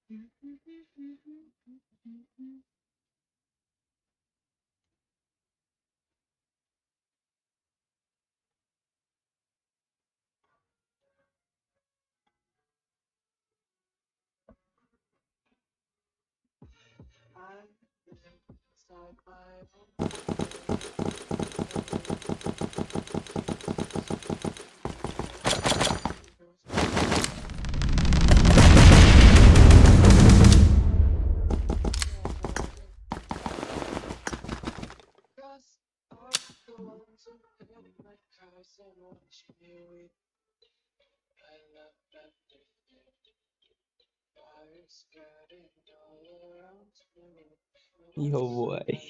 Yo boy.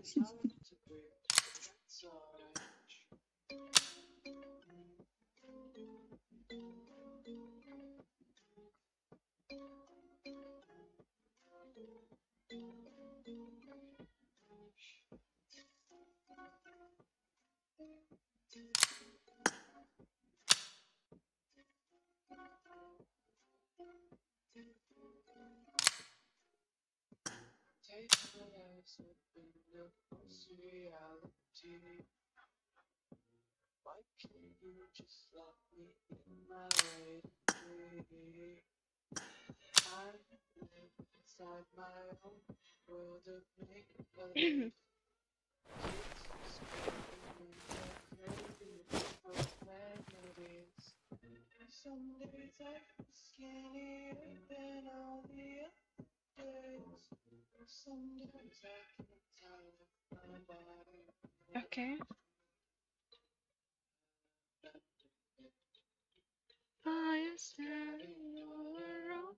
Okay. I am standing all around.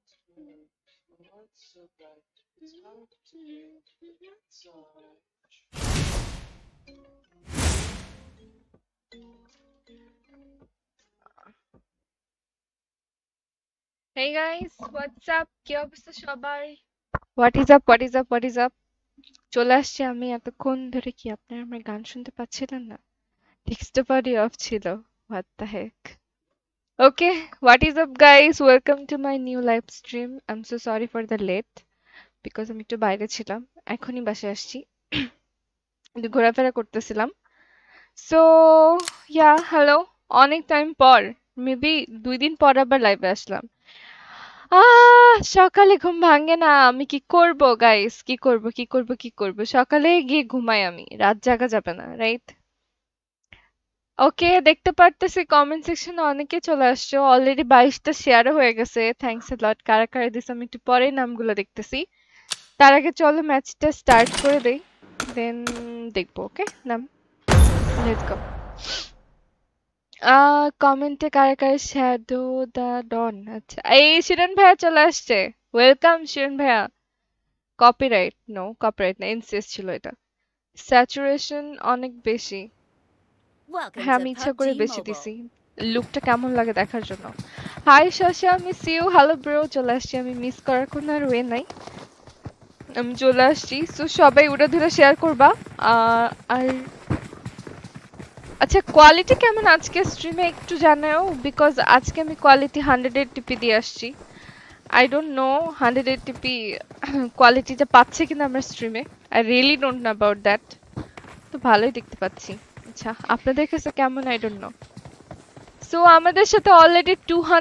Hey guys, what's up? কি অবস্থা সবার? What is up? What is up? What is up? চলে আসছি আমি এতক্ষণ ধরে কি আপনারা আমার গান শুনতে পাচ্ছিলেন না? টেক্সটটা বাড়ি অফ ছিল। What the heck? Okay, what is up guys? Welcome to my new live stream. I'm so sorry for the late because আমি একটু বাইরে ছিলাম। এখনই বাসায় আসছি। একটু ঘোরাফেরা করতেছিলাম। সো হ্যালো, অনেক টাইম পর, মেবি 2 দিন পর আবার লাইভে আসলাম। সকালে ঘুম ভাঙে না, আমি কি করব গাইস, কি করব, সকালে গিয়ে ঘুমাই, আমি রাত জাগা যাবে না, রাইট? ওকে, দেখতে পারতেছি কমেন্ট সেকশনে অনেকে চলে আসছো, অলরেডি 22টা শেয়ারও হয়ে গেছে, থ্যাঙ্কস এ লট। কারা কারা দিস আমি একটু পরে নামগুলো দেখতেছি। তার আগে চলো ম্যাচটা স্টার্ট করে দেই, দেন দেখবো। ওকে, নাম, লেটস গো। কমেন্টে কারা কারা শ্যাডো দা ডন, আচ্ছা এই শিরন ভাইয়া চলে আসছে, ওয়েলকাম শিরন ভাইয়া। কপিরাইট নো, কপিরাইট না, ইনসেস ছিল এটা। স্যাচুরেশন অনেক বেশি, Welcome হ্যাঁ to আমি ইচ্ছা করে PUBG বেশি Mobile. দিছি, লুকটা কেমন লাগে দেখার জন্য। হাই শশা, মিস ইউ, হ্যালো ব্রো, চলে আসছি আমি, মিস করার কোনো আর ওয়ে নাই, আমি চলে আসছি। সো সবাই উড়ে ধরে শেয়ার করবা। আর আচ্ছা, কোয়ালিটি কেমন আজকে স্ট্রিমে একটু জানাও, বিকজ আজকে আমি কোয়ালিটি 180p দিয়ে আসছি। আই ডোন্ট নো 180p কোয়ালিটিটা পাচ্ছে কিনা আমার স্ট্রিমে, I really don't know about that. তো ভালোই দেখতে পাচ্ছি। আচ্ছা, আপনাদের কাছে কেমন আই ডোন্ট নো। সো আমাদের সাথে already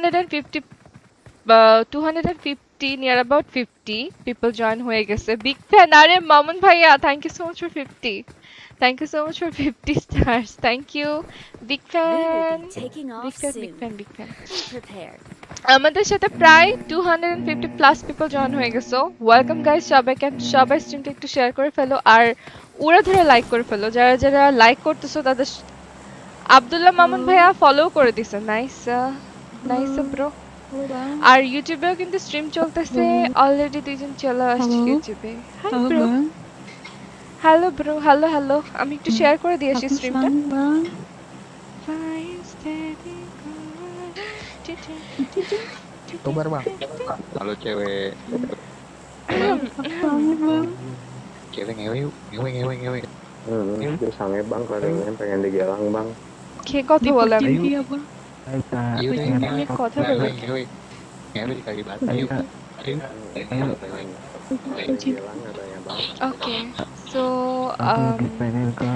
250 near about 50 people join হয়ে গেছে। বিগ ফ্যান, আরে মামুন ভাইয়া, thank you so much for 50, thank you so much for 50 stars, thank you. Big We will fan, be taking big off fan, big soon. Fan, big fan. Be prepared. আমাদের সাথে প্রায় 250 plus people join হয়ে গেছো। Welcome guys সবাইকে, সবাই স্ট্রিমটা একটু share করে ফেলো আর উড়ে ধরে লাইক করে ফেলো, যারা যারা লাইক করতেছো তাদের। আব্দুল্লাহ মামুন ভাইয়া ফলো করে দিছে, নাইস নাইস ব্রো। আর ইউটিউবেও কিন্তু স্ট্রিম চলতেছে, অলরেডি 2 জন চলে আসছে ইউটিউবে। Hi bro, hello bro, hello hello, আমি একটু শেয়ার করে দিয়ে আসি স্ট্রিমটা। Cobar bang. Halo cewek. Cewek ngewe yuk. Ngewe. Terus sange bang, kadang pengen digalang bang. কে কথা বলে? আমি Iya deh ngewe. কথা বলে? Ngewe dikali batu yuk. Pengen dibilang katanya bang. Okay, so Aku pengen ke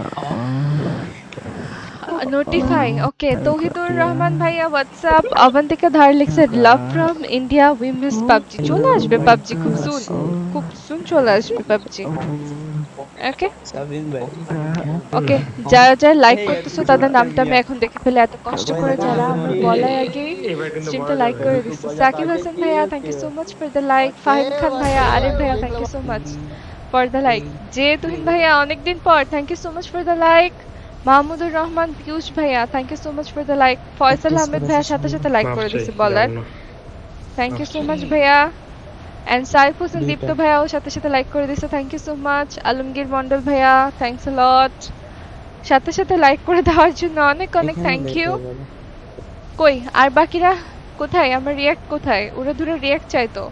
notify. Okay, Tauhidur Rahman bhaiya, what's up? Avantika Dhar লিখছে love from India, we miss PUBG. চলে আসবে PUBG খুব soon চলে আসবে PUBG. Okay, Sabin bhai. okay. যারা like করতেছো তাদের নামটা আমি এখন দেখে ফেলে, এত কষ্ট করে যারা আমার বলার আগে স্ট্রিমটা লাইক করে দিচ্ছে। সাকিব হাসান ভাইয়া, thank you so much for the like. Fahim Khan ভাইয়া, আরিফ ভাইয়া, thank you so much for the like. J Tuhin ভাইয়া, অনেকদিন পর, thank you so much for the like. Mahmudur Rahman Piyush ভাইয়া, thank you so much for the like. Faisal Ahmed ভাইয়া সাথে সাথে লাইক করে দিচ্ছে বলার, থ্যাংক ইউ সো মাচ ভাইয়া। এন্ড সাইফ হোসেন দীপ্ত ভাইয়াও সাথে সাথে লাইক করে দিচ্ছে, thank you so much. Alamgir Mondal ভাইয়া, থ্যাংকস আ লট সাথে সাথে লাইক করে দেওয়ার জন্য, অনেক অনেক থ্যাংক ইউ। কই আর বাকিরা কোথায়? আমার রিয়্যাক্ট কোথায়? ওরা ধরে রিয়্যাক্ট চাই তো।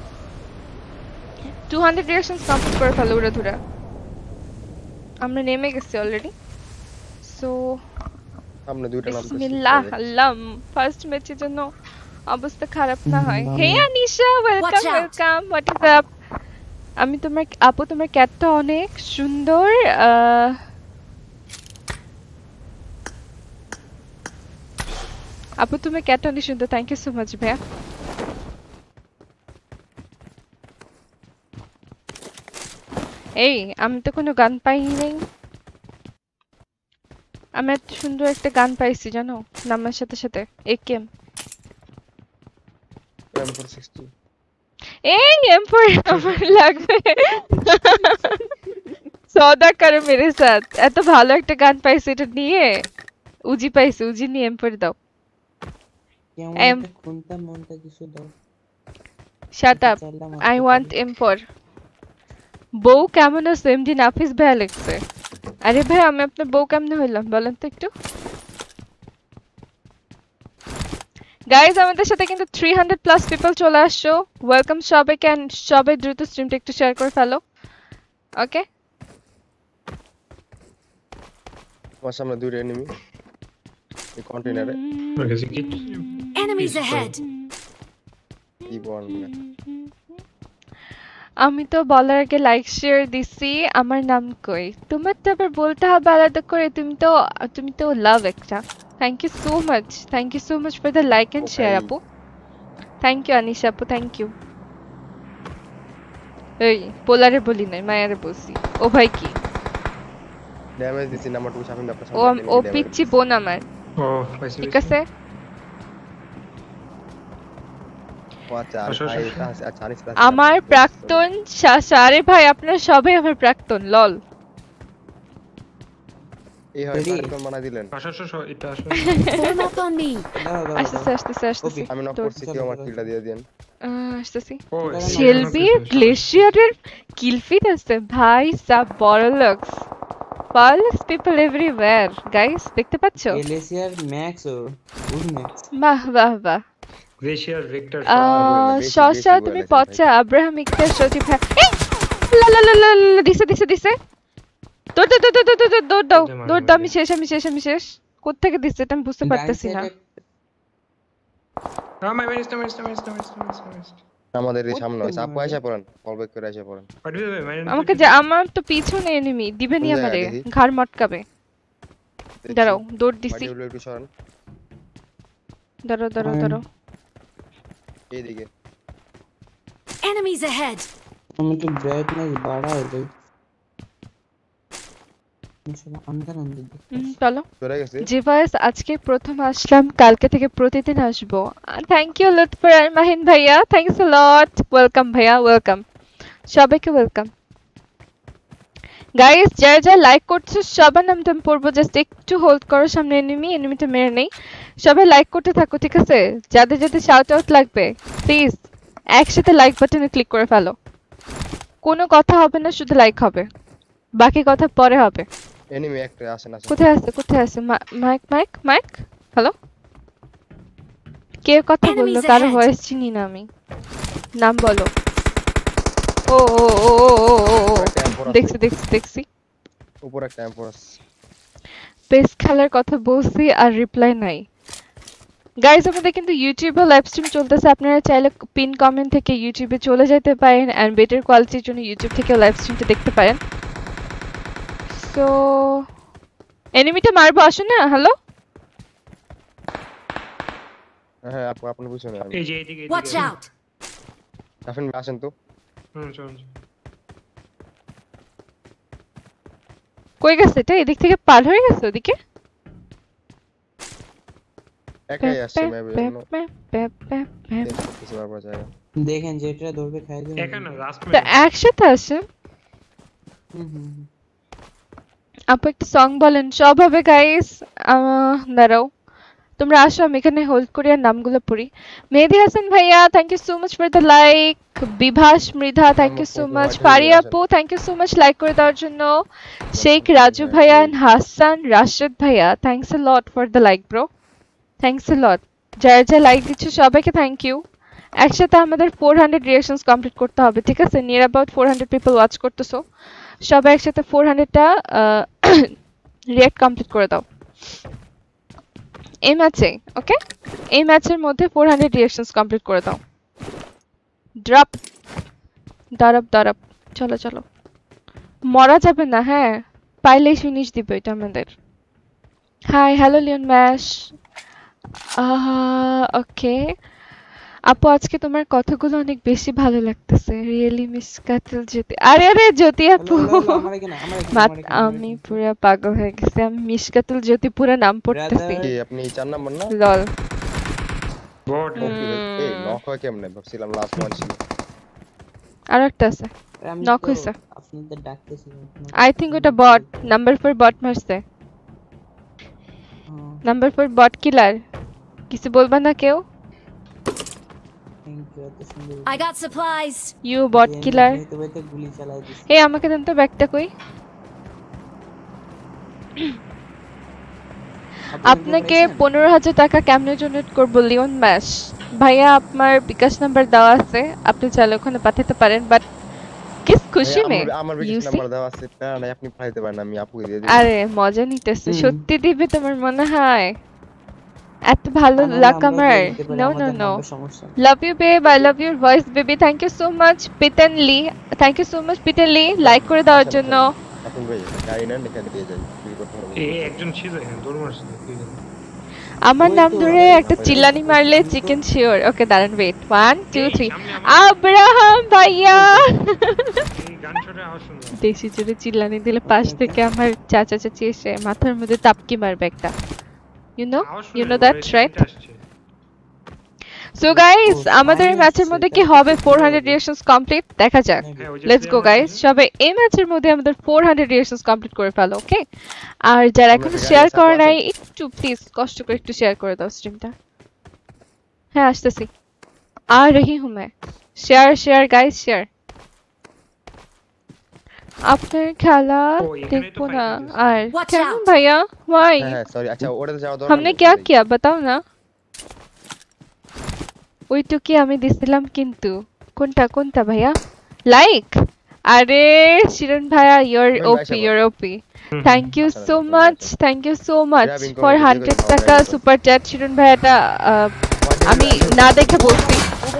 200 রিঅ্যাকশনস কমপ্লিট করে ফেলো ওরা ধরে। আমরা নেমে গেছি অলরেডি। সো সামনে দুইটা নাম বিসমিল্লাহ আল্লাহ, ফার্স্ট ম্যাচের জন্য অবস্থা খারাপ না হয়। Hey Anisha, welcome Watch out! Welcome, what is up? আমি তোমার আপু, তোমার ক্যাটটা অনেক সুন্দর। আপু তোমার ক্যাটটা অনেক সুন্দর, থ্যাংক ইউ সো মাচ ভাইয়া। এই আমি তো কোনো গান পাইনি নাই। আমি এত সুন্দর একটা গান পাইছি জানো নামের সাথে সাথে, একেএম। M460 এই M4 আমার লাগবে। সওদা করো মেরে সাথ, এত ভালো একটা গান পাইছি, এটা নিয়ে উজি পাইছি, উজি নিয়ে M4 দাও। M কোনটা মনটা কিছু দাও। Shut up, I want M4। বউ কেমন আছে? এমডি নাফিস ভাইয়া লিখছে। আরে ভাই আমি আপনার বউ কেমনে হইলাম বলেন তো একটু। গাইজ আমাদের সাথে কিন্তু 300 প্লাস পিপল চলে আসছো, ওয়েলকাম সবাইকে। এন্ড সবাই দ্রুত স্ট্রিমটা একটু শেয়ার করে ফেলো, ওকে? আমার সামনে দুইটা এনিমি এই কন্টেইনারে Enemies ahead! কি বল না আমি তো বলার আগে লাইক শেয়ার দিছি। আমার নাম কই? তোমার তো আবার বলতে হবে আলাদা করে, তুমি তো লাভ একটা। Thank you so much for the like and share আপু। থ্যাংক ইউ আনিশা আপু, থ্যাংক ইউ। এই পোলারে বলি নাই, মায়ারে বলছি। ও ভাই কি ড্যামেজ দিছি নাম্বার 2 সামনে আপনার ও ও পিচ্চি বোন আমার, ঠিক আছে? আমার প্রাক্তন আরে ভাই আপনারা সবাই আমার প্রাক্তন, লল। এই হয় প্রাক্তন বানাই দিলেন। এটা Form up on me! আসতেছি। আমি নক করছি, কেউ আমার কিলটা দিয়ে দেন। আসতেছি। শেলবি গ্লেশিয়ারের কিলফিট আছে ভাই, সব বড়লক্স পিপল এভরিওয়্যার। গাইস দেখতে পাচ্ছো? Glacier max oh good max. বাহ। গ্লেশিয়ার ভিক্টর শশা তুমি পচা, আব্রাহাম ইকতার সজীব ভাই। লা দিছে। দৌড় দাও, আমি শেষ। কোত্থেকে দিচ্ছে এটা আমি বুঝতে পারতেছি না। আমাদের এই সামনে আছে, আপু আইসা পড়েন, কল ব্যাক করে আইসা পড়েন। আমাকে আমার তো পিছনে এনিমি দিবেনি আমারে, ঘাড় মটকাবে। দাঁড়াও, দৌড় দিছি। একটু সরেন দাঁড়াও। এইদিকে Enemies ahead! আমি তো ব্রাইটনেস বাড়াই দেই। अंदर চলো চলে গেছে। জিভাস আজকে প্রথম আসলাম, কালকে থেকে প্রতিদিন আসবো। থ্যাংক ইউ লুৎফর আর মাহিন ভাইয়া, থ্যাঙ্কস আ লট। ওয়েলকাম ভাইয়া, ওয়েলকাম সবাইকে, ওয়েলকাম। গাইস যারা লাইক করছো সবার নামটা আমি পড়বো, জাস্ট একটু হোল্ড করো। সামনে এনিমিটা মেরে নেই, সবাই লাইক করতে থাকো, ঠিক আছে? যাদের শাউট আউট লাগবে প্লিজ একসাথে লাইক বাটনে ক্লিক করে ফেলো। কোনো কথা হবে না, শুধু লাইক হবে, বাকি কথা পরে হবে। এনিমি একটা আসেন। কোথায় আছে? মাইক হ্যালো, কে কথা বললো? কারো ভয়েস চিনি না আমি, নাম বলো। ও দেখছি উপর একটা এম্পোরাস। পেস খেলার কথা বলছি আর রিপ্লাই নাই। গাইস আমাদের কিন্তু ইউটিউবে লাইভ স্ট্রিম চলতেছে, আপনারা চাইলে পিন কমেন্ট থেকে ইউটিউবে চলে যেতে পারেন এন্ড বেটার কোয়ালিটির জন্য ইউটিউব থেকে লাইভ স্ট্রিমটা দেখতে পারেন। সো এনিমিটা মারবো, আসুন না। হ্যালো হ্যাঁ আপু আপনি বুঝছেন না এই যে এইদিকে Watch out! আপনি আসেন তো চল কই গেছে এটা? এদিক থেকে পার হয়ে গেছে ওদিকে? একাই আসছে মেবি কিছু ব্যাপার জায়গা দেখেন যেটা ধরবে খাই দেব একা না লাস্ট তো একসাথে আসে। আপু একটা সং বলেন। সব হবে গাইস, দাঁড়াও তোমরা আসো, আমি এখানে হোল্ড করি আর নামগুলো পড়ি। মেহেদি হাসান ভাইয়া thank you so much for the like. Bivas Mridha thank you so much. Faria আপু thank you so much like করে দেওয়ার জন্য। শেখ রাজু ভাইয়া এন্ড হাসান রাশেদ ভাইয়া thanks a lot for the like bro, thanks a lot. যারা যা লাইক দিচ্ছ সবাইকে থ্যাংক ইউ। একসাথে আমাদের 400 রিঅ্যাকশনস কমপ্লিট করতে হবে, ঠিক আছে? নিয়ার অ্যাবাউট 400 পিপল ওয়াচ করতেছো, সবাই একসাথে 400টা রিঅ্যাক্ট কমপ্লিট করে দাও এই ম্যাচে, ওকে? এই ম্যাচের মধ্যে 400 রিঅ্যাকশনস কমপ্লিট করে দাও। ড্রপ দাঁড়াপ দাঁড়াপ, চলো চলো, মরা যাবে না, হ্যাঁ পাইলেই ফিনিশ দিবে এটা আমাদের। Hi hello Leon Mash. Okay আপু আজকে তোমার কথাগুলো অনেক বেশি ভালো লাগতেছে, রিয়েলি মিস কাতল জ্যোতি। আরে আরে জ্যোতি আপু, আমি পুরো পাগল হয়ে গেছি, আমি মিস কাতল জ্যোতি পুরো নাম পড়তেছি। কি আপনি 4 নাম্বার না? লল বট এই নক হয় কেমনে? ভাবছিলাম লাস্ট ওয়ান ছিল। আর একটা আছে নক হইছে, আপনাদের ডাকতেছি। আই থিংক ওটা বট, নাম্বার 4 বট মারছে। নাম্বার 4 বট কিলার, কিছু বলবা না কেউ? I got supplies. You bot killer. তো গুলি চালাই দিছি। এই আমাকে দেন তো ব্যাগটা, কই? আপনাকে 15,000 টাকা কেমনে ডোনেট করব লিওন ম্যাশ ভাইয়া? আপনার বিকাশ নাম্বার দেওয়া আছে, আপনি চাইলে ওখানে পাঠাতে পারেন, বাট কিস খুশি মে আমার বিকাশ নাম্বার দেওয়া আছে না, আপনি পাঠাইতে পারেন, আমি আপুকে দিয়ে দিই। আরে মজা নিতেছে, সত্যি দিবে তোমার মনে হয়? এত ভালো লাক আমার। No no no, love you babe, I love your voice baby. Thank you so much পিতন লি, থ্যাংক ইউ সো মাচ পিতন লি লাইক করে দেওয়ার জন্য। এখন ভাই গাড়ি না এখানে দিয়ে যাই, ফ্রি করতে হবে। এই একজন ছিল এখানে দৌড় মারছে। আমার নাম ধরে একটা চিল্লানি মারলে চিকেন শিওর। ওকে দাঁড়ান, ওয়েট 1 2 3 আব্রাহাম ভাইয়া। এই গান ছড়ে আওয়াজ শুনলাম। দেশি জোরে চিল্লানি দিলে পাশ থেকে আমার চাচা চাচি এসে মাথার মধ্যে তাপকি মারবে একটা। You know that, right? So guys, আমাদের ম্যাচের মধ্যে কি হবে? 400 রিঅ্যাকশনস কমপ্লিট, দেখা যাক। লেটস গো গাইস, সবাই এই ম্যাচের মধ্যে আমাদের 400 রিঅ্যাকশনস কমপ্লিট করে ফেলো, ওকে? আর যারা এখনো শেয়ার করে নাই, একটু প্লিজ কষ্ট করে একটু শেয়ার করে দাও স্ট্রিমটা। হ্যাঁ আসতেছি, आ रही हूं मैं। Share share guys share. আপনার খেলা দেখবো না আর। কেন ভাইয়া? Why? হ্যাঁ সরি, আচ্ছা ওটাতে যাওয়া দরকার। हमने क्या किया बताओ ना। ওইটুকি আমি দিছিলাম কিন্তু। কোনটা কোনটা ভাইয়া? লাইক? আরে শিরন ভাইয়া your OP. Thank you so much, thank you so much for 100 টাকা সুপার চ্যাট শিরন ভাইয়াটা। আমি না দেখে বলছি।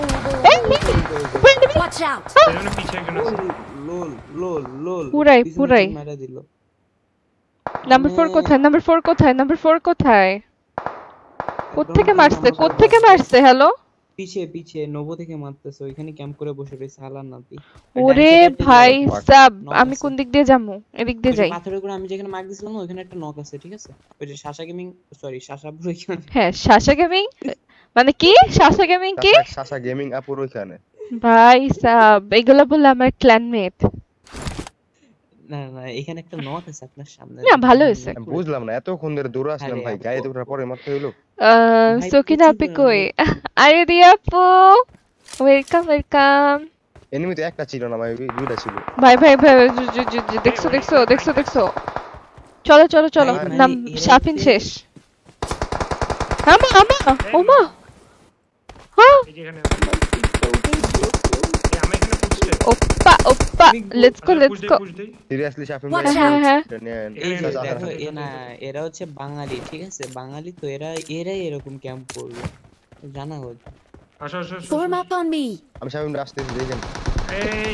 Watch out! এজন্য পিছে একজন আছে। লোল পুরাই পুরাই। মারা দিল। নাম্বার 4 কোথায়? নাম্বার 4 কোথায়? নাম্বার 4 কোথায়? কোত্থেকে মারছে? কোত্থেকে মারছে? হ্যালো? পিছে পিছে নবো থেকে মারতেছে, ওইখানে ক্যাম্প করে বসে রয়েছে হালার নাতি। ওরে ভাই সাব, আমি কোন দিক দিয়ে যামু? এদিক দিয়ে যাই। পাথরের উপর আমি যেখানে মার্ক দিছিলাম না, ওখানে একটা নক আছে, ঠিক আছে? ওই যে শাসা গেমিং, সরি শাসা পুরো এখানে। হ্যাঁ শাসা গেমিং মানে কি? শাসা গেমিং কি? শাসা গেমিং আপুর ওইখানে। ভাই সাব এগুলা বলে আমার ক্ল্যানমেট। না না এখানে একটা নক আছে আপনার সামনে। না ভালো হইছে। বুঝলাম না, এতক্ষণ ধরে দৌড়ে আসলাম ভাই, গাড়ি তো পরে মারতে হইলো। সকিনা আপি কই? আরে দিয়া আপু ওয়েলকাম ওয়েলকাম। এনিমি তো একটা ছিল না ভাই, দুইটা ছিল। ভাই ভাই ভাই দেখছো দেখছো দেখছো দেখছো। চলো চলো চলো, নাম শাফিন শেষ। আমা আমা ওমা। হ্যাঁ এই যে এখানে। এই আমি এখানে ফুটস্টেপ। ওপা ওপ্পা let's go let's go seriously Shafin Watch ভাই out. এটা নেন। এই যে আচ্ছা, দেখো আচ্ছা, না এরা হচ্ছে বাঙালি, ঠিক আছে? বাঙালি তো এরাই এরকম ক্যাম্প করবে, জানা কথা। আসো আসো আসো, Form আসো। up on me. আমি শাফিন আসতেছি দেখেন। এই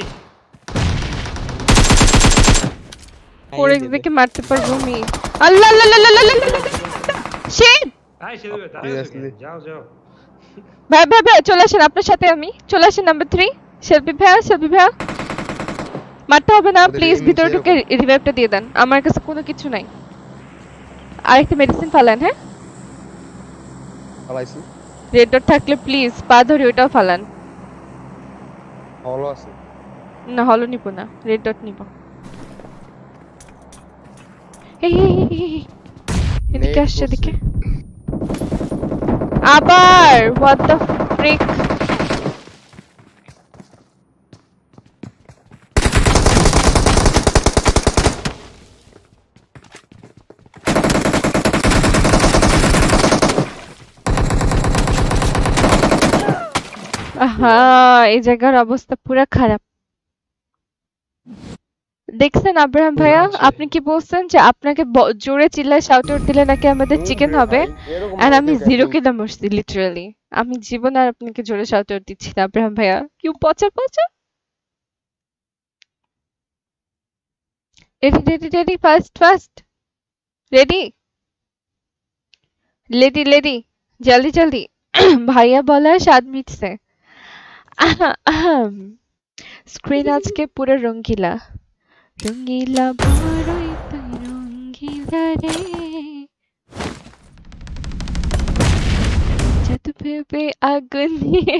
পরে দেখে মারতে পারবো আমি। আল্লাহ আল্লাহ আল্লাহ আল্লাহ শিট আয় ছেড়ে দে, দাঁড়াও Seriously? এখানে, যাও যাও। ভাই ভাই ভাই চলে আসেন আপনার সাথে আমি চলে আসেন নাম্বার 3 শিল্পী ভাইয়া মারতে হবে না ওদের প্লিজ aim ভিতরে হচ্ছে ঢুকে রিভাইভটা দিয়ে দেন আমার কাছে কোনো কিছু নাই আরেকটা মেডিসিন ফালান হ্যাঁ পালাইছি। রেড ডট থাকলে প্লিজ পা ধরে ওটাও ফালান হলো আছে। না হলো নিব না রেড ডট নিব এই এদিকে Net আসছে করছে। এদিকে আবার what the freak আহা এই জায়গার অবস্থা পুরো খারাপ দেখছেন আব্রাহাম ভাইয়া আপনি কি বলছেন যে আপনাকে জোরে চিল্লায় শাউট আউট দিলে নাকি আমাদের চিকেন হবে আর আমি 0 কিলো মরছি লিটারালি আমি জীবন আর আপনাকে জোরে শাউট আউট দিচ্ছি না আব্রাহাম ভাইয়া কিউ পচা রেডি ফাস্ট রেডি জলদি ভাইয়া বলার স্বাদ মিটছে স্ক্রিন আজকে পুরো রঙ্গিলা বড়ই তুই রঙ্গিলা রে জাদু ভেবে আগুন নিয়ে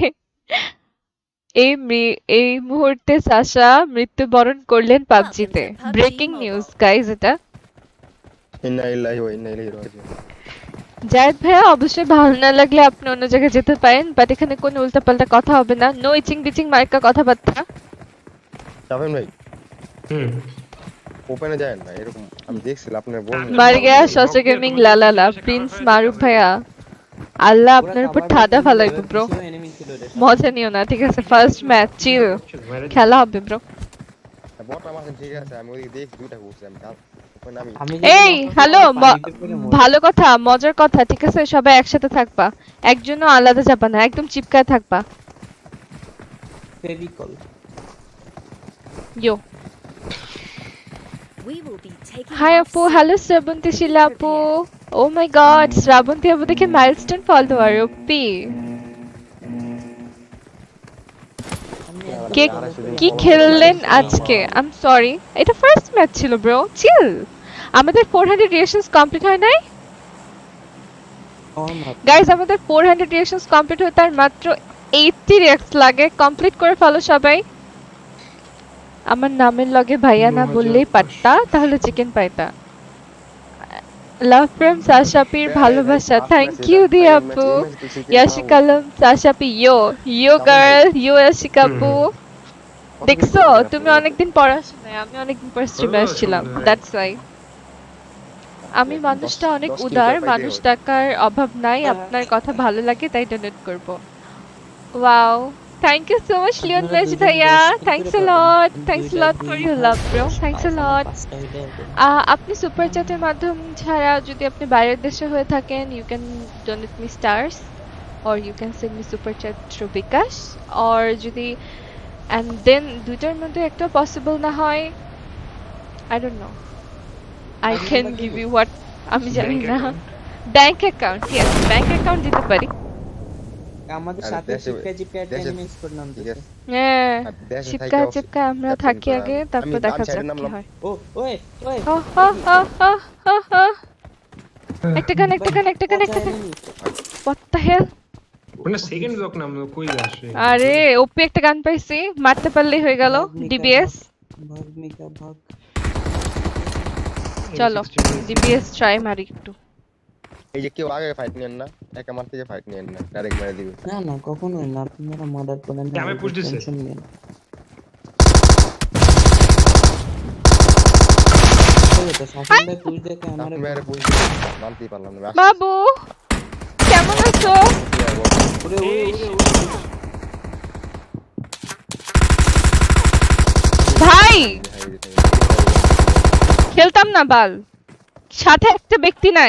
এই মুহূর্তে সাশা মৃত্যুবরণ করলেন পাবজিতে ব্রেকিং নিউজ গাইজ এটা ইন্না লিল্লাহি ওয়া ইন্না ইলাইহি রাজিউন। জায়েদ ভাইয়া অবশ্যই ভালো না লাগলে আপনি অন্য জায়গায় যেতে পারেন বাট এখানে কোনো উল্টাপাল্টা কথা হবে না নো ইচিং বিচিং মার্কা কথাবার্তা শাফিন ভাই হুম ওপেনে যায় না এরকম আমি দেখছিলাম আপনার বলুন। মার গয়া শশা গেমিং লালালা প্রিন্স মারুফ ভাইয়া আল্লাহ আপনার উপর ঠাডা ফালাইবো ব্রো এনিমি ছিল রে। মজা নিও না ঠিক আছে ফার্স্ট ম্যাচ চিল খেলা হবে ব্রো বট আমার ঠিক আছে আমি ওই দেখি দুইটা করছি আমি কাল ওপেনে আমি আমি এই হ্যালো ভালো কথা মজার কথা ঠিক আছে সবাই একসাথে থাকবা একজনও আলাদা যাবা না একদম চিপকায় থাকবা Fevicol yo We will be taking hi off আপু soon. হ্যালো শ্রাবন্তী শিলা আপু ও মাই গড শ্রাবন্তী আপু দেখে মাইলস্টোন ফলোয়ার ওপি কে কি খেললেন আজকে আই এম সরি এটা ফার্স্ট ম্যাচ ছিল ব্রো চিল আমাদের 400 রিঅ্যাকশনস কমপ্লিট হয় নাই গাইস আমাদের 400 রিঅ্যাকশনস কমপ্লিট হতে আর মাত্র 80 রিঅ্যাক্টস লাগে কমপ্লিট করে ফলো সবাই আমার নামের লগে ভাইয়া না বললেই পারতা তাহলে চিকেন পাইতা লাভ ফ্রম সাশাপির ভালোবাসা থ্যাংক ইউ দি আপু ইয়াশিকালম সাশাপি ইয়ো গার্ল ইয়াশিকাপু দেখছো তুমি অনেকদিন পড়াশোনায় আমি অনেকদিন পর স্ট্রিমে আসছিলাম দ্যাটস ওয়াই আমি মানুষটা অনেক উদার মানুষ টাকার অভাব নাই আপনার কথা ভালো লাগে তাই ডোনেট করব wow thank you so much Leon বেজ ভাইয়া thanks a lot for your love bro thanks a lot আপনি সুপার চ্যাটের মাধ্যম ছাড়া যদি আপনি বাইরের দেশে হয়ে থাকেন you can donate me stars or you can send me super chat through bKash or যদি and then দুইটার মধ্যে একটা পসিবল না হয় I don't know I can give you what আমি জানি না bank account yes bank account দিতে পারি আমাদের আর সাথে দেশে- চিপকা একটা দেশে- এনিমি স্কোর নাম ঠিক দিছে। আছে হ্যাঁ আর দেশে চিপকা থাইকা চিপকা আমরা ক্যাপ্টেন থাকি করা। আগে তারপর আমি দেখা ডান যাক সাইডে কি নামলাম। হয় ও ওই একটা গান what the hell মানে সেকেন্ড ব্লক নামলো কই আসে আরে ওপি একটা গান পাইছি মারতে পারলেই হয়ে গেল ডিবিএস ভাগ মিকা ভাগ। চলো ডিবিএস ট্রাই মারি একটু এই যে কেউ আগে ফাইট নেন না এক আমার থেকে ফাইট নেন না ডাইরেক্ট মেরে দিবে না না কখনোই না, আপনারা মার্ডার করেন না, আমি push দিছি। টেনশন নিয়ে না। এই তো শাসন ভাই পুশ দেখে আমার আপনি মেরে বুঝ মানতেই পারলাম না বাবু কেমন আছো উড়ে উড়ে উড়ে উড়ে এই খেলতাম না বাল, সাথে একটা ব্যক্তি নাই।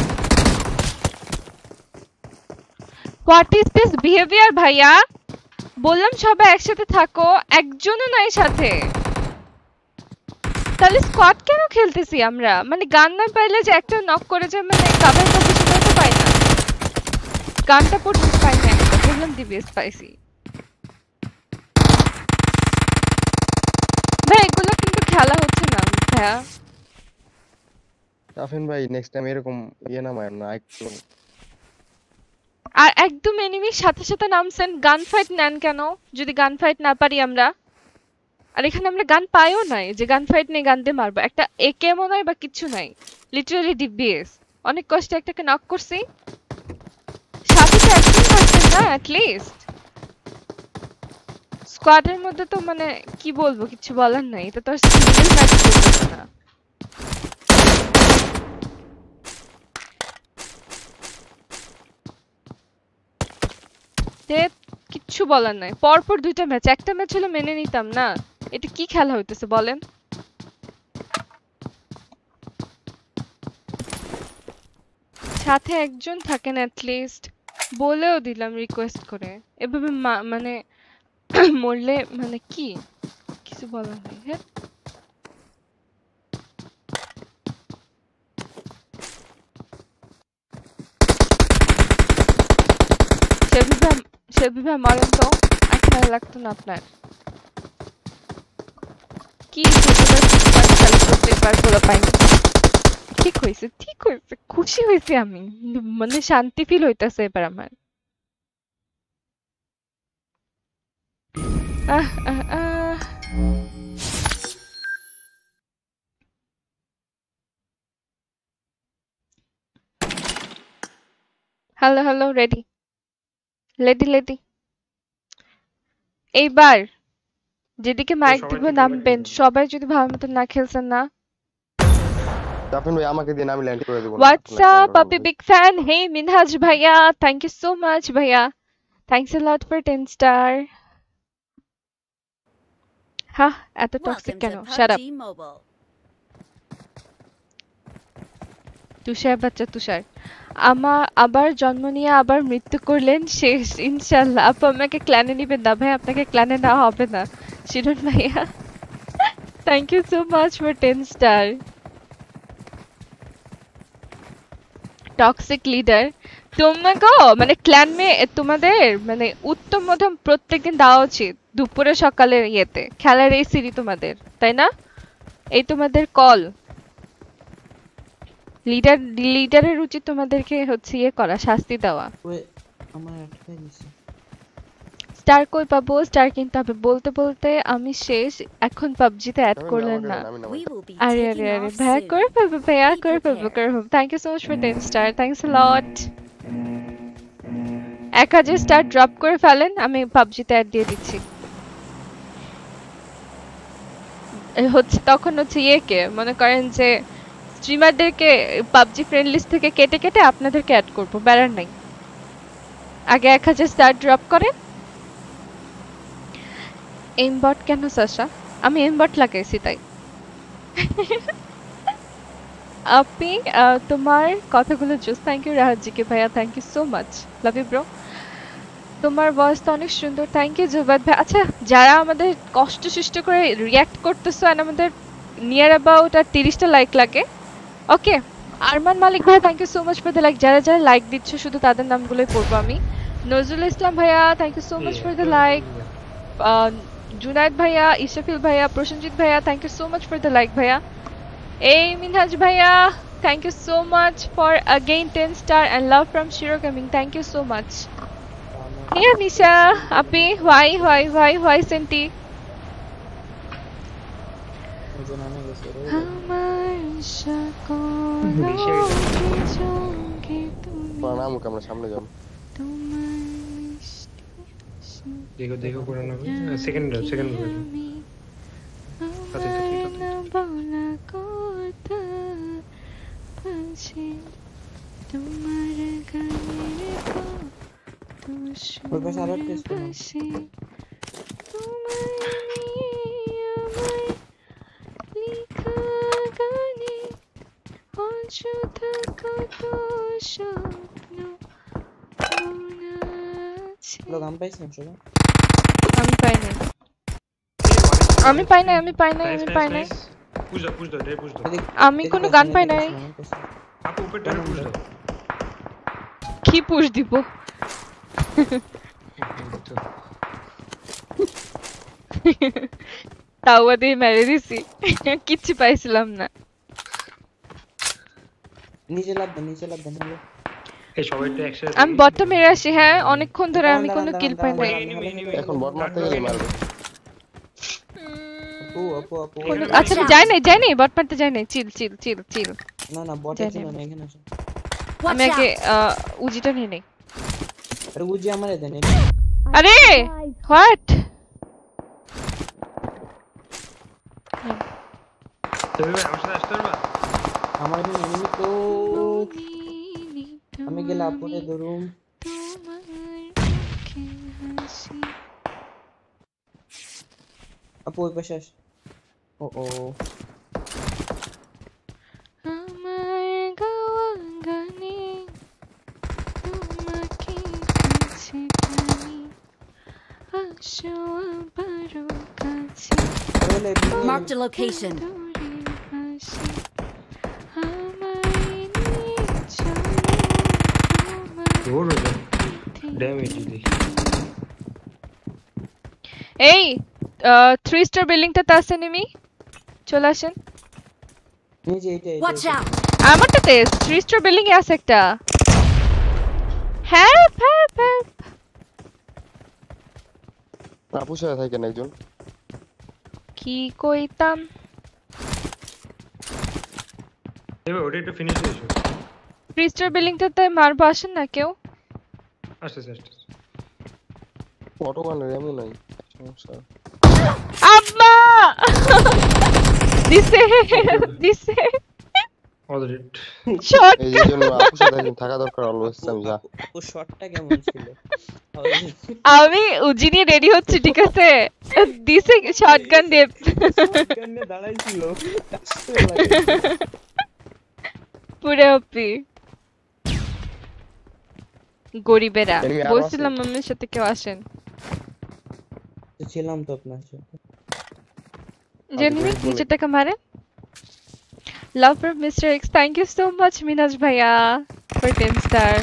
হোয়াট ইজ দিস বিহেভিয়ার ভাইয়া? বললাম সবাই একসাথে থাকো, একজনও নাই সাথে। তাহলে স্কোয়াড কেন খেলতেছি আমরা? মানে গান না পাইলে যে একটা নক করে যে মানে কাভার করতে সেটা তো পাই না, গানটা পর্যন্ত পাই না। একটা বললাম ডিবিএস পাইছি ভাই, এগুলো কিন্তু খেলা হচ্ছে না ভাইয়া। রাফিন ভাই নেক্সট টাইম এরকম ইয়ে নামায় না একটু। আর একদম এনিমির সাথে সাথে নামছেন, গান ফাইট নেন কেন যদি গান ফাইট না পারি আমরা? আর এখানে আমরা গান পাইও নাই যে গান ফাইট নেই গান দিয়ে মারবো, একটা একে মনে হয় বা কিছু নাই, লিটারালি ডিবিএস। অনেক কষ্টে একটাকে নক করছি, সাথে তো একজন থাকতেন না অ্যাটলিস্ট। স্কোয়াডের মধ্যে তো মানে কি বলবো, কিছু বলার নাই, এটা তো আর সিঙ্গেল ম্যাচ করতেছে না। কিচ্ছু বলার নাই, পরপর দুইটা ম্যাচ, একটা ম্যাচ হলে মেনে নিতাম না। এটা কি খেলা হইতেছে বলেন? সাথে একজন থাকেন অ্যাটলিস্ট, বলেও দিলাম রিকোয়েস্ট করে, এভাবে মানে মরলে মানে কি কিছু বলার নেই। হ্যাঁ সেভাবে মারেন তো, আচ্ছা লাগতো না আপনার? কি প্রত্যেকবার বলে পাইনি। ঠিক হয়েছে, ঠিক হয়েছে, খুশি হয়েছে আমি, মানে শান্তি ফিল হইতেছে এবার আমার। Hello hello, ready lady lady. এইবার যেদিকে মাইক দিব নামবেন, সবাই যদি ভালো মতো না খেলছেন না। রাফিন ভাই আমাকে দিন, আমি ল্যান্ড করে দেব। What's up, Puppy Big Fan? Hey, Minhaj Bhaiya. Thank you so much, Bhaiya. Thanks a lot for 10 star. Ha, এত toxic কেন? Shut up. তুষার বাচ্চা তুষার। আবার জন্ম নিয়ে আবার মৃত্যু করলেন, শেষ ইনশাআল্লাহ। আপু আমাকে ক্ল্যানে নিবেন না ভাই, আপনাকে ক্ল্যানে না হবে না। শিরন ভাইয়া, thank you so much for 10 star. Toxic leader তোমাকে মানে ক্ল্যান মে তোমাদের মানে উত্তম মধ্যম প্রত্যেকদিন দেওয়া উচিত, দুপুরে সকালে ইয়েতে খেলার এই সিরি তোমাদের, তাই না? এই তোমাদের কল, লিডারের উচিত তোমাদেরকে হচ্ছে ইয়ে করা, শাস্তি দেওয়া। আমার আটকে দিছে স্টার কই পাবো? স্টার কিনতে হবে। বলতে বলতে আমি শেষ, এখন পাবজিতে অ্যাড করলেন না। আরে আরে আরে ভাইয়া করে পাবো, ভাইয়া করে পাবো, করে পাবো। Thank you so much for 10 star, thanks a lot. 1000 star drop করে ফেলেন, আমি পাবজিতে অ্যাড দিয়ে দিচ্ছি। হচ্ছে তখন হচ্ছে ইয়েকে মনে করেন যে স্ট্রিমারদেরকে পাবজি ফ্রেন্ড লিস্ট থেকে কেটে কেটে আপনাদেরকে অ্যাড করবো, ব্যারার নাই। আগে 1000 স্টার ড্রপ করেন। এমবট কেন সাশা? আমি এমবট লাগাইছি তাই। আপনি তোমার কথাগুলো জোস। থ্যাংক ইউ রাহাতজিকে ভাইয়া, thank you so much, love you bro. তোমার ভয়েসটা অনেক সুন্দর, থ্যাংক ইউ জুবাদ ভাই। আচ্ছা, যারা আমাদের কষ্ট সৃষ্ট করে রিয়াক্ট করতেছো, আর আমাদের নিয়ার অ্যাবাউট আর 30টা লাইক লাগে। ওকে, আরমান মালিক ভাই, thank you so much for the like. যারা যারা লাইক দিচ্ছ শুধু তাদের নামগুলোই পড়বো আমি। নজরুল ইসলাম ভাইয়া, thank you so much for the like. Junayed ভাইয়া, ইশাফিল ভাইয়া, প্রসেনজিৎ ভাইয়া, thank you so much for the like ভাইয়া। এই মিনহাজ ভাইয়া, thank you so much for again 10 star and love from Shiro Gaming, thank you so much. Hey Anisha, Api, why Senti? প্রণাম, আমরা সামনে যাব। देखो देखो पुराना सेकंड ওই পাশে আরো টেস্ট করুন। লোক আম পাইছেন সবাই? আমি পাই নাই আমি পাই নাই আমি পাই নাই আমি পাই নাই পুশ দাও রে পুশ দাও আমি কোনো গান পাই নাই আপু উপর টানে পুশ দাও কি পুশ দিব তাওয়া দিয়ে মেরে দিছি কিচ্ছু পাইছিলাম না নিচে লাভ দেন হলো এই সবাইটা একসাথে আমি বটটা মেরে আসি হ্যাঁ অনেকক্ষণ ধরে আমি কোনো কিল পাই নাই এখন বট মারতে গেলে মারবে আপু আচ্ছা যাই নাই বট মারতে যাই নাই চিল না বটের জন্য না এখানে আসো Watch আমি আগে out! উজিটা নিয়ে নেই আরে উজি আমারে দেন আরে হোয়াট তুমি ভাই আমার সাথে আসতে পারবা আমার এনিমি তো আমি গেলে আপুরে ধরুম আপু ওই পাশে আস ও আমার গাওয়া গানে তোমাকে কাছে টানি আসো আবারও কাছে Marked a location. দূরের পাশে আমায় নিয়ে চলো তোমার জোর হয়ে যায় ড্যামেজ দিই এই 3 স্টার বিল্ডিংটাতে আছে এনিমি চলে আসেন নিচে এইটা Watch out! আমারটাতে 3 স্টার বিল্ডিং এ আছে একটা হেল্প আপু সাথে থাকেন একজন কি কইতাম এবার ওটা একটু ফিনিশ হয়েছে 3 স্টার বিল্ডিংটাতে মারবো আসেন না কেউ আস্তে অটো গানের এমন নাই সমস্যা আম্মা দিছে অলরেডি শট এই জন্য আপু সাথে একজন থাকা দরকার অলওয়েজ আমি যা ও শটটা কেমন ছিল আমি উজি নিয়ে রেডি হচ্ছি ঠিক আছে দিছে শটগান দিয়ে শটগানে দাঁড়াইছিল পুরো ওপি গরিবেরা Enemy আরো বলছিলাম মাম্মির সাথে কেউ আসেন তো ছিলাম তো আপনার সাথে জেনিমি নিচে টাকা মারে love for mister X thank you so much Minaj ভাইয়া ফর 10 স্টার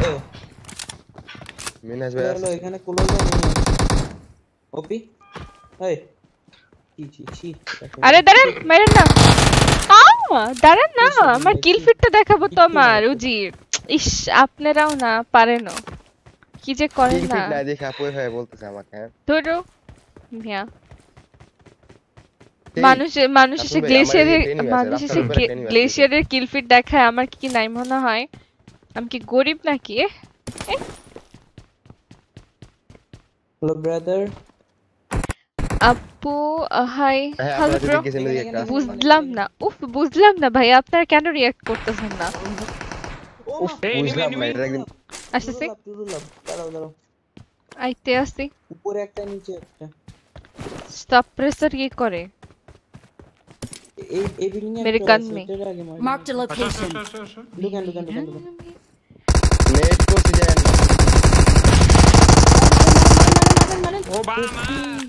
মিনাজ ভাই হলো এখানে ক্লোজ নেই ওপি এই ছি আরে দাঁড়ান মারেন না দাঁড়ান না আমার কিল ফিটটা দেখাবো তো আমার উজির ইস আপনারাও না পারেন কি যে করেন ঠিক না না দেখে আপু ভাই বলতেছে আমাকে হ্যাঁ ধরো মিয়া এই, মানুষ এসে আপু ভাই, আমার এই গ্লেশিয়ারের training আছে, মানুষ এসে রাস্তার উপরে training আছে। গ্লেশিয়ারের কিল ফিট দেখায় আমার কি নাই মনে হয় আমি কি গরিব নাকি হ্যালো ব্রাদার আপু হাই হ্যাঁ হ্যালো আপনারা ব্রো যদি গেছেন ওই একটা বুঝলাম না ভাই আপনারা কেন রিঅ্যাক্ট করতেছেন না উফ বুঝলাম না এটা একদিন আসতেছি দাঁড়াও আইতে আসি উপরে একটা নিচে একটা স্টপ প্রেসার কি করে এই বিল্ডিং এ मेरे कान में। Marked a location. দোকান নেট করতে যায় না ও বাবা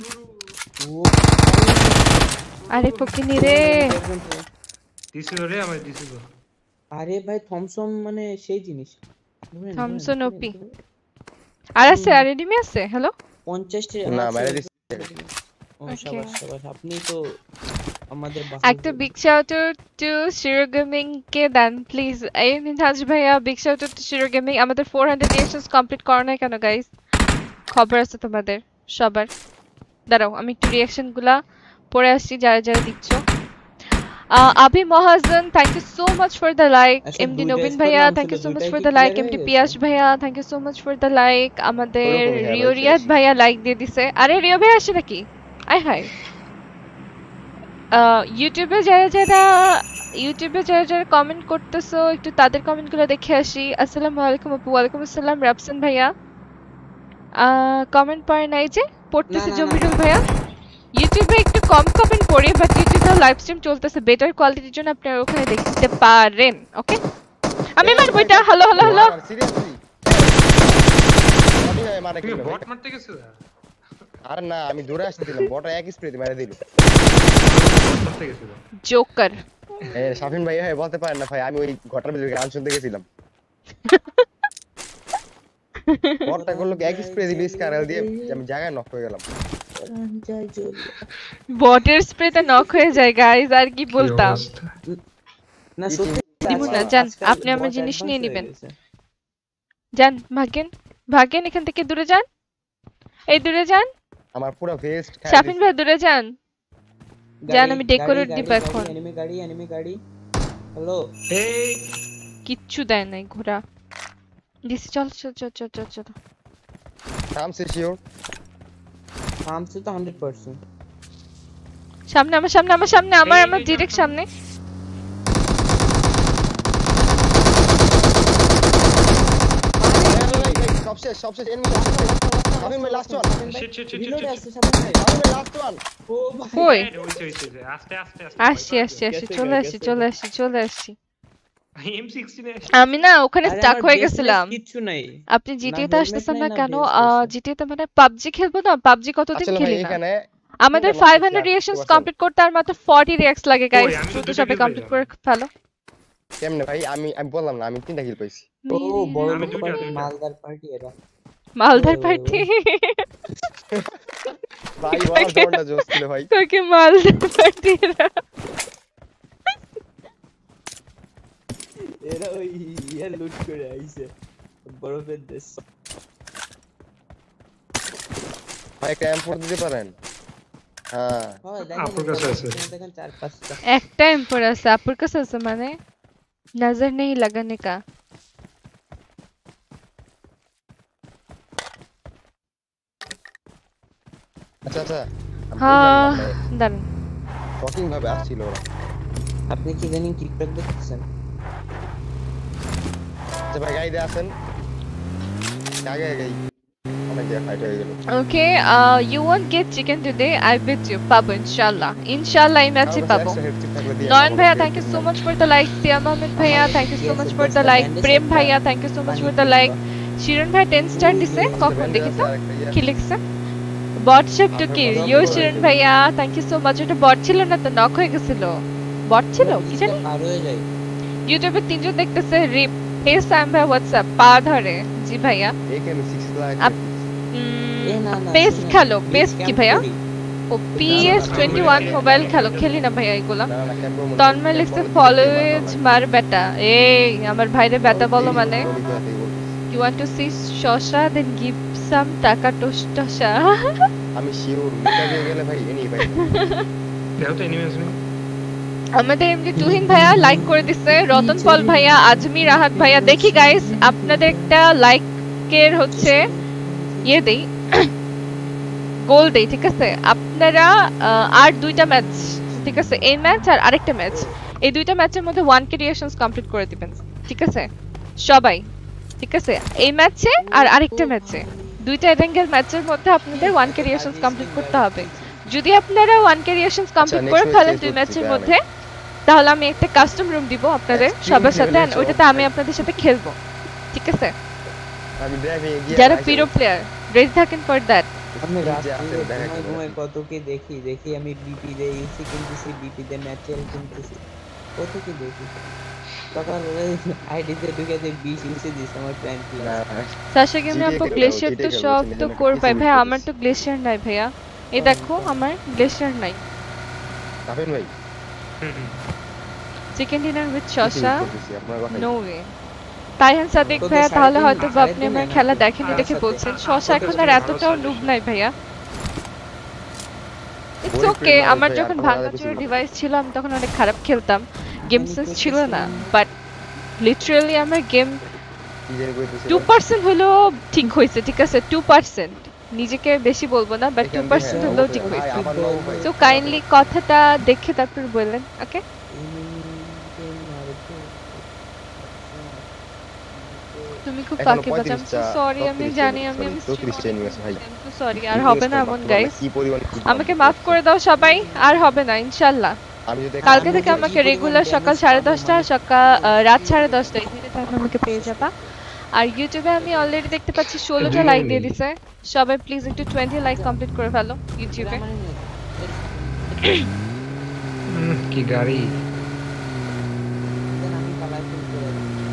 আরে ফকিনি রে দিছিল রে আমার দিছিল আরে ভাই থমসন মানে সেই জিনিস থমসন ওপি আর আছে আর এনিমি আছে হ্যালো 50 টি না বাইরে দিছে শাবাশ আপনি তো আমাদের একটা big shout out to Shiro gaming কে দেন প্লিজ এই মিনহাজ ভাইয়া big shout out to Shiro gaming আমাদের 400 রিঅ্যাকশনস কমপ্লিট করো না কেন গাইস খবর আছে তোমাদের সবার দাঁড়াও আমি একটু রিঅ্যাকশন গুলা পড়ে আসছি যারা যারা দিচ্ছ Abi Mahajan thank you so much for the like আচ্ছা, এমডি দুইটা নবীন score ভাইয়া নাম থ্যাংক ছিল, ইউ সো মাচ দুইটাই ফর কি দ্য লাইক clear এমডি হয়ে পিয়াস গেছে? ভাইয়া thank you so much for the like আমাদের ওরকম হ্যাঁ, রিও ভাই, রিয়াদ শেষ। ভাইয়া লাইক দিয়ে দিছে আরে রিও ভাই আসে নাকি আই হাই ইউটিউবে যারা যারা কমেন্ট করতেছো একটু তাদের কমেন্টগুলো দেখে আসি আসসালামু আলাইকুম আপু ওয়ালাইকুম আসসালাম রাফসান ভাইয়া কমেন্ট পড়ে নাই যে পড়তেছে না, না, জমিরুল না। ভাইয়া ইউটিউবে একটু কম কমেন্ট পড়ি বাট ইউটিউবে লাইভ স্ট্রিম চলতেছে বেটার কোয়ালিটির জন্য আপনারা ওখানে দেখতে পারেন ওকে আমি মারবো এটা হ্যালো সিরিয়াসলি ভাই মারে তুমি কিলো বট মারতে গেছো? আরে না আমি দূরে আসছিলাম বট এক স্প্রেতে মেরে দিল বট মারতে গেছো? জোকার এই শাফিন ভাই হ্যাঁ বলতে পারেন না ভাই আমি ওই ঘটার ভিতরে গান শুনতে গেছিলাম বটটা করলো এক স্প্রে দিল স্কারল দিয়ে আমি জায়গায় নক হয়ে গেলাম জয় জয় বটের স্প্রেতে নক হয়ে যায় গাইস আর কি বলতাম না সত্যি দিব না যান আপনি আমার জিনিস নিয়ে নেবেন যান ভাগেন এখান থেকে দূরে যান এই দূরে যান আমার পুরো ভেস্ট শাফিন ভাই দূরে যান যান আমি ডেকোরেট দিব এখন এনিমি গাড়ি হ্যালো এই কিচ্ছু দেয় নাই ঘোড়া দিছি চল কাম সে শিওর আমছে তো 100% সামনে আমার ডাইরেক্ট সামনে সব শেষ এনিমি শাফিন ভাই লাস্ট ওয়ান শিট রিলোড আছে সামনে ভাই শাফিন ভাই লাস্ট ওয়ান ও ভাই কই আস্তে চলে আসছি M16 আমি না ওখানে স্টাক হয়ে গেছিলাম কিচ্ছু নাই আপনি জিটিএ তে helmet আসতেছেন নাই, না না কেন base আছে। জিটিএ তে মানে পাবজি খেলবো না পাবজি কতদিন আসলে ভাই খেলি না এখানে আমাদের 500 রিঅ্যাকশনস কমপ্লিট করতে আর মাত্র 40 রিঅ্যাক্টস লাগে গাইস আমি তো দ্রুত দুটো সবে kill কমপ্লিট করে পেলাম। ফেলো কেমনে ভাই আমি বললাম না আমি 3টা কিল পাইছি ও বড় আমি লোক দুইটা, party, দুইটা। মালদার পার্টি এরা মালদার ওই, ওই, পার্টি ভাই ওয়ালা জোনটা জোস ছিল ভাই তোকে মালদার পার্টি এরা ওই ইয়া লুট করে আইছে বরফের দেশ ভাই ক্যাম্প করে দিতে পারেন হ্যাঁ হয় আপনার কাছে আছে। দেখেন 4-5টা একটা এম্পার আছে আপুর কাছে আছে মানে नजर नहीं लगाने का আচ্ছা हाँ दान টকিং ভাবে আসছিল ওরা আপনি কি জানেন টিকটক দেখছেন আচ্ছা ভাই গাইডে আছেন আগে অনেক জায়গায় ফাইট হয়ে গেল okay you won't get chicken today I bet you পাবো inshallah এই ম্যাচে পাবো নয়ন ভাইয়া thank you so much for the like সিয়া মোহাম্মদ ভাইয়া thank you so much for the like প্রেম ভাইয়া thank you so much for the like শিরন ভাই 10 star দিছে কখন দেখি তো কি লিখছে bot shape to kill you Shiron ভাইয়া থ্যাংক ইউ সো মাচ এটা বট ছিল না তো নক হয়ে গেছিল বট ছিল কি জানি পার হয়ে যায় ইউটিউবে তিনজন দেখতেছে রিপ হে স্যাম ভাই হোয়াটসঅ্যাপ পা ধরে জি ভাইয়া এখানে 6 লাখ এ না না পেস শুনেন, খেলো please পেস কি camp ভাইয়া করি। ও PS21 মোবাইল খেলো খেলি না ভাইয়া এগুলা না ক্যাম্প তন্ময় লিখছে ফলোইজ মার বেটা এই আমার ভাইরে বেটা বলো মানে you want to see শশা then give some টাকা টসটসা আমি শিওর মিটা দিয়ে গেলে ভাই এনি ভাই দেখো তো এনিমি আছে আমাদের এমডি তুহিন ভাইয়া লাইক করে দিছে রতন পল ভাইয়া আজমির রাহাত ভাইয়া দেখি গাইস আপনাদের একটা লাইকের হচ্ছে ইয়ে দেই গোল দেই ঠিক আছে আপনারা আর দুইটা ম্যাচ ঠিক আছে এই ম্যাচ আর আরেকটা ম্যাচ এই দুইটা ম্যাচের মধ্যে 1k রিঅ্যাকশনস কমপ্লিট করে দিবেন ঠিক আছে সবাই ঠিক আছে এই ম্যাচে আর আরেকটা ম্যাচে দুইটা এডেঙ্গেল ম্যাচের মধ্যে আপনাদের 1k রিঅ্যাকশনস কমপ্লিট করতে হবে যদি আপনারা 1k রিঅ্যাকশনস কমপ্লিট করে ফেলেন দুই ম্যাচের মধ্যে তাহলে আমি একটা কাস্টম রুম দিব আপনাদের সবার সাথে and ওইটাতে আমি আপনাদের সাথে খেলবো ঠিক আছে আমি ড্রাইভিং গিয়ে যারা পিরো প্লেয়ার রেডি থাকেন ফর দ্যাট আমি যে রাতে আছে দেখা ঘুমাই করবে। ঘুমাই কত কি দেখি আমি বিপি দে ইসি কিনতেছি বিপি দে ম্যাচেল কিনতেছি কত কি দেখি সকাল আইডিতে ঢুকে যে 20 ইসি দিছে আমার প্ল্যান কি সাশা গেমে GTA আপু খেলো, গ্লেশিয়ার GTA তো খেলো, সব চিনি তো না, করবাই কিছু ভাই বুঝতে আমার তো গ্লেশিয়ার নাই ভাইয়া এই দেখো আমার গ্লেশিয়ার নাই রাফেন ভাই চিকেন ডিনার উইথ শসা আপনার কথা নো ওয়ে তাইহান সাদিক তো ভাইয়া সাড়ে তাহলে তিন- হয়তো বা সাড়ে আপনি তিন আমার না, খেলা তো দেখেনি দেখে সাড়ে বলছেন সাত- শসা এখন আর এতটাও নুব নাই ভাইয়া ইটস ওই ওকে প্রেম আমার ভাই, যখন আর ভাঙাচোরা ভালো ডিভাইস ছিল আমি তখন অনেক খারাপ খেলতাম গেম আমি সেন্স কইতেছি ছিল না না। বাট লিটারালি আমার গেম কি জানি কইতেছিল 2% হলেও ঠিক হয়েছে ঠিক আছে 2% নিজেকে বেশি বলবো না বাট এখান থেকে 2% হলেও ঠিক ভাই, হয়েছে আমার নাও ভাই। সো কাইন্ডলি কথাটা দেখে তারপর বললেন ওকে তুমি খুব এখনো ফাঁকি বাজাম 35 টা, সরি আমি 34 জানি sorry, আমি 34 টা enemy আছে ভাই। সরি আর হবে না এমন গাইস কি পরিমাণ কি আমাকে মাফ করে দাও সবাই আর হবে না ইনশাআল্লাহ আমি যদি কালকে আমি থেকে যে আমাকে কি পরিমাণ রেগুলার সকাল damage পাবো 10:30 সকাল রাত 10:30 এই দুটো টাইম আমাকে পেয়ে যাবা আর ইউটিউবে আমি অলরেডি দেখতে পাচ্ছি 16টা লাইক দিয়ে দিছে সবাই প্লিজ একটু 20 লাইক কমপ্লিট করে ফেলো ইউটিউবে কি গাড়ি আমি কালারফুল করে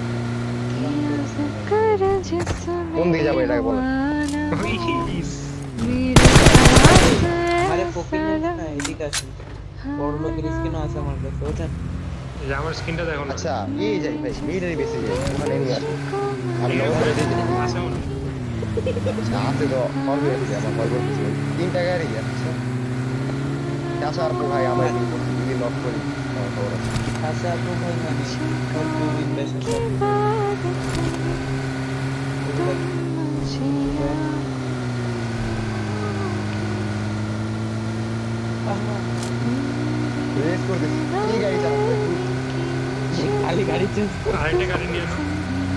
কোন দিকে যাবো এটাকে বলো আরে ফকির না এদিকে আসুন বড় লোকের স্কিনও আছে আমার কাছে ওটা এই যে আমার স্ক্রিনটা দেখো না আচ্ছা এই যাই ভাই মিডারি বেশি যাই ওখানে নিয়ে আসো আমি নক করে দিই আছে মনে সাথে তো হবে আমার ভয় করতেছি 3 টাকা রে আচ্ছা কাঁচা আপু ভাই আমরা যদি নক করি আচ্ছা আপু ভাই মানে কোন মুভির বেশি রেস করতে কি গাড়ি চালাতে খালি গাড়ি চেঞ্জ আরেকটা গাড়ি নিয়ে নাও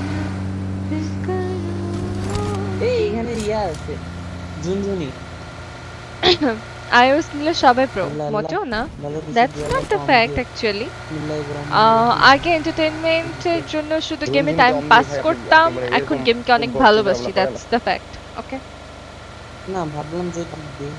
এই এখানে ইয়া আছে ঝুনঝুনি iOS নিলে সবাই প্রো মোটেও না that's not the fact actually আগে এন্টারটেইনমেন্টের জন্য শুধু গেমে টাইম পাস করতাম এখন গেমকে অনেক ভালোবাসি দ্যাটস দ্য ফ্যাক্ট ওকে না ভাবলাম যে দিই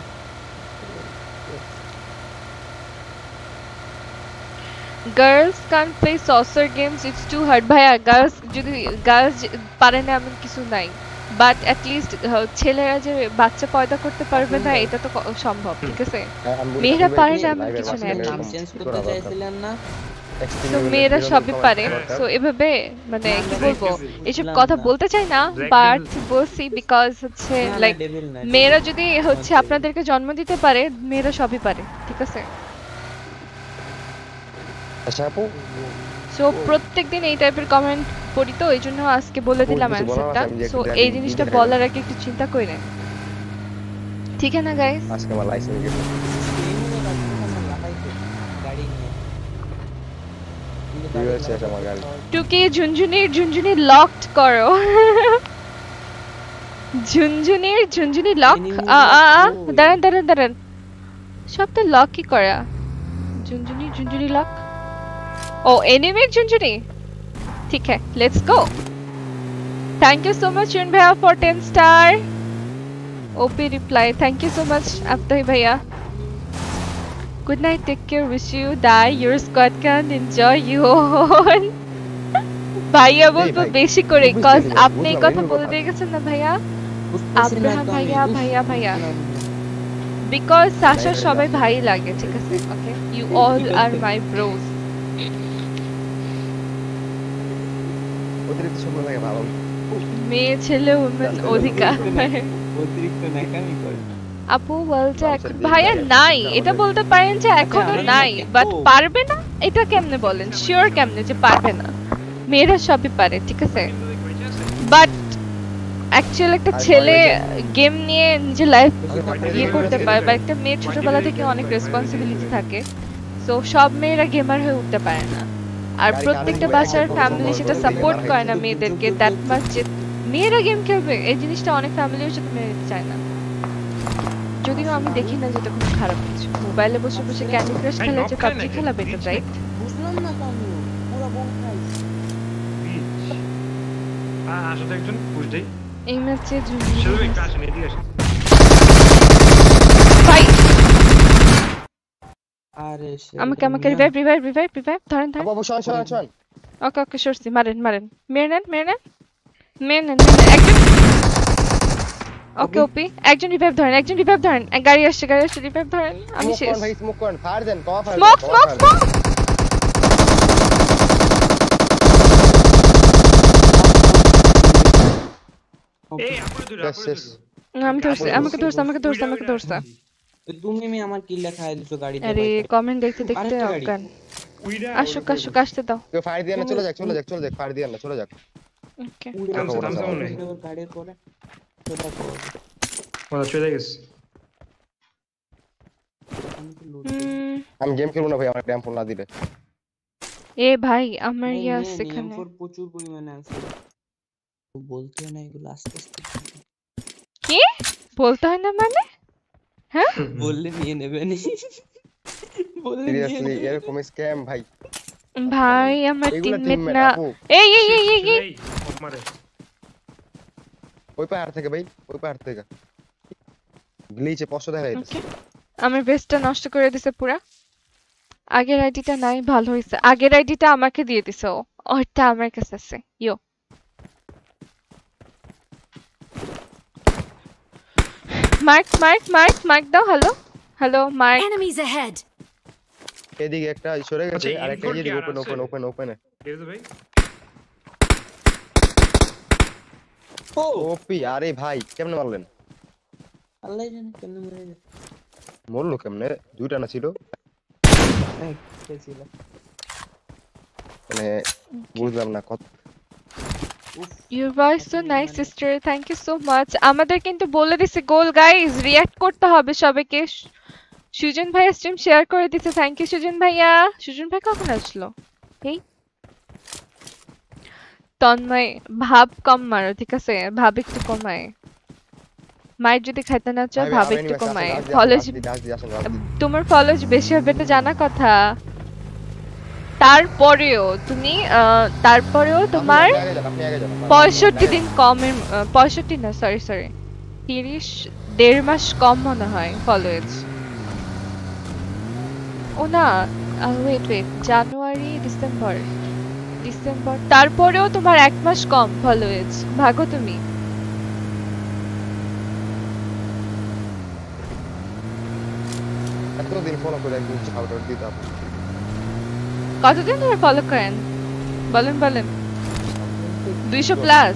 girls can't play saucer games it's too hard ভাইয়া girls যদি girls পারে না এমন কিছু নাই বাট অ্যাট লিস্ট ছেলেরা যে বাচ্চা পয়দা করতে পারবে না এটা তো সম্ভব ঠিক আছে মেয়েরা পারে না এমন কিছু নাই নাম চেঞ্জ করতে চাইছিলেন না তো মেয়েরা সবই পারে সো এভাবে মানে কি বলবো এসব কথা বলতে চাই না বাট বলছি বিকজ হচ্ছে লাইক মেয়েরা যদি হচ্ছে আপনাদেরকে জন্ম দিতে পারে মেয়েরা সবই পারে ঠিক আছে আচ্ছা আপু সো প্রত্যেকদিন এই টাইপের কমেন্ট পড়ি তো এইজন্য আজকে বলে দিলাম অ্যানসারটা সো এই জিনিসটা বলার আগে একটু চিন্তা করেন ঠিক আছে না গাইস আজকে আমার লাইসেন্স গেছে গাড়ি নিয়ে কি হয়েছে এটা আমার গাড়ি টুকি ঝুনঝুনি লকড করো ঝুনঝুনি লক দাঁড়ান সব তো লক কি করা ঝুনঝুনি লক ओ एनिमे झुंझुनी ठीक है let's go thank you so much चुन भैया for 10 star OP reply thank you so much अफ्ताही भैया good night take care wish you die your squad can enjoy you भैया বলবো বেশি করে কজ আপনি এই কথা বলে দিয়ে গেছেন না ভাইয়া আব্রাহাম ভাইয়া বিকজ সাশা সবাই ভাই লাগে ঠিক আছে okay you all are my bros অতিরিক্ত সময় লাগে ভালো মেয়ে ছেলে উমেন অধিকার অতিরিক্ত নাকামি করে আপু বলছে এখন ভাইয়া নাই এটা বলতে পারেন যে এখনো নাই বাট পারবে না এটা কেমনে বলেন শিওর কেমনে যে পারবে না মেয়েরা সবই পারে ঠিক আছে বাট অ্যাকচুয়ালি একটা ছেলে গেম নিয়ে নিজের লাইফ ইয়ে করতে পারে বা একটা মেয়ে ছোটবেলা থেকে অনেক রেসপন্সিবিলিটি থাকে সো সব মেয়েরা গেমার হয়ে উঠতে পারে না আর প্রত্যেকটা বাচ্চার ফ্যামিলি সেটা সাপোর্ট করে না মেয়েদেরকে দ্যাট মাচ যে মেয়েরা গেম খেলবে এই জিনিসটা অনেক ফ্যামিলির সাথে মেনে নিতে চায় না যদিও আমি দেখি না যেটা খুব খারাপ কিছু মোবাইলে বসে বসে ক্যান্ডি ক্রাশ খেলা যে পাবজি খেলা বেটার রাইট বুঝলাম না তো আমি পুরো বম খাইছি আসলে একজন পুশ দেই এই ম্যাচে শুধু একটু আসেন এদিকে আসেন ভাই আরে আমাকে রিভাইভ ধরেন বাবু শোন ওকে সরছি মারেন মেরে নেন একজন ওকে ওপি একজন রিভাইভ ধরেন গাড়ি আসছে রিভাইভ ধরেন আমি শেষ ভাই স্মোক করেন ফায়ার দেন কমা ফায়ার স্মোক এই আপনি দূরে আমি ধরছি আমাকে ধরছে তুমি আমি আমার কিল লেখা দিছো গাড়িতে আরে কমেন্ট দেখতে অজ্ঞান আসুক আসতে দাও কেউ ফায়ার দিয়ে না চলে যাক ফায়ার দিয়ে না চলে যাক ওকে গাড়ির পরে ছোটা করো ওরা চলে গেছে আমি গেম খেলবো না ভাই আমার ট্যাম্পো না দিলে এ ভাই আমার এখানে প্রচুর পরিমাণে আছে বলতে না এগুলো আস্তে কি বলতে হয় না মানে হ্যাঁ বললে নিয়ে নেবে নি সিরিয়াসলি এরকম স্ক্যাম ভাই আমার টিমমেট না এই মারে ওই পাহাড় থেকে ভাই, ওই পাহাড় থেকে গ্লিচে স্পষ্ট দেখা যাইতেছে। ওকে আমার বেস্টটা নষ্ট করে দিছে পুরা। আগের আইডিটা নাই, ভালো হইছে। আগের আইডিটা আমাকে দিয়ে দিছে ও, ওরটা আমার কাছে আছে। ইয়ো মার্ক দাও। Hello hello mark. Enemies ahead! এদিকে একটা সরে গেছে, আচ্ছা, আর একটা M4 এদিকে কি আর ওপেন আছে? ওপেন ওপেন ওপেনে। ঠিক আছে ভাই। ও ওপি, আরে ভাই কেমনে মারলেন? আল্লাহ জানে কেমনে মরে গেছে। মরলো কেমনে? দুইটা না ছিল এই, কে ছিল? মানে বুঝলাম না কত। উফ, Your voice so আপনি nice মানে sister, thank you so much. আমাদের কিন্তু বলে দিছে গোল গাইস, রিঅ্যাক্ট করতে হবে সবাইকে। সুজন ভাইয়া স্ট্রিম শেয়ার করে দিছে, থ্যাংক ইউ সুজন ভাইয়া। সুজন ভাই কখন আসলো? এই তন্ময় ভাব কম মারো, ঠিক আছে? ভাব একটু কমায়। মায়ের যদি খাইতে না চাও ভাই ভাব আমি একটু নিবাস আসেন, কমায়। রাজ ফলোজ দিয়ে আসেন, রাজ দিয়ে। তোমার ফলোজ বেশি হবে এটা জানা কথা। তারপরেও তুমি তোমার আপনি আগে যান, আপনি আগে যান। 65 দিন কমের 65 না সরি 1.5 মাস কম মনে হয় ফলোয়েজ। ও না ওয়েট জানুয়ারি ডিসেম্বর তারপরেও তোমার 1 মাস কম ফলোয়েজ। ভাগো তুমি। এতদিন ফলো করে একদিন শাউট আউট দিতাম। কতদিন ধরে ফলো করেন বলেন 200 প্লাস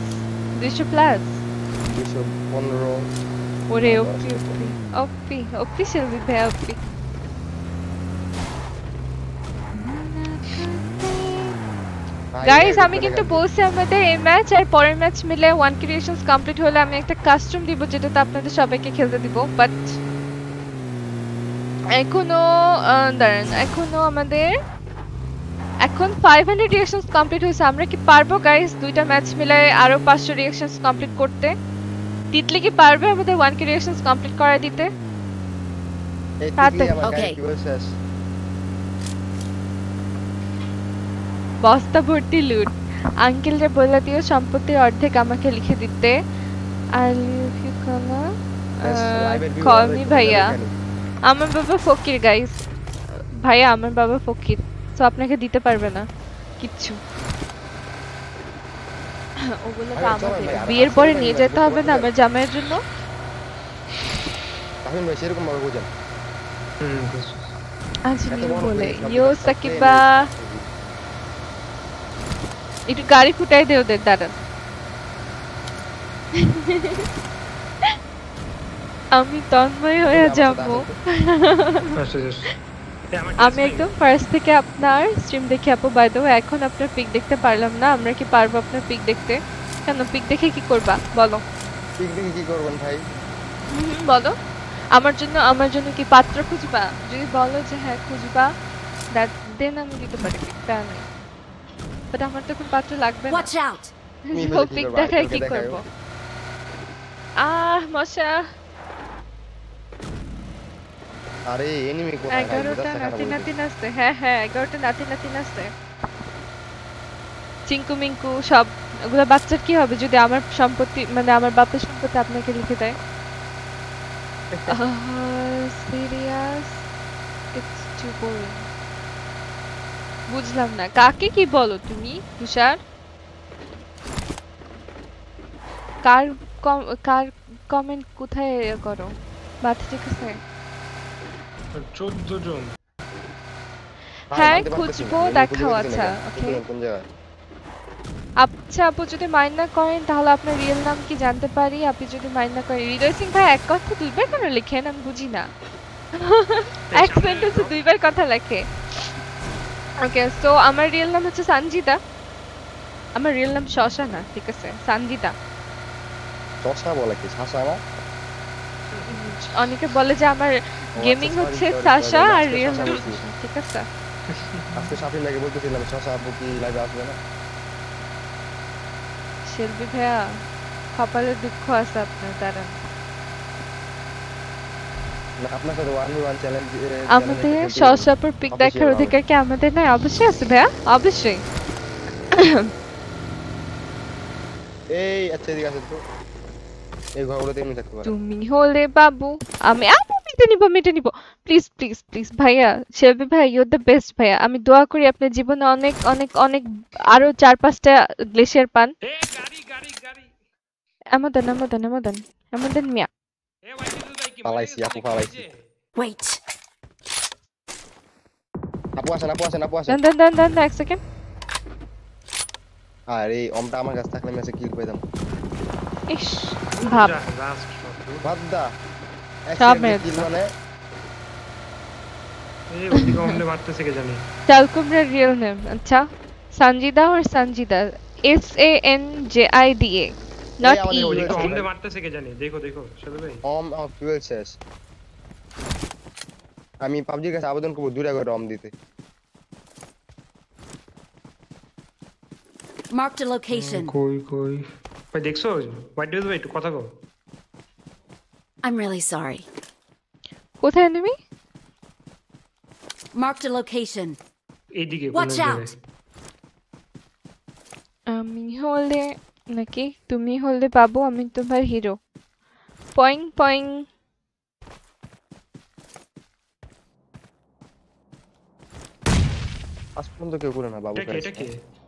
215। ওরে হ্যাঁ, ওপি শিল্পী ভাইয়া ওপি। ভাই, গাইস ভাই, আমি কিন্তু গান বলছি আমাদের এই ম্যাচ আর পরের ম্যাচ মিলে 1 ক্রিয়েশনস কমপ্লিট হলে আমি একটা কাস্টম দিব, যেটাতে আপনাদের সবাইকে খেলতে দিব। বাট এখনো দাঁড়ান, এখন 500 রিঅ্যাকশনস কমপ্লিট হয়েছে। আমরা কি পারবো গাইস দুইটা ম্যাচ মিলায় আরো 500 রিঅ্যাকশনস কমপ্লিট করতে? তিতলি কি পারবে আমাদের 1 রিঅ্যাকশনস কমপ্লিট করা দিতে? এই তাতে- টিকলি আমার Okay. গায়ে কি বলছিস? বস্তা ভর্তি লুট। আঙ্কেলরে বলে দিও সম্পত্তির অর্ধেক আমাকে লিখে দিতে। আর লাইভের ভিউ কল অনেক মি কমে ভাইয়া। যাবে এখানে। আমার বাবা ফকির গাইস, ভাইয়া আমার বাবা ফকির, তো আপনাকে দিতে পারবে না কিচ্ছু। ওগুলো তো আরে চলো আমাদের ভাই, আর বিয়ের আসলে পরে ভাই, নিয়ে ভাই, যেতে হবে না ভাই, আমার জামাইয়ের জন্য। তাহমিম ভাই সেরকম ভাবে বোঝেন। বুঝছি। আজ এত নিউ বড় বলে প্লেন, সব ইয়ো প্লেন সাকিবা একটু গাড়ি ফুটাই দে ওদের, দাঁড়ান। আমি তন্ময় হয়ে যাব। আচ্ছা, আচ্ছা। এই আমার আমি একদম ফার্স্ট থেকে আপনার স্ট্রিম দেখে আপু, বাই দ্য ওয়ে এখন আপনার পিক দেখতে পারলাম না। আমরা কি পারবো আপনার পিক দেখতে? কেন পিক দেখে কি করবা বলো? ঠিক দেখি কি করবেন ভাই? বলো। আমার জন্য কি পাত্র খুঁজবা? যদি বলো যে হ্যাঁ খুঁজবা, দ্যাট দেন আমি দিতে পারি পিক, তা নাই। বাট আমার তো এখন পাত্র লাগবে না। Watch out! তুমি ও বলে কি পিক করবা? দেখায় কি আইটেলকে দেখায়ও। করব? মশা। আরে এনিমি কোথায় ভাই? 11টা রাস্তা খারাপ নাতি হয়ে গেছে। নাতি নাচছে। হ্যাঁ 11টা নাতি নাচছে। চিঙ্কু মিঙ্কু সব ওগুলা বাচ্চার কি হবে যদি আমার সম্পত্তি মানে আমার বাপের সম্পত্তি আপনাকে লিখে দেয়? Serious, it's too boring. বুঝলাম না কাকে কি বলো তুমি তুষার? কার কমেন্ট কোথায় করো? বাচ্চা ঠিক আছে? 14 জন। ভাই, হ্যাঁ, মানতে পারতেছি না, খুঁজবো, এনিমি দেখাও, খুঁজে পাচ্ছি না আচ্ছা, কেন? okay. খুঁজবেন কোন জায়গায়? আচ্ছা আপু যদি মাইন্ড না করেন তাহলে আপনার রিয়েল নাম কি জানতে পারি? আপনি যদি মাইন্ড না করেন, হৃদয় সিং ভাই এক কথা দুইবার কেন লেখেন আমি বুঝি না। এক সেন্টেন্সে দুইবার কথা লেখে। ওকে, সো আমার রিয়েল নাম হচ্ছে সঞ্জিতা। আমার রিয়েল নাম শশা না, ঠিক আছে, সঞ্জিতা। চশা বলে কি? শাসা না? অনেকে বলে যে আমার গেমিং sorry, হচ্ছে sorry, সাশা sorry, আর আজকে রিয়েল শশা নাম বলছি। শশা, ঠিক আছে? আজকে শাফিন ভাইকে বলতেছিলাম শশা আপু কি লাইভে আসবে না? শিল্পী ভাইয়া কপালে দুঃখ আছে আপনার, দাঁড়ান। না, আপনার সাথে 1v1 চ্যালেঞ্জ আমাদের শশাপুর পিক দেখার অধিকার কি আমাদের নাই? অবশ্যই আছে ভাইয়া, অবশ্যই। এই আচ্ছা এদিকে আসেন তো। এই ঘরগুলোতে এমনি থাকতে পারে। তুমি হলে বাবু আমি মেটে নিব প্লিজ প্লিজ প্লিজ ভাইয়া শেলবি ভাই ইউ দ্য বেস্ট ভাইয়া আমি দোয়া করি আপনার জীবনে অনেক অনেক অনেক আরো 4-5টা গ্লেশিয়ার পান ए गाड़ी আমাদের মিয়া ए वाई दिल भाई की পালাইছি, আপু পালাইছি। Wait. আপু আসেন। দান এক সেকেন্ড আরে অমটা আমার কাছে থাকলে মেসে কিল পেতাম। ইস ভাব लास्ट शॉट বাদদা সব মেরে কিল মানে ए उसी को हमने मारते से के जानी चालकुमरा रियल नेम अच्छा संजीदा और संजीदा SANJIDA not আমাদের E ওই उसी को हमने मारते से के जानी देखो चलो भाई আমার ফুয়েল শেষ। আমি পাবজির কাছে আবেদন করব 2 টাকা রম দিতে। Marked a location. कोई भाई देखो व्हाट डू भाई কথা কও I'm really sorry. কোথায় enemy Marked a location. এইদিকে Watch out. আমি হলে নাকি তুমি হলে বাবু আমি তোমার হিরো পয়েং পয়েং আজ পর্যন্ত কেউ করে না বাবু। এটা কি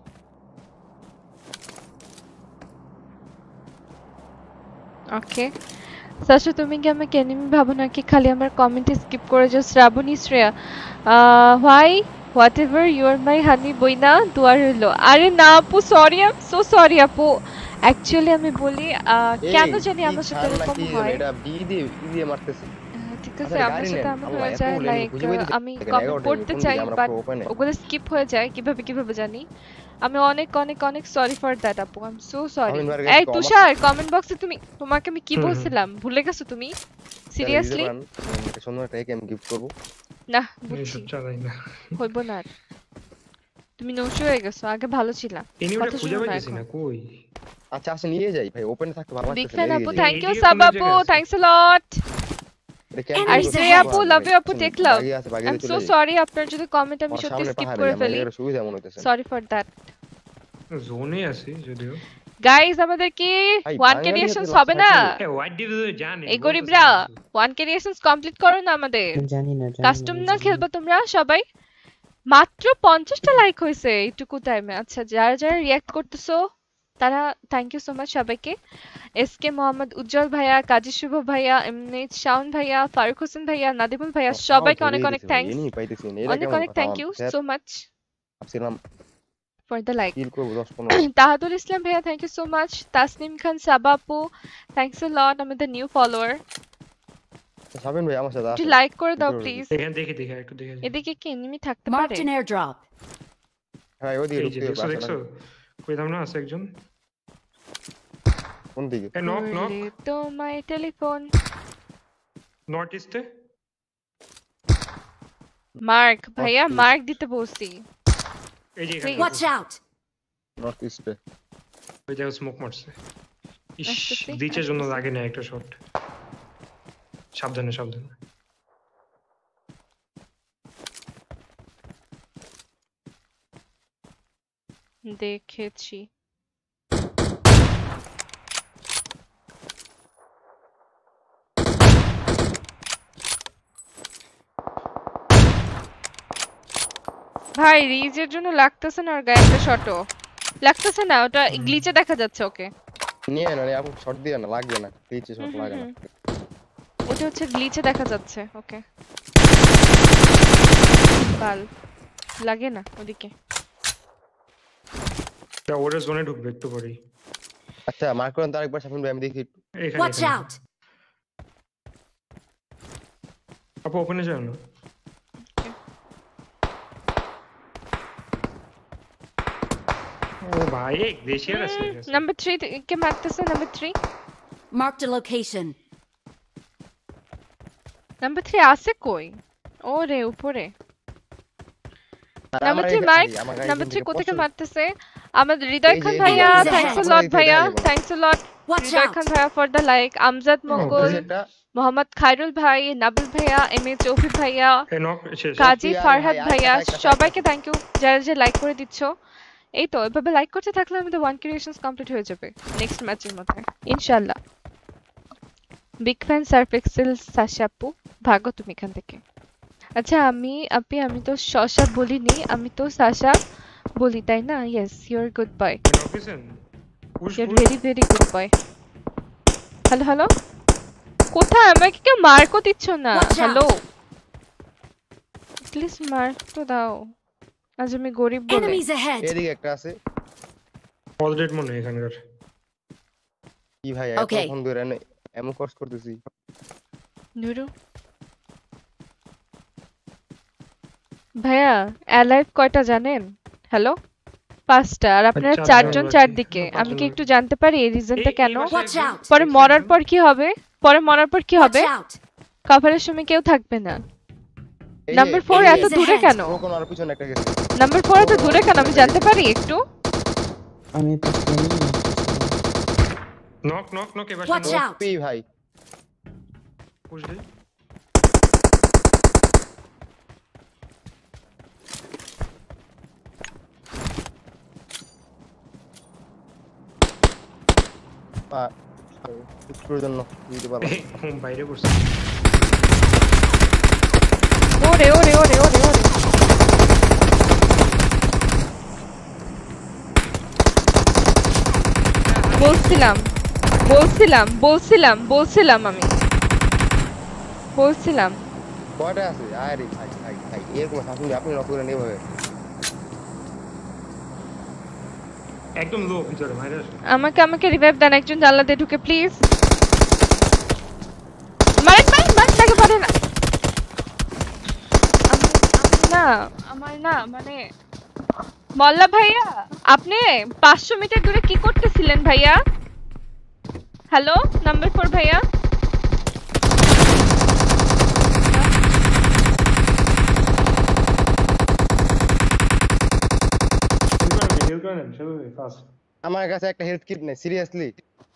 ওকে সাশু তুমি কি আমাকে এনিমি ভাবো নাকি খালি আমার কমেন্ট স্কিপ করে যাও Srabani Shreya why whatever you are my honey বইনা দোয়া রইলো আরে না আপু sorry I am so sorry আপু অ্যাকচুয়ালি আমি বলি কেন জানি আমার সাথে এরকম হয় এটা বি দিয়ে মারতেছে। ঠিক আছে আমার সাথে আমার হয়ে যায় লাইক আমি কমেন্ট পড়তে চাই বাট ওগুলো স্কিপ হয়ে যায় কিভাবে জানি আমি অনেক অনেক অনেক সরি ফর দ্যাট আপু আই এম সো সরি এই তুষার কমেন্ট বক্সে তোমাকে আমি কি বলছিলাম ভুলে গেছো তুমি সিরিয়াসলি সুন্দর একটা গেম গিফট করব না বুঝছি চালাই না হইব না আর তুমি নষ্ট হয়ে গেছো আগে ভালো ছিলা এনিমিটা কথা খুঁজে শোনো না পাইতেছি না এখন। কই আচ্ছা আসে নিয়ে যাই ভাই ওপেনে থাকতে ভালো বিগ লাগতেছে ফ্যান আপু না। থ্যাংক ইউ এদিকে সাব কোনো আপু জায়গায় আছে? থ্যাঙ্কস আ লট আর Enemies শ্রেয়া ahead. আপু লাভ ইউ আপু টেক লাভ বাগি আছে, বাগি আই এম চলে সো যাই। সরি আপনার যদি কমেন্ট আমি আমার সত্যি সামনে স্কিপ পাহাড়ে, করে আমার ফেলি এর সুবিধা মনে হইতেছে। সরি ফর দ্যাট জোনে আছি যদিও গাইস আমাদের কি ভাই, 1k বাঙালি রিঅ্যাকশনস হাতে হবে না লাস্ট এ হোয়াট ডিড জানি এই গরিবরা 1k রিঅ্যাকশনস কমপ্লিট করো না আমাদের জানি না কাস্টম না খেলবো তোমরা সবাই মাত্র 50টা লাইক হয়েছে এইটুকু টাইমে আচ্ছা যারা রিঅ্যাক্ট করতেছো তারা থ্যাংক ইউ সো মাচ সবাইকে এসকে মোহাম্মদ উজ্জ্বল ভাইয়া কাজী শুভ ভাইয়া এমএনএইচ শাওন ভাইয়া ফারুক হোসেন ভাইয়া নাদিমুল ভাইয়া সবাইকে অনেক অনেক থ্যাঙ্কস এনি পাইতেছি না। এটা অনেক কেমন অনেক কথা? Thank you sir, so much ভাবছিলাম ফর দ্য লাইক কিল করব 10-15। তাহাদুল ইসলাম ভাইয়া thank you so much Tasnim Khan সাবাপু থ্যাংকস আ লট আমাদের নিউ ফলোয়ার সাবিন ভাই আমার সাথে একটু আসেন। লাইক করে দাও একটু প্লিজ এখান দেখে একটু দেখে এদিকে কি এনিমি থাকতে পারে Marked an airdrop. হ্যাঁ ওদিকে এই যে ঢুকতে দেখছো কইতাম না আছে একজন কোন দিকে? এ নক ওরে তোমায় টেলিফোন নর্থ ইস্টে মার্ক ভাইয়া Okay. মার্ক দিতে বলছি এই যে এখানে Watch out. নর্থ ইস্টে। ওই জায়গায় স্মোক মারছে ইস আসতেছি, ব্রিচের জন্য আসতেছি। লাগে না একটা শট সাবধানে দেখেছি ভাই রিজের জন্য লাগতেছে না আর গায়ে একটা শটও লাগতেছে না ওটা গ্লিচে দেখা যাচ্ছে ওকে নিয়ে না আপু শট দিয়ে না লাগবে না পিছে শট লাগে না। ওটা হচ্ছে গ্লিচে দেখা যাচ্ছে ওকে বাল লাগে না ওদিকে ওরা জোনে ঢুকবে একটু পরেই আচ্ছা মার্ক করেন তার একবার সাবিন ভাই আমি দেখি একটু। এখানে Watch out. আপু ওপেনে যাও না ও ভাই এক দেশের আছে নাম্বার 3 কে মারতেছে number 3 Marked a location. Number 3 আছে কই ওরে উপরে নাম্বার 3 মার্ক নাম্বার 3 কোথা থেকে মারতেছে আমাদের হৃদয় খান ভাইয়া এই যে, থ্যাঙ্কস আ হ্যাঁ, লট ভাইয়া thanks a lot Watch Hridoy out. Khan ভাইয়া for the like Amjad Mongol এটা মোহাম্মদ খায়রুল ভাই নাবিল ভাইয়া এম এ চৌফি ভাইয়া এ নক শেষ কাজী আর ফারহাদ ভাই, ভাইয়া একটা সবাইকে থ্যাংক ইউ যারা যে লাইক করে দিচ্ছ এই তো এভাবে লাইক করতে থাকলে আমাদের 1 ক্রিয়েশনস কমপ্লিট হয়ে যাবে নেক্সট ম্যাচের মধ্যে ইনশাআল্লাহ big fan surf excel Sasha আপু, ভাগো তুমি এখান থেকে। আচ্ছা আমি তো শশা বলিনি, আমি তো সাশা বলি, তাই না? Yes, you are good boy, Location. Push, you are push. Very very good boy. Hello hello, কোথায়? আমাকে কেউ মার্কও দিচ্ছ না। Watch out! Hello, please mark তো দাও, আজ আমি গরিব বলে। Enemies ahead! এদিকে একটা আছে। All dead মনে হয় এখানকার। কি ভাই Okay. এতক্ষণ ধরে এমন কোর্স করতেছি। নুরু ভাইয়া, অ্যালাইভ কয়টা জানেন? হ্যালো, 5টা, আর আপনারা 4জন চারদিকে। আমি কি একটু জানতে পারি এই রিজনটা কেন? Watch out! পরে মরার পর কি হবে? পরে মরার পর কি হবে? Watch out! কভারের সময় কেউ থাকবে না। এই যে, নাম্বার 4 এই যে, এত দূরে কেন? broken আর পিছনে একটা গেছে। নাম্বার 4 এত দূরে কেন আমি জানতে পারি একটু? আমি তো জানি না। Knock, knock, knock, এবার Watch সামনে। out! পি ভাই Push দে। একটুর জন্য দিতে পারলাম। বাইরে পড়ছে। ওরে ওরে ওরে ওরে ওরে, বলছিলাম বলছিলাম বলছিলাম বলছিলাম আমি বলছিলাম। কয়টা আছে? আরে ভাই ভাই ভাই এরকম শাসন আপনি নক করে নেই ভাবে। একদম লো ভিতরে বাইরে আসো। আমাকে রিভাইভ দেন একজন, জানলা দিয়ে ঢুকে প্লিজ। মারেন মারেন মারেন, তাকে পারে না। আমার না মানে মোল্লা ভাইয়া, আপনি 500 মিটার দূরে কি করতেছিলেন ভাইয়া? হ্যালো, নাম্বার 4 ভাইয়া। হেল করেন সবাই ফাস্ট। আমার কাছে একটা হেলথ কিট নেই সিরিয়াসলি।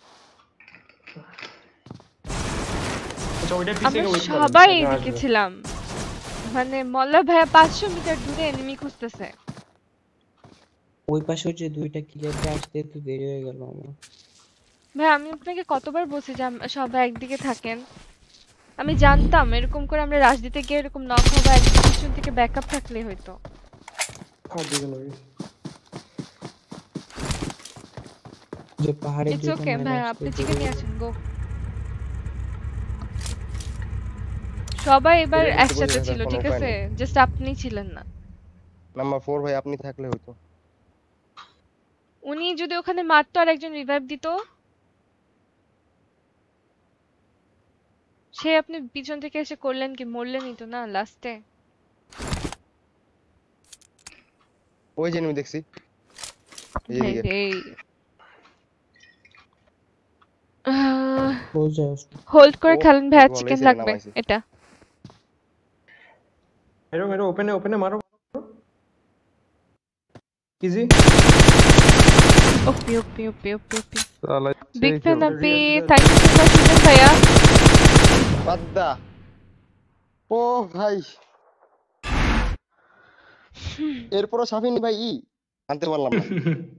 আচ্ছা ওইটা পিছে আমরা ওয়েট করুন। সবাই এদিকে ছিলাম, মানে মোল্লা ভাইয়া 500 মিটার দূরে এনিমি খুঁজতেছে। ওই পাশে হচ্ছে 2টা কিলের আসতে একটু দেরি হয়ে গেল আমার। ভাই আমি আপনাকে কতবার বলছি যে সবাই একদিকে থাকেন। আমি জানতাম এরকম করে আমরা রাশ দিতে গিয়ে এরকম নক হবে, একদিকে পিছন থেকে ব্যাকআপ থাকলে হয়তো। যে পাহাড়ে ইটস ওকে ভাই, আপনি চিকেন নিয়ে আসেন, গো। সবাই এবার এটা বুঝতে একসাথে পারছি, ছিল, কোনো ঠিক উপায় আছে? নেই। জাস্ট আপনি ছিলেন না। নাম্বার 4 ভাই আপনি থাকলে হইতো। উনি যদি ওখানে মারতো আর একজন রিভাইভ দিত, সে আপনি পিছন থেকে এসে করলেন কি? মরলেনই তো না লাস্টে। ওই যে আমি দেখছি ভাই এইদিকে। রে, বোঝা হোল্ড করে ও, খেলেন ভাই, বলেই চিকেন ছিল লাগবে নামাইছে। এটা। মেরো মেরো ওপেনে মারো। Easy. OP OP OP OP OP. Big fan আপি, thank you so much chicken ভাইয়া। বাদ্দা ও ভাই এরপরও সাফিনি ভাই আনতে পারলাম না।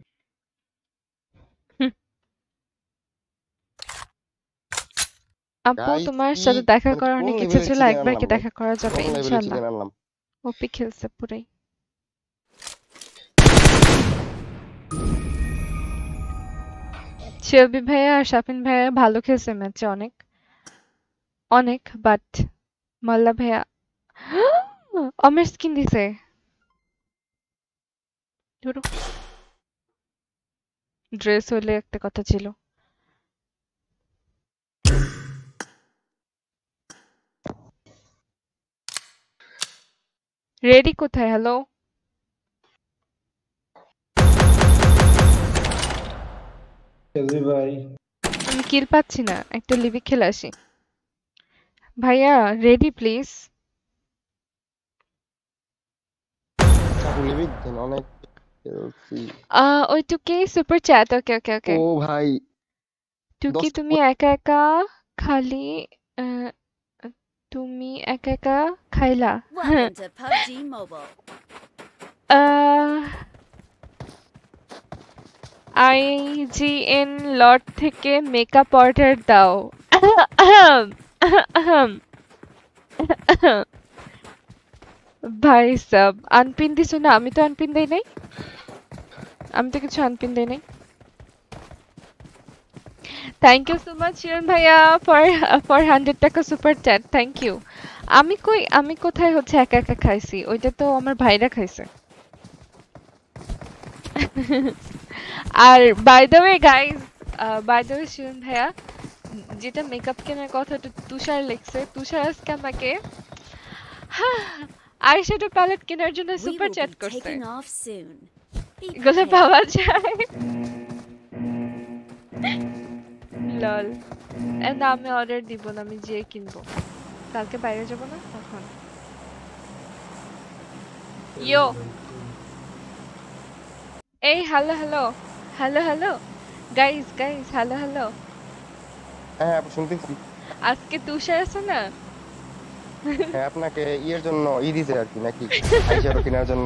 আপু Guys, তোমার কি সাথে দেখা মানে করার কোন অনেক ইচ্ছা level এর ছিল, chicken একবার কি আনলাম দেখা করা যাবে কোন লেভেলের ইনশাআল্লাহ। চিকেন আনলাম। ওপি খেলছে পুরাই। শিল্পী ভাইয়া আর শাফিন ভাইয়া ভালো খেলছে ম্যাচে, অনেক অনেক, বাট মাল্লা ভাইয়া অমের স্কিন দিছে। ড্রেস হলে একটা কথা ছিল। রেডি কোথায়? হ্যালো, ভাই আমি কিল পাচ্ছি না, একটা লিভিক খেলে আসি। ভাইয়া রেডি প্লিজ। সাফিনি বিগ দেন অনেক খেলছি। ওই টুকি সুপার চ্যাট, ওকে ওকে ওকে। ও ভাই টুকি 10 তুমি একা একা খালি আহ, তুমি একা একা খাইলা। Welcome to PUBG Mobile. IGN লট থেকে মেকআপ অর্ডার দাও। ভাই সাব আনপিন দিছো না? আমি তো আনপিন দেই নাই। আমি তো কিছু আনপিন দেই নাই। Thank you so much Shiron ভাইয়া ফর 100 টাকা সুপার চ্যাট। Thank you. আমি কোথায় হচ্ছে একা একা খাইছি? ওইটা তো আমার ভাইরা খাইছে। আর by the way guys, by the way Shiron ভাইয়া, যেটা মেকআপ কেনার কথাটা তুষার লিখছে, তুষার আজকে আমাকে আইশ্যাডো প্যালেট কেনার জন্য We super will chat be করছে। taking off soon. Be এগুলো prepared. পাওয়া যায়? লল। না আমি অর্ডার দিব না, আমি যেয়ে কিনবো। কালকে বাইরে যাব না তখন। ইয়ো এই hello hello hello hello guys hello hello. হ্যাঁ আপু শুনতেছি। আজকে তুষার আছে না? হ্যাঁ আপনাকে ইয়ের জন্য দিছে আর কি নাকি আইশ্যাডো কেনার জন্য।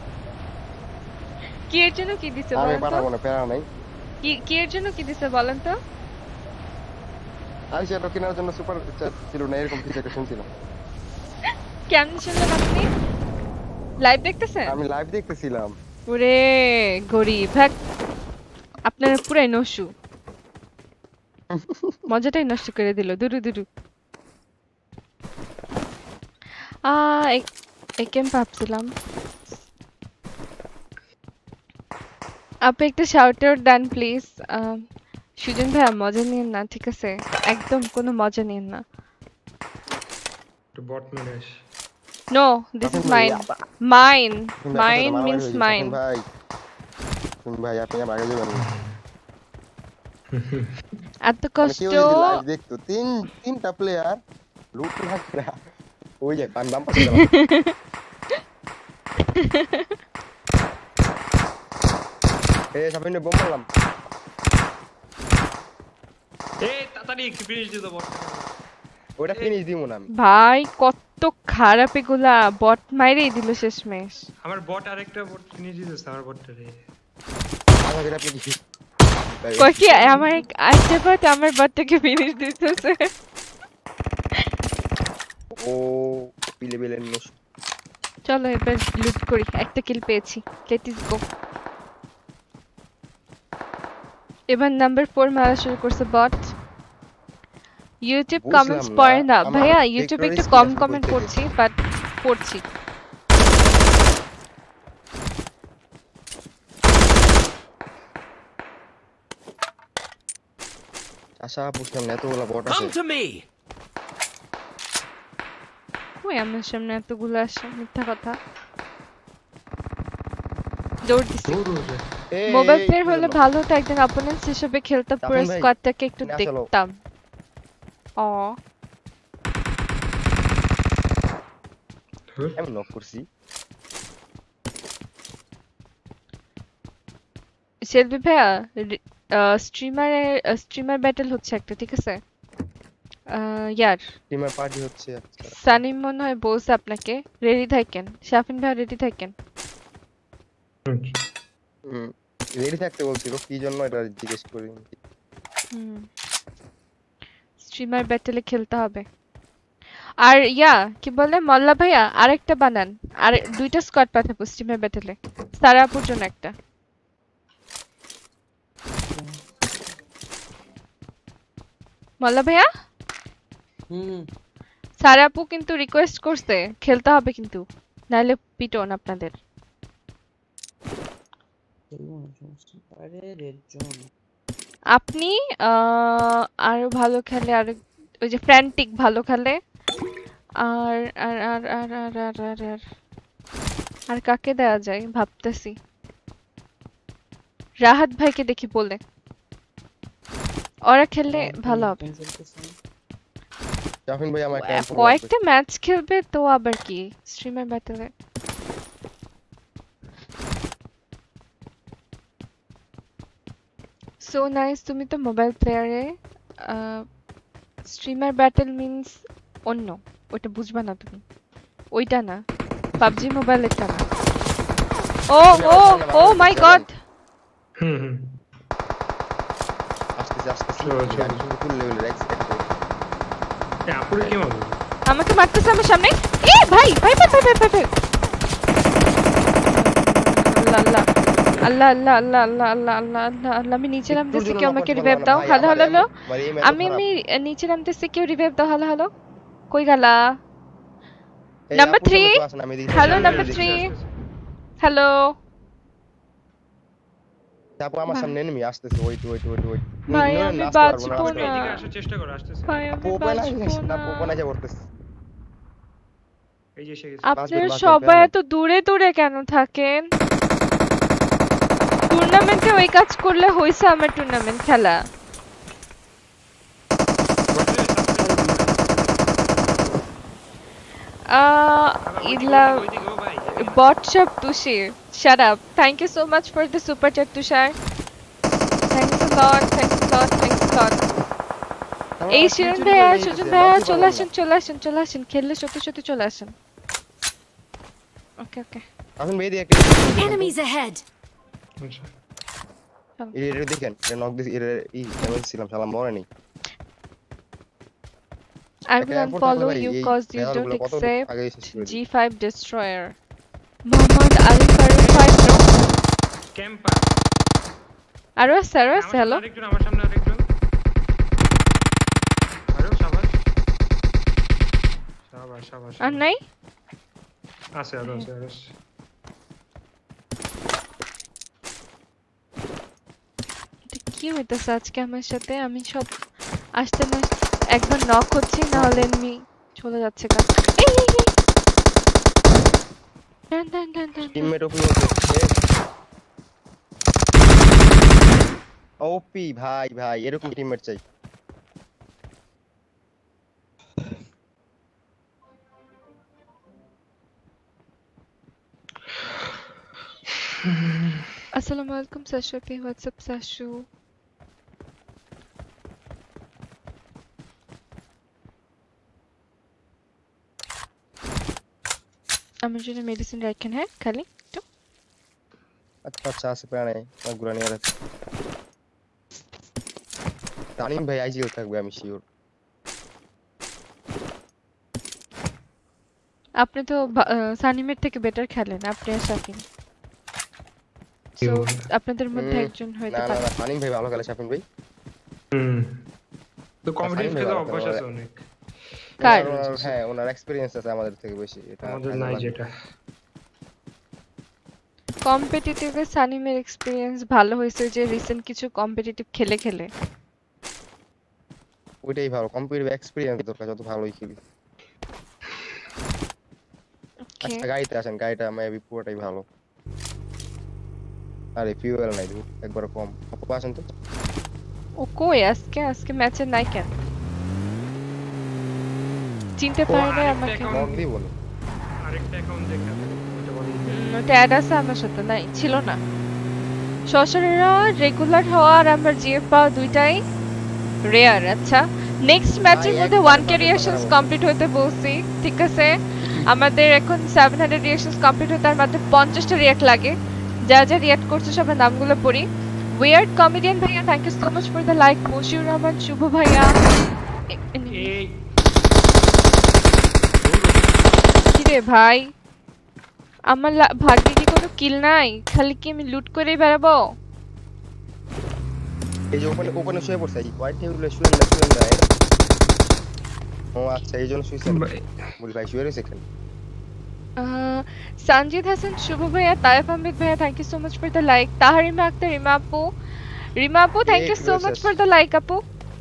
কি এর জন্য কি দিছে আমি বলেন তো? পাঠাবো না, প্যারা নাই। কি এর জন্য কি দিছে বলেন তো? আইশ্যাডো কেনার জন্য সুপার চ্যাট ছিল না, এরকম কিছু একটা শুনছিলাম। কেমন শুনলেন আপনি? লাইভ দেখতেছেন? আমি লাইভ দেখতেছিলাম। ওরে গরিব ভাগ, আপনারা পুরাই নসু। মজাটাই নষ্ট করে দিল। দুরু দুরু। একেম ভাবছিলাম আপনি একটা শাউট আউট দেন প্লিজ। সুজন ভাইয়া মজা নিয়েন না, ঠিক আছে? একদম কোনো মজা নিয়েন না। তো বট মেরে আস। No, this is mine. Mine means mine. ভাই শুন ভাই, আপনি আমার আগে যাবেন। এত কষ্ট। লাইভ দেখতো তিনটা প্লেয়ার লুট লাগরা ওই যে পান বাম পাশে সামনে বোম মারলাম। তাড়াতাড়ি ফিনিশ দিও বট। ওটা ফিনিশ দিমু না আমি। ভাই কত খারাপ এগুলা, বট মাইরেই দিল শেষমেশ। আমার বট আরেকটা বট ফিনিশ দিতেছে আমার বটটারে। আমাদের আপনি কি কই কি আমার আইতে বট আমার বটটাকে ফিনিশ দিতেছে। ও পিলে বিলেন নস। চলো এবার লুট করি, একটা কিল পেয়েছি। Let's go. এবার নাম্বার 4 মারা শুরু করছে বট। ইউটিউব কমেন্টস পড়ে না ভাইয়া, ইউটিউবে একটু কম কমেন্ট করছি বাট পড়ছি। আশা বুঝলাম না এতগুলা বট আছে। কই আমার সামনে এতগুলো আসে? মিথ্যা কথা। দৌড় দিছি। মোবাইল প্লেয়ার হলে ভালো হতো, একজন অপোনেন্ট হিসেবে খেলতাম, পুরো স্কোয়াডটাকে একটু দেখতাম। আমি নক করছি। সেলভি ভাইয়া স্ট্রিমার ব্যাটল হচ্ছে একটা, ঠিক আছে? ইয়ার টিমের পার্টি হচ্ছে। সানিম মনে হয় বলছে আপনাকে রেডি থাকেন। শাফিন ভাই রেডি থাকেন। রেডি থাকতে বলছিল, কি জন্য এটা জিজ্ঞেস করি। স্ট্রিমার ব্যাটলে খেলতে হবে। আর ইয়া কি বলে মোল্লা ভাইয়া আরেকটা বানান, আর দুইটা স্কোয়াড পাঠাবো স্ট্রিমার ব্যাটলে। সারাপুর জন্য একটা। মোল্লা ভাইয়া সারাপু কিন্তু রিকোয়েস্ট করছে খেলতে হবে কিন্তু, নাহলে পিটন আপনাদের। আপনি আরো ভালো খেলে, আর ওই যে ফ্র্যান্টিক ভালো খেলে। আর আর আর আর আর আর আর আর আর কাকে দেওয়া যায় ভাবতেছি। রাহাত ভাইকে দেখি বলে, ওরা খেললে ভালো হবে। জাফিন ভাই আমার কয়েকটা ম্যাচ খেলবে তো আবার কি স্ট্রিমার ব্যাটলে। সো নাইস, তুমি তো মোবাইল প্লেয়ারে। স্ট্রিমার ব্যাটল মিন্স অন্য, ওটা বুঝবা না তুমি, ওইটা না, পাবজি মোবাইলেরটা না। Oh oh oh my god. আস্তে আস্তে ফুল লেভেলের এক্সপেক্ট আপুরে কি মারবে? আমাকে মারতেছে আমার সামনে। এ ভাই ভাই ভাই ভাই ভাই ভাই। আল্লাহ আল্লাহ আল্লাহ আল্লাহ আল্লাহ আল্লাহ আল্লাহ আল্লাহ আল্লাহ আমি নিচে নামতেছি, কেউ আমাকে রিভাইভ দাও। হ্যালো হ্যালো হ্যালো, আমি নিচে নামতেছি, কেউ রিভাইভ দাও। হ্যালো হ্যালো, কই গেলা? Number 3, hello number 3, hello. আপু আমার সামনে এনিমি আসতেছে, ওয়েট ভাই আমি বাঁচবো না এদিকে আসার চেষ্টা করো, আসতেছে। ভাই, আমি ওপেন বাঁচবো না, না। ওপেন আইসা করতেছে। এই যে এসে গেছে। আপনারা সবাই এত দূরে দূরে কেন থাকেন? টুর্নামেন্টে ওই কাজ করলে হইছে আমার টুর্নামেন্ট খেলা। ইলা ওইদিকে ও ভাই। bot shop Tushar, shut up. Thank you so much for the super chat, Tushar. Thanks a lot, thanks a lot, thanks a lot. এই শিরন ভাইয়া, সুজন ভাইয়া, চলে আসেন, খেললে সত্যি সত্যি চলে আসেন। ওকে ওকে, এখন মেয়ে দিয়ে Enemies ahead! এটা দেখেন, এটা নক দিছি, এটা ড্যামেজ ছিলাম, শালা মরে নেই। I will unfollow you cause you don't accept G5 destroyer. Muhammad Ali Farid 5 no. ক্যাম্পার। Aros, hello. আরেকজন আমার সামনে আরেকজন। আরে শাবাশ। শাবাশ। আর নাই? আছে আরো আছে। কি হইতাছে আজকে আমার সাথে? আমি সব আসতে না একবার নক হচ্ছে, না হলে এনিমি চলে যাচ্ছে কাজ। এই ডান টিমমেট ওপি হচ্ছে। ওপি ভাই এরকম টিমমেট চাই। আসসালামু আলাইকুম সাশু, কি হোয়াটসঅ্যাপ সাশু? আমার জন্য মেডিসিন রাখেন, হ্যাঁ খালি একটু। আচ্ছা আছে প্রাণে গুলা নিয়ে রাখ। তানিম ভাই আইজিও থাকবে আমি শিওর। আপনি তো সানিমের থেকে বেটার খেলেন, আপনি আর শাফিন। সো আপনাদের মধ্যে একজন হয়তো না তানিম ভাই ভালো খেলে, শাফিন ভাই। তো কম্পিটিটিভ খেলা অভ্যাস আছে অনেক। কার? হ্যাঁ ওনার এক্সপেরিয়েন্স আছে আমাদের থেকে বেশি, এটা আমাদের নাই যেটা। কম্পিটিটিভে সানিমের এক্সপেরিয়েন্স ভালো হয়েছে যে রিসেন্ট কিছু কম্পিটিটিভ খেলে। ওইটাই ভালো, কম্পিটিটিভ এক্সপেরিয়েন্স দরকার, যত ভালোই খেলি। আচ্ছা গাড়িতে আসেন, গাড়িটা মেবি পুরোটাই ভালো। আরে ফিউয়েল নাই, একবার কম। আপু আসেন তো। ও কই আজকে ম্যাচে নাই কেন? চিনতে পারে না আমাকে। নক দি বলো। আরেকটা অ্যাকাউন্ট দেখা ওটা বলি। ওটা অ্যাড আছে আমার সাথে, নাই ছিল না। সশরীরা রেগুলার হওয়া আর আমার জিএফ পাওয়া দুইটাই রেয়ার। আচ্ছা নেক্সট ম্যাচের মধ্যে 1k রিঅ্যাকশনস কমপ্লিট হতে বলছি, ঠিক আছে? আমাদের এখন 700 রিঅ্যাকশনস কমপ্লিট হতে আর মাত্র 50টা রিঅ্যাক্ট লাগে। যা রিঅ্যাক্ট করছে সবার নামগুলো পড়ি। উইয়ার্ড কমেডিয়ান ভাইয়া, thank you so much for the like. Moshiur Rahman Shuvo ভাইয়া, এই কিরে ভাই আমার ভাগ্যে কি কোনো কিল নাই? খালি কি আমি লুট করেই বেড়াবো? এই যে ওপেনে শুয়ে পড়ছে, এই হোয়াইট টেবিলে শুয়ে না। ও আচ্ছা এই জন্য শুয়েছেন। বলি ভাই শুয়ে রয়েছে এখানে। সঞ্জিত হাসান শুভ ভাইয়া, তায়েফ আহমেদ ভাইয়া, thank you so much for the like. Taharima Akter, Rima আপু thank you so much for the like আপু।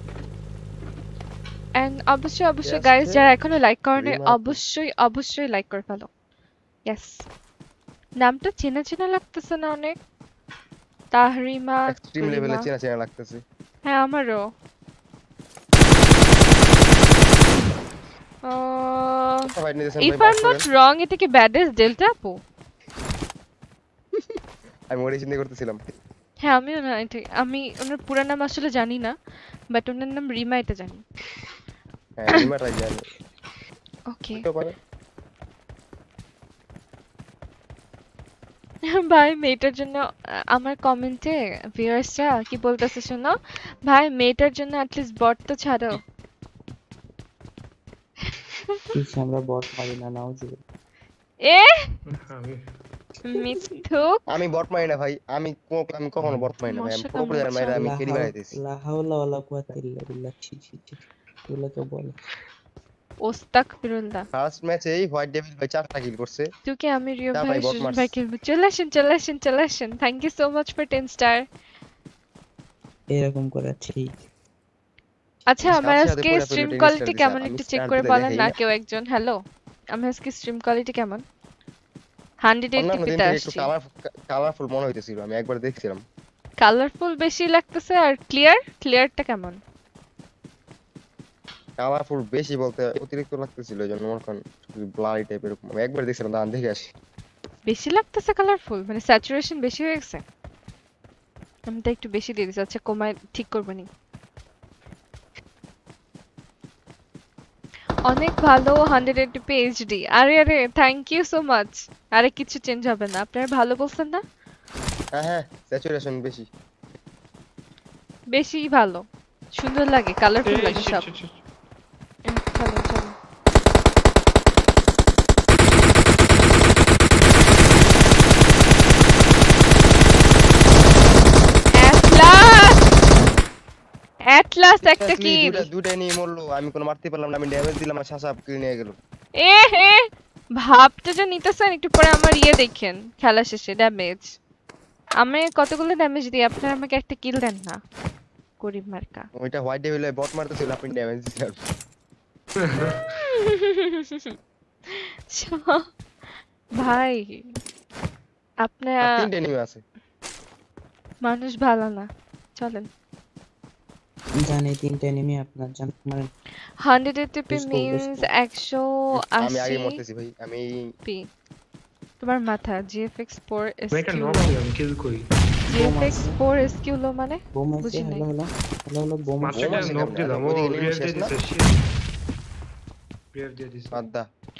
এন্ড অবশ্যই গাইস যারা এখনো লাইক করেনি অবশ্যই লাইক করে ফেলো। ইয়েস, নামটা চেনা লাগতেছে না অনেক? তাহরিমা এক্সট্রিম লেভেলে চেনা লাগতেছে। হ্যাঁ আমারও। If I'm not wrong, এটা কি ব্যাডেস ডেল্টা আপু? আমি অরিজিন করতেছিলাম। হ্যাঁ আমিও না, আমি ওনার পুরো নাম আসলে জানি না, বাট ওনার নাম রিমা, এটা জানি। হ্যাঁ রিমাটাই জানি। ওকে ভাই মেয়েটার জন্য আমার কমেন্টে ভিউয়ার্সরা কি বলতেছে শোনো, ভাই মেয়েটার জন্য অ্যাটলিস্ট বট তো ছাড়ো। ইস, আমরা বট মারি না নাউজুবিল্লাহ। এ আমি মিথ্যুক আমি বট মারি না ভাই, আমি কখনো বট মারি না ভাই, আমি মশা প্রো প্লেয়ার কামড়াচ্ছে। মাইরা আমি লা কেরি হাও- বানাইতেছি। লা হাওলা ওয়ালা কুওয়াতা ইল্লা বিল্লাহ। ছি ছি ছি, এগুলো তো বলে। ওস্তাগফিরুল্লাহ। ফার্স্ট ম্যাচেই হোয়াইট ডেভিল ভাই 4টা কিল করছে, তুই কি আমি রিও তা ভাই ভাই বট সুজন মারছে। ভাই খেলবো? চলে আসেন। Thank you so much for 10 star. এরকম করা ঠিক। আচ্ছা আমার সাথে আজকে পুরো স্ট্রিম পুরো কোয়ালিটি টেনিস কেমন খেলতেছে, একটু আমি চেক স্ট্যান্ড করে তুলে বলেন দেখাই না না। কেউ একজন। হ্যালো, আমার আজকে স্ট্রিম কোয়ালিটি কেমন? 180 অন্যান্য দিন তে থেকে একটু আসছি। কালারফুল মনে হইতেছিল, আমি একবার দেখছিলাম। কালারফুল বেশি লাগতেছে আর ক্লিয়ারটা কেমন? কালারফুল বেশি বলতে অতিরিক্ত লাগতেছিল, এই জন্য মনে করেন ব্লারি টাইপের এরকম। আমি একবার দেখছিলাম, দাঁড়ান দেখে আসি। বেশি লাগতেছে কালারফুল, মানে স্যাচুরেশন বেশি হয়ে গেছে। আমি তো একটু বেশি দিয়ে দিচ্ছি। আচ্ছা কমায় ঠিক করবো নি। অনেক ভালো 180p এইচডি। আরে থ্যাংক ইউ সো মাচ। আরে কিছু চেঞ্জ হবে না, আপনারা ভালো বলছেন না? হ্যাঁ, স্যাচুরেশন বেশি। বেশি ভালো, সুন্দর লাগে, কালারফুল এই লাগে shit, সব। shit, shit. চলো At last একটা Exactly, কিল। দুইটাই নিয়ে মরলো, আমি কোনো মারতে পারলাম না, আমি ড্যামেজ দিলাম আর শাসা কিল নিয়ে গেল। হে ভাবটা যে নিতেছেন একটু পরে আমার দেখেন খেলা শেষে ড্যামেজ। আমি কতগুলো ড্যামেজ দিই, আপনারা আমাকে একটা কিল দেন না, গরিব মার্কা। ওইটা হোয়াইট ডেভিল বট মারতেছিল, আপনি ড্যামেজ দিলেন। ভাই আপনারা আর 3টে এনিমি আছে। মানুষ ভালো না। চলেন। জানি 3টে এনিমি আপনার জান মারেন। 180p Let's go, let's means go. 180 আমি আগে মরতেছি ভাই, আমি p। তোমার মাথা GFX 4 मैं क्या SQ नॉक लो। किया हम किल कोई GFX 4 SQ লো মানে বোম আছে। বুঝি নাই। হ্যালো বোম আছে। मास्टर का আছে नॉक কেমনে? दिला वो ওইদিকে enemy रियर শেষ दे না? दिस शिट रियर दे दिस আদা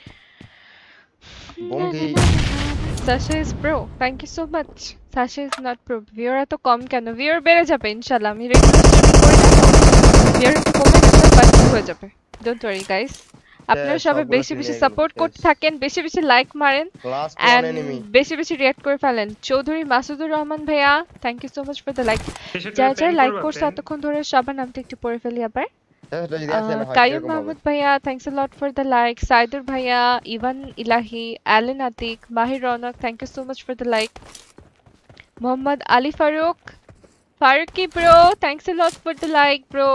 বোম কি Sasha is pro. Thank you so much. Sasha is not pro. Viewer এত কম কেন? Viewer বেড়ে যাবে ইনশাআল্লাহ। আমি রেগুলার স্ট্রিমিং করি না তো। Viewer একটু কমে গেছে, বাট হয়ে যাবে। Don't worry guys. আপনারা সবাই সবগুলো বেশি kill বেশি নিয়ে গেল, সাপোর্ট করতে শেষ। থাকেন, বেশি বেশি লাইক মারেন লাস্ট ওয়ান and এনিমি। বেশি রিঅ্যাক্ট করে ফেলেন। চৌধুরী মাসুদুর রহমান ভাইয়া, thank you so much for the like. যারা লাইক করছে এতক্ষণ ধরে সবার নামটা একটু পড়ে ফেলি আবার। এটা যদি আসে না হয় কাইয়ুম এরকম হবে। মাহমুদ ভাইয়া, thanks a lot for the like. Saidur ভাইয়া, Evan Elahi, Allen Atik, Mahir Rounak, thank you so much for the like. Mohammad Ali Faruk, Faruki bro, thanks a lot for the like bro.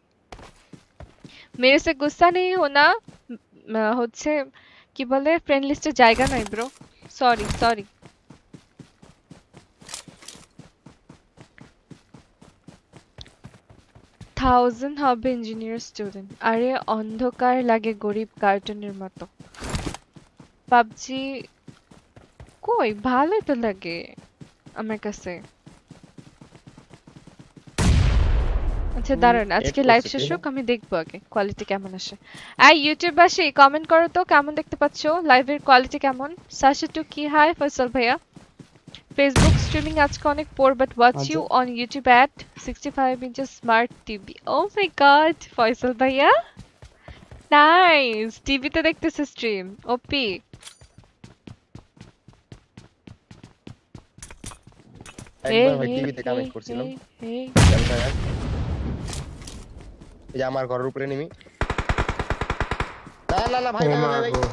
मेरे से गुस्सा नहीं होना, হচ্ছে কি বলে ফ্রেন্ড লিস্টে জায়গা নাই ব্রো, সরি। 1000 হবে ইঞ্জিনিয়ার স্টুডেন্ট। আরে অন্ধকার লাগে গরিব কার্টুনের মতো। পাবজি কই ভালোই তো লাগে আমার কাছে। আচ্ছা দাঁড়ান, আজকে লাইভ শেষ হোক, আমি দেখবো আগে কোয়ালিটি কেমন আসে। আর ইউটিউব আসে কমেন্ট করো তো কেমন দেখতে পাচ্ছো, লাইভের কোয়ালিটি কেমন। সাশা টু কি হাই ফয়সাল ভাইয়া। ফেসবুক স্ট্রিমিং আজকে অনেক poor, but watch you on YouTube at 65 inches smart TV. Oh my god Faisal ভাইয়া, নাইস। টিভিতে দেখতেছে স্ট্রিম, ওপি। একবার ভাই টিভিতে কানেক্ট করছিলাম। এই যে আমার ঘরের উপরে এনিমি। না ভাই ও মা ভাই গো।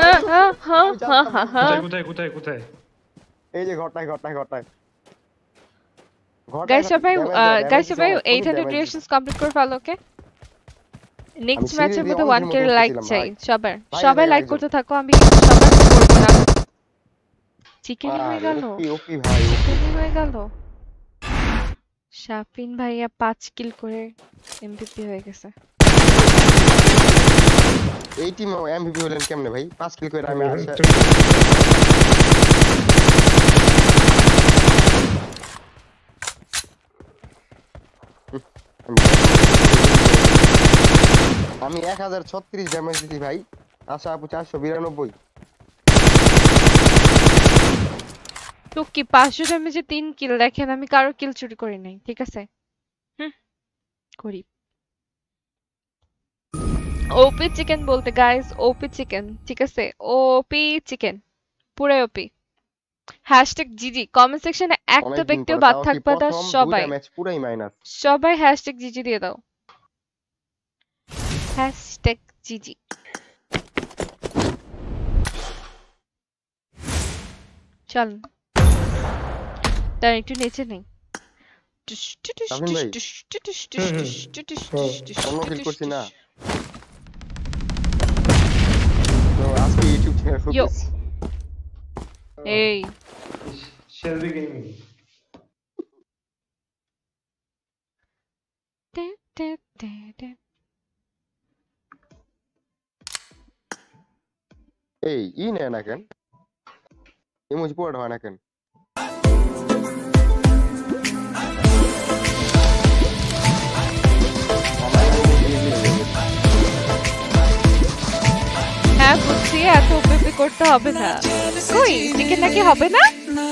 হ্যাঁ। কোথায় এই যে ঘরটায় গাইস সবাই 800 রিঅ্যাকশনস কমপ্লিট করে ফেলো, ওকে? নেক্সট আমি ম্যাচের সিরিজ মধ্যে দিয়ে 1k অনেক লাইক মতো চাই করতেছিলাম সবাই ভাই, লাইক ভাই, করতে থাকো, আমি কিন্তু সবার করব না। চিকেন হয়ে গেল, ওপি ভাই চিকেন হয়ে গেল। শাফিন ভাইয়া 5 কিল করে এমভিপি হয়ে গেছে। এই টিম এমভিপি হলেন কেমনে ভাই? 5 কিল করে আমি আসে আমি 1036 ড্যামেজ দিছি ভাই। আশা আপু 492। তো কি 500 ড্যামেজে 3 কিল? দেখেন আমি কারো কিল চুরি করি নাই, ঠিক আছে? গরিব। ওপি চিকেন বলতে গাইস, ওপি চিকেন, ঠিক আছে? ওপি চিকেন, পুরাই ওপি। হ্যাশট্যাগ জিজি কমেন্ট সেকশনে একটা অনেকদিন ব্যক্তিও পরে, বাদ তাও কি থাকবে না, প্রথম সবাই 2টা ম্যাচ পুরাই মাইনাস। সবাই হ্যাশট্যাগ জিজি দিয়ে দাও, হ্যাশট্যাগ জিজি। চল তার একটু নেচে নেই। শাফিন ভাই, অন্য কিল করছি না তো আজকে ইউটিউব চ্যানেল Yo. খুলতেছি। এই Shelby Gaming. এই ই নেয় না কেন, ইমোজি পোর্ট হয় না কেন? হ্যাঁ বুঝছি, এত ওপি করতে হবে না। কই চিকেন নাকি হবে না?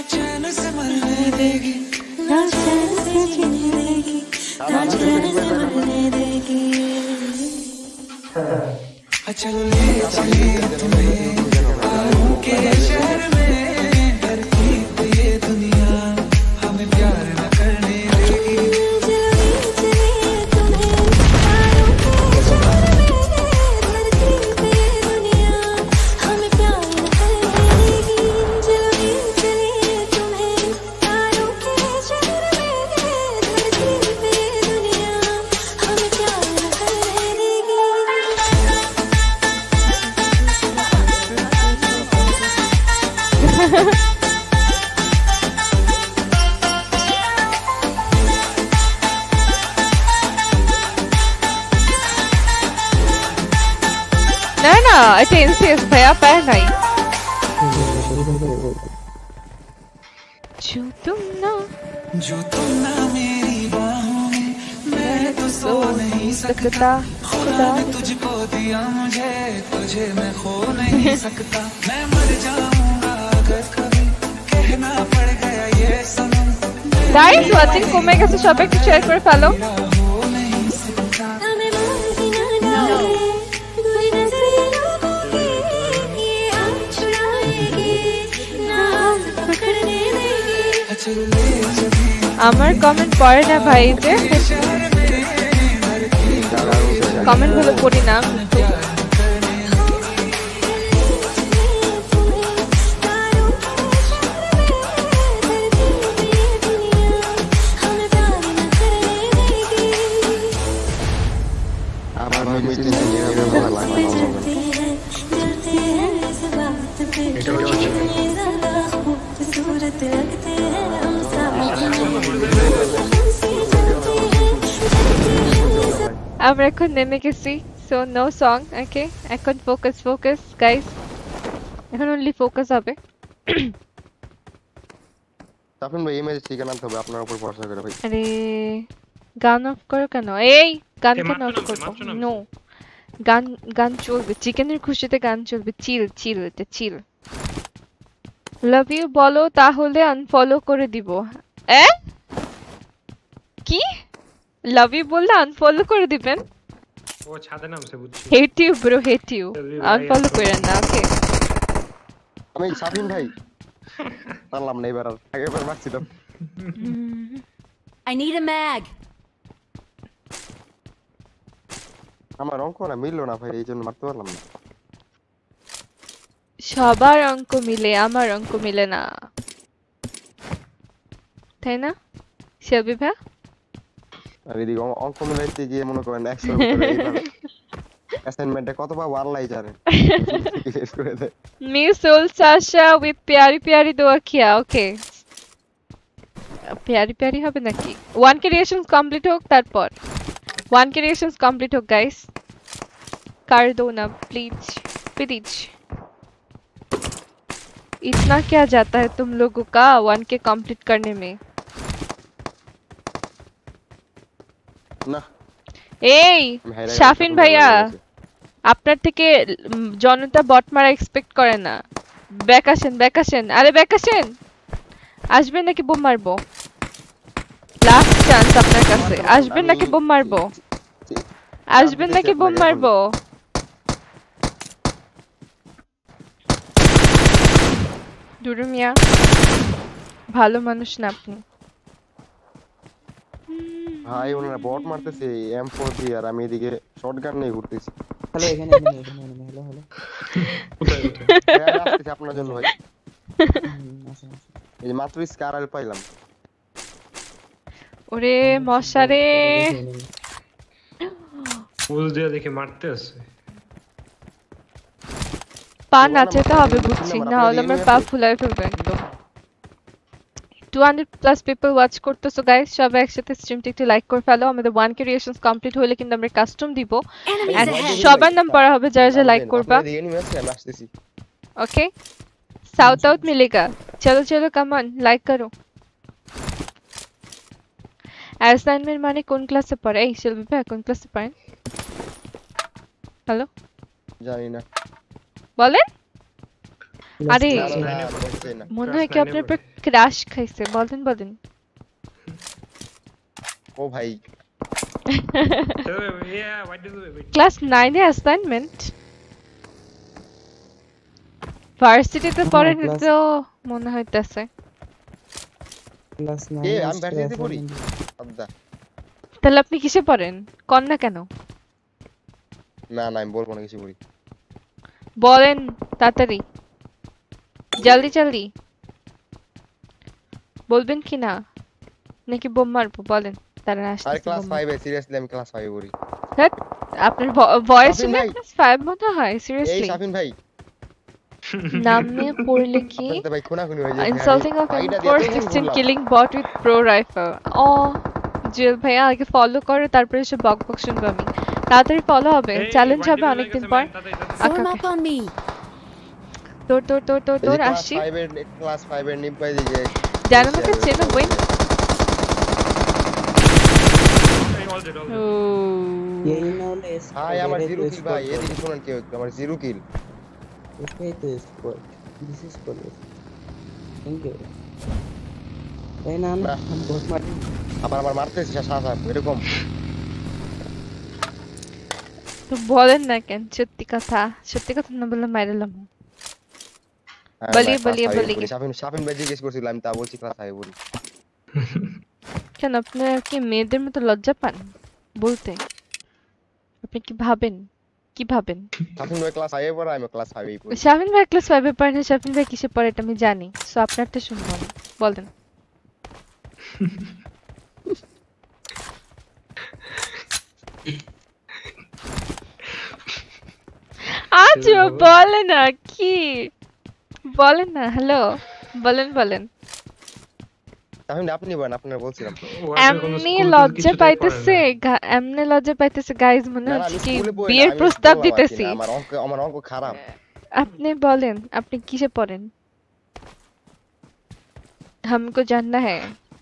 না না, এটা এনসিএস ভাইয়া, পায় নাই। जो तुम ना मेरी बाहों में, मैं तो सो नहीं सकता। खुदा ने तुझको दिया मुझे, तुझे मैं खो नहीं सकता। मैं मर जाऊंगा अगर कभी कहना पड़ गया ये सनम। गाइस ওয়াচিং কমে গেছে, সবাই একটু শেয়ার করে ফেলো। আমার কমেন্ট পড়ে না ভাই, যে কমেন্ট গুলো পড়ি না। আমরা এখন নেমে গেছি, সো নো সং। ওকে, এখন ফোকাস ফোকাস গাইস, এখন অনলি ফোকাস হবে। শাফিন ভাই ইমেজ চিকেন আনতে হবে, আপনার উপর ভরসা করে ভাই। আরে গান অফ করো কেন? এই গান কেন অফ করবো? নো, গান গান চলবে, চিকেনের খুশিতে গান চলবে। চিল চিল, এটা চিল। লাভ ইউ বলো তাহলে আনফলো করে দিব। এ কি লাভ ইউ বললে আনফলো করে দিবেন? ও ছাদে নামছে বুঝছি। Hate you bro, hate you, unfollow করেন না। ওকে আমি শাফিন ভাই পারলাম না এবার, আর আগেবার মারছিলাম। I need a mag. আমার অঙ্ক না মিললো না ভাই, এই জন্য মারতে পারলাম না। সবার অঙ্ক মিলে, আমার অঙ্ক মিলে না, তাই না শেলবি ভাই? আর এদিকে অঙ্ক মিলাইতে গিয়ে মনে করেন 100 এর ভিতরে এইবার অ্যাসাইনমেন্টে কত পাবো আল্লাহই জানে। শেষ করে দেয়। मिस सोल साशा with प्यारी प्यारी दुआ किया। ओके प्यारी प्यारी হবে নাকি? 1k रिएक्शंस कंप्लीट হোক, তারপর 1k रिएक्शंस कंप्लीट হোক गाइस, कर दो ना प्लीज प्लीज। इतना क्या जाता है तुम लोगों का 1k कंप्लीट करने में? না এই শাফিন ভাইয়া, আপনার থেকে জনতা বট মারা এক্সপেক্ট করে না। ব্যাক আসেন, ব্যাক আসেন, আরে ব্যাক আসেন। আসবেন নাকি বোম মারবো? লাস্ট চান্স আপনার কাছে। আসবেন নাকি বোম মারবো? আসবেন নাকি বোম মারবো? দুরু মিয়া ভালো মানুষ না আপনি। ভাই ওনারা বট মারতেছে M4 দিয়ে আর আমি এদিকে শটগান নিয়ে ঘুরতেছি। হ্যালো এখানে এখানে হ্যালো হ্যালো কোথায় কোথায়? ভাই, আমি আসতেছি আপনার জন্য ভাই। আসেন আসেন এই যে মাত্র স্কারাল পাইলাম। ওরে মশারে ফুল দিয়ে দেখে মারতে আছে। পা নাচাতে হবে বুঝছি, না হলে আমার পা ফুলায় ফেলবে একদম। 200+ পিপল ওয়াচ করতেছো গাইস, সবাই একসাথে স্ট্রিমটা একটু লাইক করে ফেলো। আমাদের 1k রিঅ্যাকশনস কমপ্লিট হলে কিন্তু আমরা কাস্টম দিব Enemies and ahead! সবার নাম পড়া হবে যারা যারা লাইক করবা। আপনাদের এনিমি আছে আমি আসতেছি। ओके साउथ आउट मिलेगा। चलो चलो कम ऑन लाइक करो। असाइनमेंट माने कौन क्लास से पढ़े? शिल्पी भाई कौन क्लास से पढ़े? हेलो জানি না। बोले अरे না, না, না, বলছে না। মনে হয় কি আপনার উপর ক্রাশ খাইছে, বলেন বলেন। ও ভাই So, yeah, what do we wait? Class 9 এ অ্যাসাইনমেন্ট ভার্সিটিতে পড়েন class- তো মনে হইতাছে। ক্লাস এ আমি ভার্সিটিতে পড়ি। আব্দা তাহলে আপনি কিসে পড়েন? কন না কেন? না না আমি বলবো না কিছু পড়ি। বলেন তাড়াতাড়ি, জলদি জলদি বলবেন কি না নাকি বোম মারবো? বলেন তারা আর আসতেছে। ক্লাস বোম 5 এ সিরিয়াসলি আমি ক্লাস 5 এ পড়ি। ধ্যাৎ, আপনার ভয়েস শাফিন শুনে ভাই। ক্লাস 5 মনে হয় এই সিরিয়াসলি। শাফিন ভাই নামে পড়লে কি আপনার তো ভাই খুনাখুনি হয়ে যায়। insulting of M416 killing bot with pro rifle। ও জুয়েল ভাইয়া আগে ফলো করে তারপরে সে বক বক শুনবো আমি। তাড়াতাড়ি ফলো হবে, Hey, চ্যালেঞ্জ what হবে do we অনেকদিন like পর। as a man? তাড়াতাড়ি, Okay, Form okay. up on me! তোর তোর তোর তোর তোর ক্লাস আসছি। 5 এর নিম পাই দিকে জানো আমাকে চেনো বই? Hey, all dead, all ও dead. यही नॉलेज ভাই আমার জিরো কিল ভাই এদিকে শুনেন কেউ একটু আমার zero kill. Okay, this sport. This is for you. Thank you. এই না না আমি বহুত মারি আবার আমার মারতেছে সাথে এরকম। তো বলেন না কেন সত্যি কথা? সত্যি কথা না বললে মাইরালাম। বলিয়ে, বলিয়ে, বলিয়ে। শাফিন ভাই জিজ্ঞেস করছিল আমি তা বলছি ক্লাস 5 পড়ি। কেন আপনারা কি মেয়েদের মতো লজ্জা পান বলতে? আপনি কি ভাবেন? কি ভাবেন? শাফিন ভাই ক্লাস 5 এ পড়ে আমি ক্লাস 5 এ পড়ি। শাফিন ভাই ক্লাস 5 এ পড়ে না, শাফিন ভাই কিসে পড়ে এটা আমি জানি। সো আপনারটা শুনবো আমি। বলেন। আজ বলে না কি? বলেন না, হ্যালো বলেন বলেন। শাফিন আপনি বলেন আপনারা বলছিলাম তো। ও, আজকে কোনো এমনি স্কুল লজ্জা কিছুতেই পাইতেছে, পড়ে এমনি লজ্জা পাইতেছে গাইজ, মনে না না হচ্ছে আমি কি স্কুলে পড়ি না, বিয়ের আমি প্রস্তাব বললাম আর কি না, দিতেছি। আমার অঙ্ক খারাপ। আপনি বলেন আপনি কিসে পড়েন? हमको जानना है।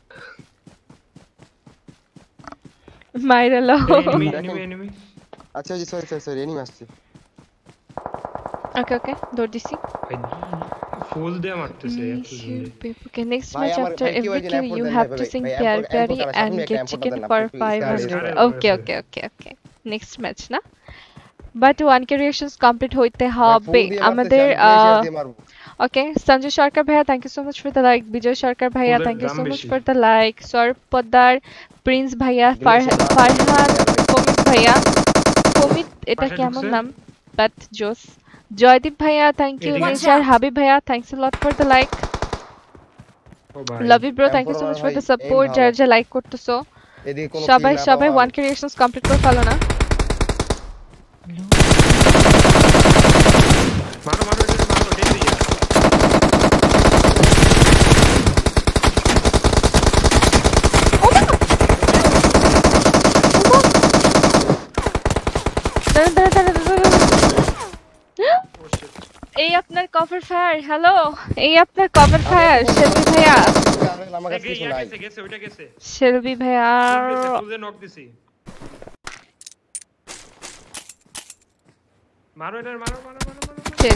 मायरा लो। না। Enemy, enemy, enemy. আচ্ছা জি সরি এনিমি আসছে। ओके ओके दौड़ दिसी। ভাই, ফুল দিয়ে মারতেছে এত জোরে। Okay, next ভাই match আমার after ভাই কি every বলছেন kill M4 you then have ভাই, to ভাই, sing ভাই, pyar M4 pyari তারা and সামনে একটা get M4 chicken then, for আপনি একটু 500। স্কারে Okay রয়েছে। okay okay okay next match না, but 1k reactions complete হইতে ভাই, হবে ফুল দিয়ে আমাদের। মারতেছে, আমি প্লেজার দিয়ে মারবো। Okay, Sanjay Sharkar bhaiya, thank you so much for the like. Bijay Sharkar bhaiya, ফুলের thank you দাম so much বেশি। for the like. Saurabh Poddar, Prince bhaiya, দুইশো টাকা Farhan, Komit bhaiya, Komit এটা পাশে কেমন ঢুকছে? নাম, but Jos. Joydeep bhaiya, thank you. এদিকে। Watch Nishar out. Habib bhaiya, thanks a lot for the like. ও ভাই, Love you bro, thank you so M4 much for ভাই, the support. aim যারা ভালো। যারা like করতেছো এদিকে কোনো সবাই kill না সবাই পাওয়া 1k reactions complete করে ফেলো না। মারো মারো এটাকে মারো, ডেট দিয়া। দাঁড়ান, দাঁড়ান, দাঁড়ান, দাঁড়ান, দাঁড়ান। Oh shit. এই আপনার কভার ফায়ার, হ্যালো এই আপনার কভার ফায়ার শেলবি ভাইয়া, আমার কাছে কিছু নাই। গেছে গেছে ওইটা গেছে। শেলবি ভাইয়া। ফুল দিয়ে নক দিছি। মারো এটা, মারো মারো মারো মারো। শেষ।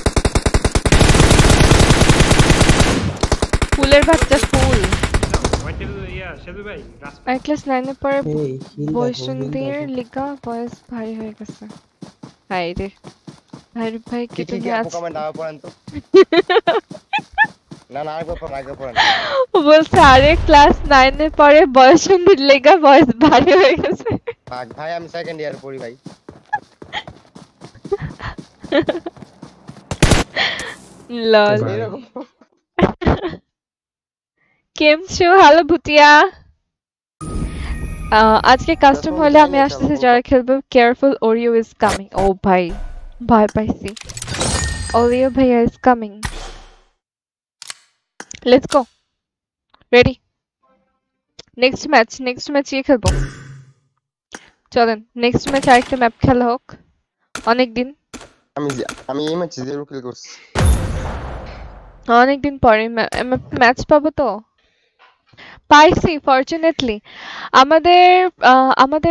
ফুলের বাচ্চা ফুল। হোয়াইট ইয়া শেলবি ভাই, রাস্তা। আর ক্লাস 9 এর পরে এই হিল বৈষ্ণবীর লিগা ভয়েস ভারী হয়ে গেছে। হাই রে ভাই, ভাই কি কি তুমি কি আজ কমেন্ট আওয়া পড়েন তো। না না আরেকবার পড়েন বলছে আরে ক্লাস 9 এ পড়ে বয়স সন্ধির লেগা বয়স ভারী হয়ে গেছে। ভাই আমি সেকেন্ড ইয়ার পড়ি ভাই। লল ভাই। এরকম কেম ছো হ্যালো ভুটিয়া। আজকে কাস্টম তারপর হলে আমি জানিয়ে আসতেছি যাবো। যারা খেলবে কেয়ারফুল ওরিও ইজ কামিং। ও ভাই ভয় পাইছি। ওরিও ভাইয়া is coming. Let's go ready next match কি খেলবো চলেন নেক্সট ম্যাচ আরেকটা ম্যাপ খেলা হোক অনেকদিন আমি এই ম্যাচে 0 কিল করছি। অনেকদিন পরে ম্যাচ পাবো তো পাইছি ফরচুনেটলি আমাদের আমাদের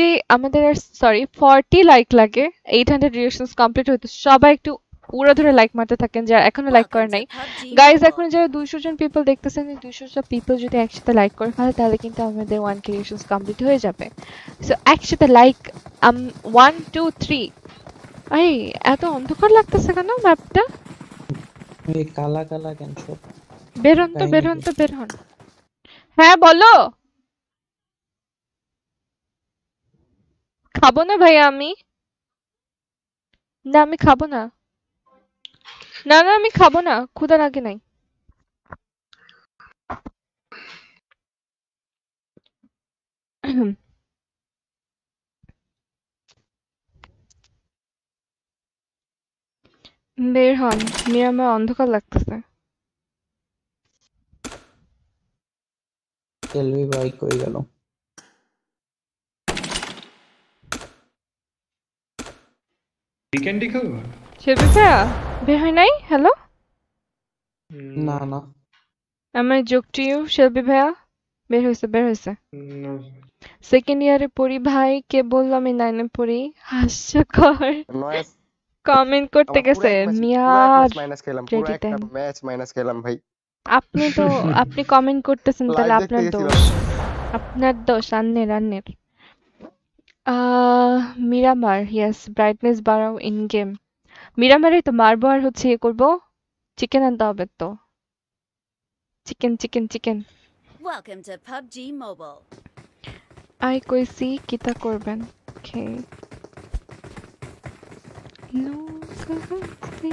40 লাইক লাগে 800 রিঅ্যাকশনস কমপ্লিট হইতো সবাই একটু উড়া ধরে লাইক মারতে থাকেন যারা এখনো লাইক করে Welcome নাই to PUBG গাইজ Mobile. এখন যারা 200 জন পিপল দেখতেছেন 200 জন পিপল যদি একসাথে লাইক করে ফেলে তাহলে কিন্তু আমাদের 1k রিঅ্যাকশনস কমপ্লিট হয়ে যাবে সো একসাথে লাইক 1 2 3 এই এত অন্ধকার লাগতেছে কেন ম্যাপটা এই কালা কালা কেন সব বেরোন কাহিনী তো বের হন হ্যাঁ বলো খাবো না ভাইয়া আমি না আমি খাবো না না আমি খাবো না ক্ষুধা লাগে নাই বের হন আমার অন্ধকার লাগতেছে এলভি ভাই কই গেল উইকেন্ডে খেলবো? শিল্পী ভাইয়া বের হয় নাই হ্যালো না না আমার যোগ টু ইউ শিল্পী ভাইয়া বের হয়েছে না। সেকেন্ড ইয়ারে পড়ি ভাই কে বললো আমি 9 এ পড়ি হাস্যকর নয়েস কমেন্ট করতে গেছে মিয়া মাইনাস খেলাম ready পুরো একটা time. ম্যাচ মাইনাস খেলাম ভাই। আপনি কমেন্ট করতেছেন তাহলে Live দেখতে আপনার গেছিলাম। দোষ আপনার দোষ আন্নের মিরামার ইয়েস ব্রাইটনেস বাড়াও ইন গেম মিরামারে তো মারবো আর হচ্ছে ইয়ে করবো চিকেন আনতে হবে তো chicken Welcome to PUBG Mobile. আই কইছি কিতা করবেন ওকে लोग हंसते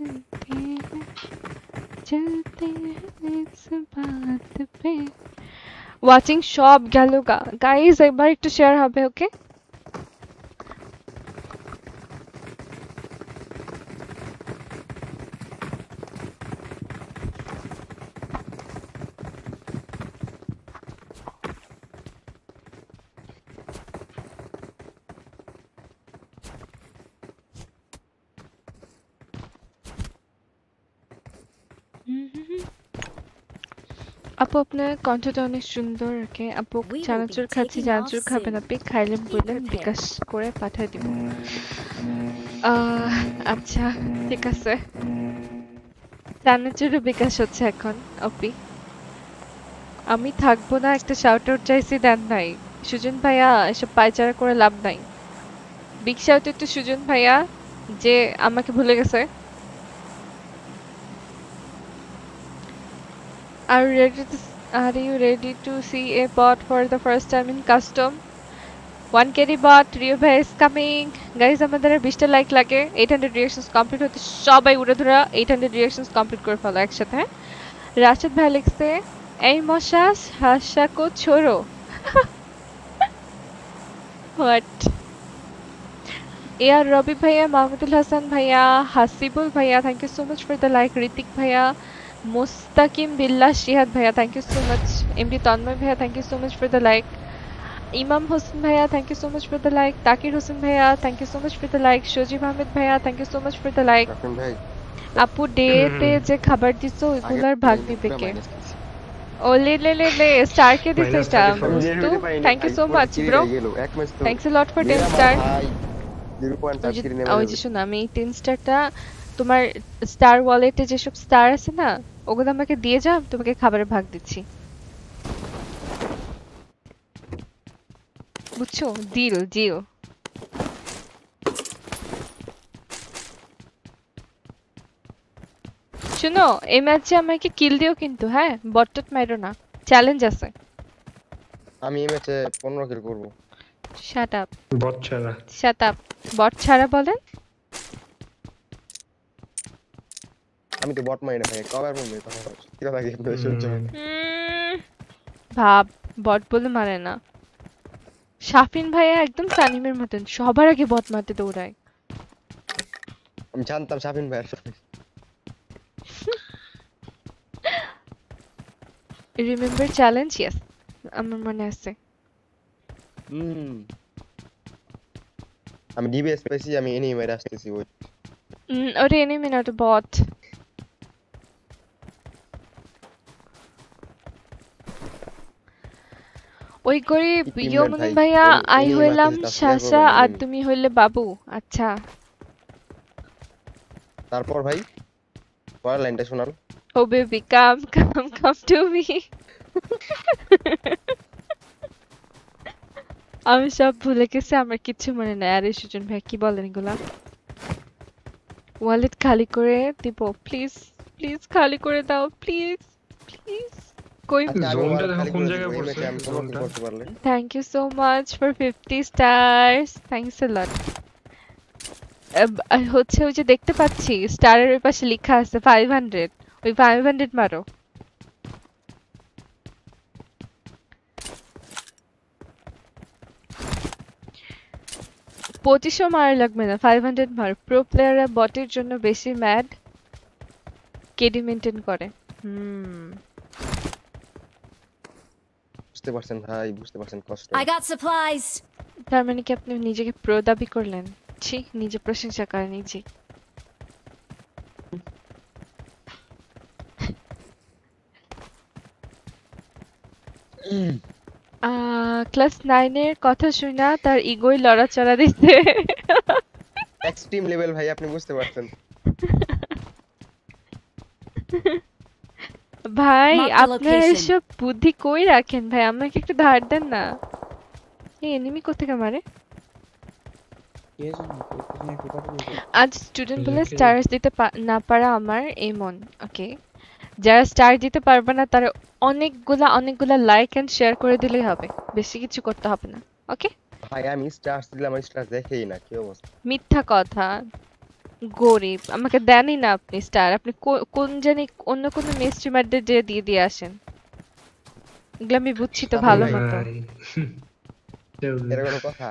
चलते हैं इस बात पे ওয়াচিং সব গেল গাইস একবার একটু শেয়ার হবে ওকে আপু আপনার কণ্ঠটা অনেক সুন্দর ওকে আপু We will চানাচুর be খাচ্ছি taking চানাচুর off খাবেন soon. আপনি খাইলে Be বললেন prepared. বিকাশ করে পাঠিয়ে দিব আচ্ছা ঠিক আছে চানাচুরও বিকাশ হচ্ছে এখন অপি আমি থাকবো না একটা শাউট আউট চাইছি দেন নাই সুজন ভাইয়া এসব পায়চারা করে লাভ নাই বিগ শাউট একটু সুজন ভাইয়া যে আমাকে ভুলে গেছে Are you ready to see a bot for the first time in custom? 1 KD bot, Rio Bhai is coming. Guys, আমাদের 20টা লাইক লাগে 800 রিঅ্যাকশনস কমপ্লিট হতে সবাই উড়ে ধরে 800 রিঅ্যাকশনস কমপ্লিট করে ফেলো একসাথে রাশিদ ভাই লিখছে এই মশা হাসা কো ছোড়ো হোয়াট এআর রবি ভাইয়া মাহমুদুল হাসান ভাইয়া হাসিবুল ভাইয়া thank you so much for the like Hrithik ভাইয়া মুস্তাকিম বিল্লাহ শিহাদ ভাইয়া thank you so much MD Tanmoy ভাইয়া thank you so much for the like Imam Hossain ভাইয়া thank you so much for the like Takir Hossain ভাইয়া thank you so much for the like Sajib Ahmed ভাইয়া thank you so much for the like Rafin ভাই আপু ডেতে যে খাবার দিছো ওইগুলার ভাগ দিবে কে ও লে স্টার কে দিছে Minus এটা 34 Mustu thank you so much bro এক ম্যাচ তো thanks a lot for 10 star 0.5 kilo ওই যে শোনো আমি 10 স্টারটা তোমার স্টার ওয়ালেটে যেসব স্টার আছে না ওগুলো আমাকে দিয়ে যাও আমি তোমাকে খাবারের ভাগ দিচ্ছি বুঝছো ডিল শুনো এই ম্যাচে আমাকে কিল দিও কিন্তু, হ্যাঁ বটটট মাইরো না, চ্যালেঞ্জ আছে। আমি এই ম্যাচে 15 কিল করব। শাট আপ বট ছাড়া। শাট আপ, বট ছাড়া বলেন। আমি তো বট মারি না ভাই, কবার বলবো এই কথা? কি কথা কি আপনাদের শুনছো? ভাব বট বলে মানে না। শাফিন ভাইয়া একদম সানিমের মতন সবার আগে বট মারতে দৌড়ায়। আমি জানতাম শাফিন ভাই আসবে। Remember challenge? ইয়েস, আমার মনে আছে। আমি ডিবিএস পেয়েছি, আমি এনিমি মেরে আসতেছি। ওই ওটা এনিমি না, ওটা বট। ওই গরিব কি teammate ইয়মনি ভাই, ভাইয়া, আই enemy হইলাম মারতেছে, তার share শাসা করবেন আর enemy। তুমি হইলে বাবু। আচ্ছা তারপর ভাই পরের লাইনটা শোনান। Oh baby come come come to me. আমি সব ভুলে গেছি, আমার কিচ্ছু মনে নাই। আরে সুজন ভাই কি বলেন এগুলা? ওয়ালেট খালি করে দিব প্লিজ, প্লিজ খালি করে দাও প্লিজ প্লিজ। কই? আচ্ছা, আমি জোনটা wallet দেখো খালি কোন করে জায়গায় দিব, এই পড়ছে, ম্যাচে আমি 15 কিল জোনটা। করতে পারলে। Thank you so much for 50 stars, thanks a lot. হচ্ছে ওই যে দেখতে পাচ্ছি স্টারের ওই পাশে লেখা আছে 500, ওই 500 মারো। পঁচিশও মারা লাগবে না, 500 মার। প্রো প্লেয়াররা বটের জন্য বেশি ম্যাড কেডি মেনটেন করে। বুঝতে পারছেন ভাই, বুঝতে পারছেন কষ্ট। I got supplies. তার মানে কি আপনি নিজেকে প্রো দাবি করলেন? ছি, নিজে প্রশংসা করেন নিজে। ক্লাস 9 এর কথা শুনা তার ইগোই লড়াচড়া দিতে। এক্সট্রিম লেভেল ভাই, আপনি বুঝতে পারছেন। ভাই Mark the আপনার location. এসব বুদ্ধি কই রাখেন ভাই? আমাকে একটু ধার দেন না। এই এনিমি কোত্থেকে মারে? কে জানে, পিছনে ঢোকাতে দিয়েছে। আজ স্টুডেন্ট বলে এদিকে- স্টারস দিতে না পারা আমার এই মন। ওকে, যারা স্টার দিতে পারবে না তারা অনেকগুলা লাইক এন্ড শেয়ার করে দিলেই হবে, বেশি কিছু করতে হবে না। ওকে, ভাই আমি স্টার্স দিলাম, আমি স্টার দেখেই না, কি অবস্থা। মিথ্যা কথা। গরিব, আমাকে দেনই না আপনি স্টার। আপনি কোন জানি অন্য কোন মেস স্ট্রিমারদের দিয়ে আসেন। এগুলো আমি বুঝছি তো ভালো মতো। ভাই। চল। এর কোনো কথা?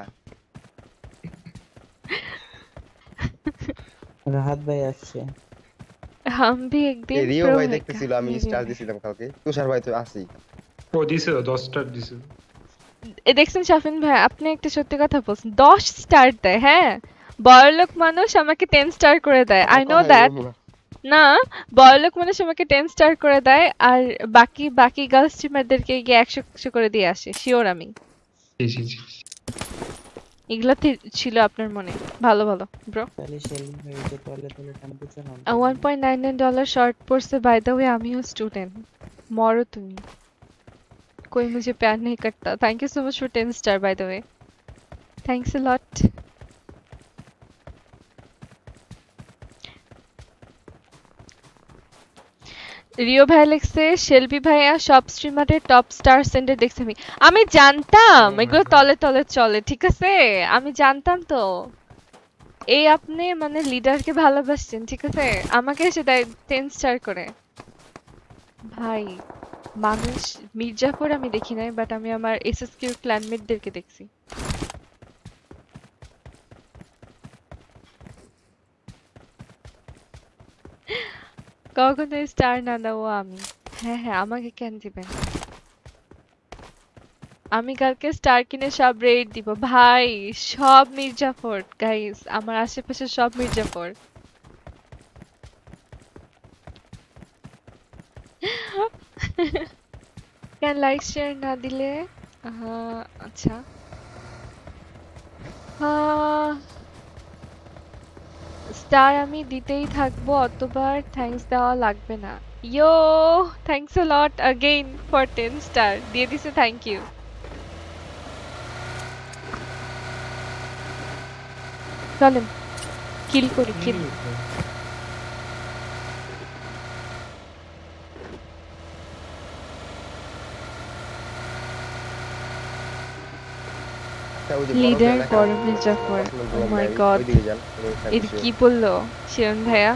রাহাত ভাই আসছে। हम भी एक এই दिन রিও pro ভাই होगा দেখতেছিল আমি मेरे স্টার भाई। দিছিলাম কালকে, তুষার ভাই তো আছেই। ও দিছে 10 স্টার দিছে। এ দেখছেন শাফিন ভাই, আপনি একটা সত্যি কথা বলছেন, 10 স্টার দেয়। হ্যাঁ, বড়লোক মানুষ আমাকে 10 স্টার করে দেয়। I know that. না, বড়লোক মানুষ আমাকে 10 স্টার করে দেয় আর বাকি গার্লস স্ট্রিমারদেরকে গিয়ে 100 করে দিয়ে আসে। শিওর আমি। জি। এগুলাতে ছিল আপনার মনে। ভালো ব্রো। তাহলে সেলিম ভাই যে তলে তলে টেম্পারেচার অন। $1.99 শর্ট পড়ছে। বাই দ্য ওয়ে আমিও স্টুডেন্ট। মরো তুমি। कोई मुझे प्यार नहीं करता। Thank you so much for 10 star by the way. Thanks a lot. Rio ভাই লিখছে শেলবি ভাইয়া সব স্ট্রিমারের টপ স্টার সেন্ডার দেখছি আমি জানতাম এগুলো তলে তলে চলে, ঠিক আছে আমি জানতাম তো। এই আপনি মানে লিডারকে ভালোবাসছেন, ঠিক আছে, আমাকে এসে দেয় 10 স্টার করে। ভাই মানুষ মির্জাফর আমি দেখি নাই, বাট আমি আমার এসএসকিউ ক্ল্যানমেটদেরকে দেখছি। কখনো স্টার না দাও আমি। হ্যাঁ আমাকে কেন দিবেন? আমি কালকে স্টার কিনে সব রেড দিব ভাই। সব মির্জাফর গাইস, আমার আশেপাশে সব মির্জাফর। কেন লাইক শেয়ার না দিলে? আচ্ছা স্টার আমি দিতেই থাকবো, অতবার থ্যাঙ্কস দেওয়া লাগবে না। Yo thanks a lot again for 10 star দিয়ে দিছে, থ্যাংক ইউ। চলেন কিল করি, কিল। একটা ওই যে লিডার বড় বড় মির্জাফর ও মাই গড ওইদিকে যান এটা কি বললো শিরন ভাইয়া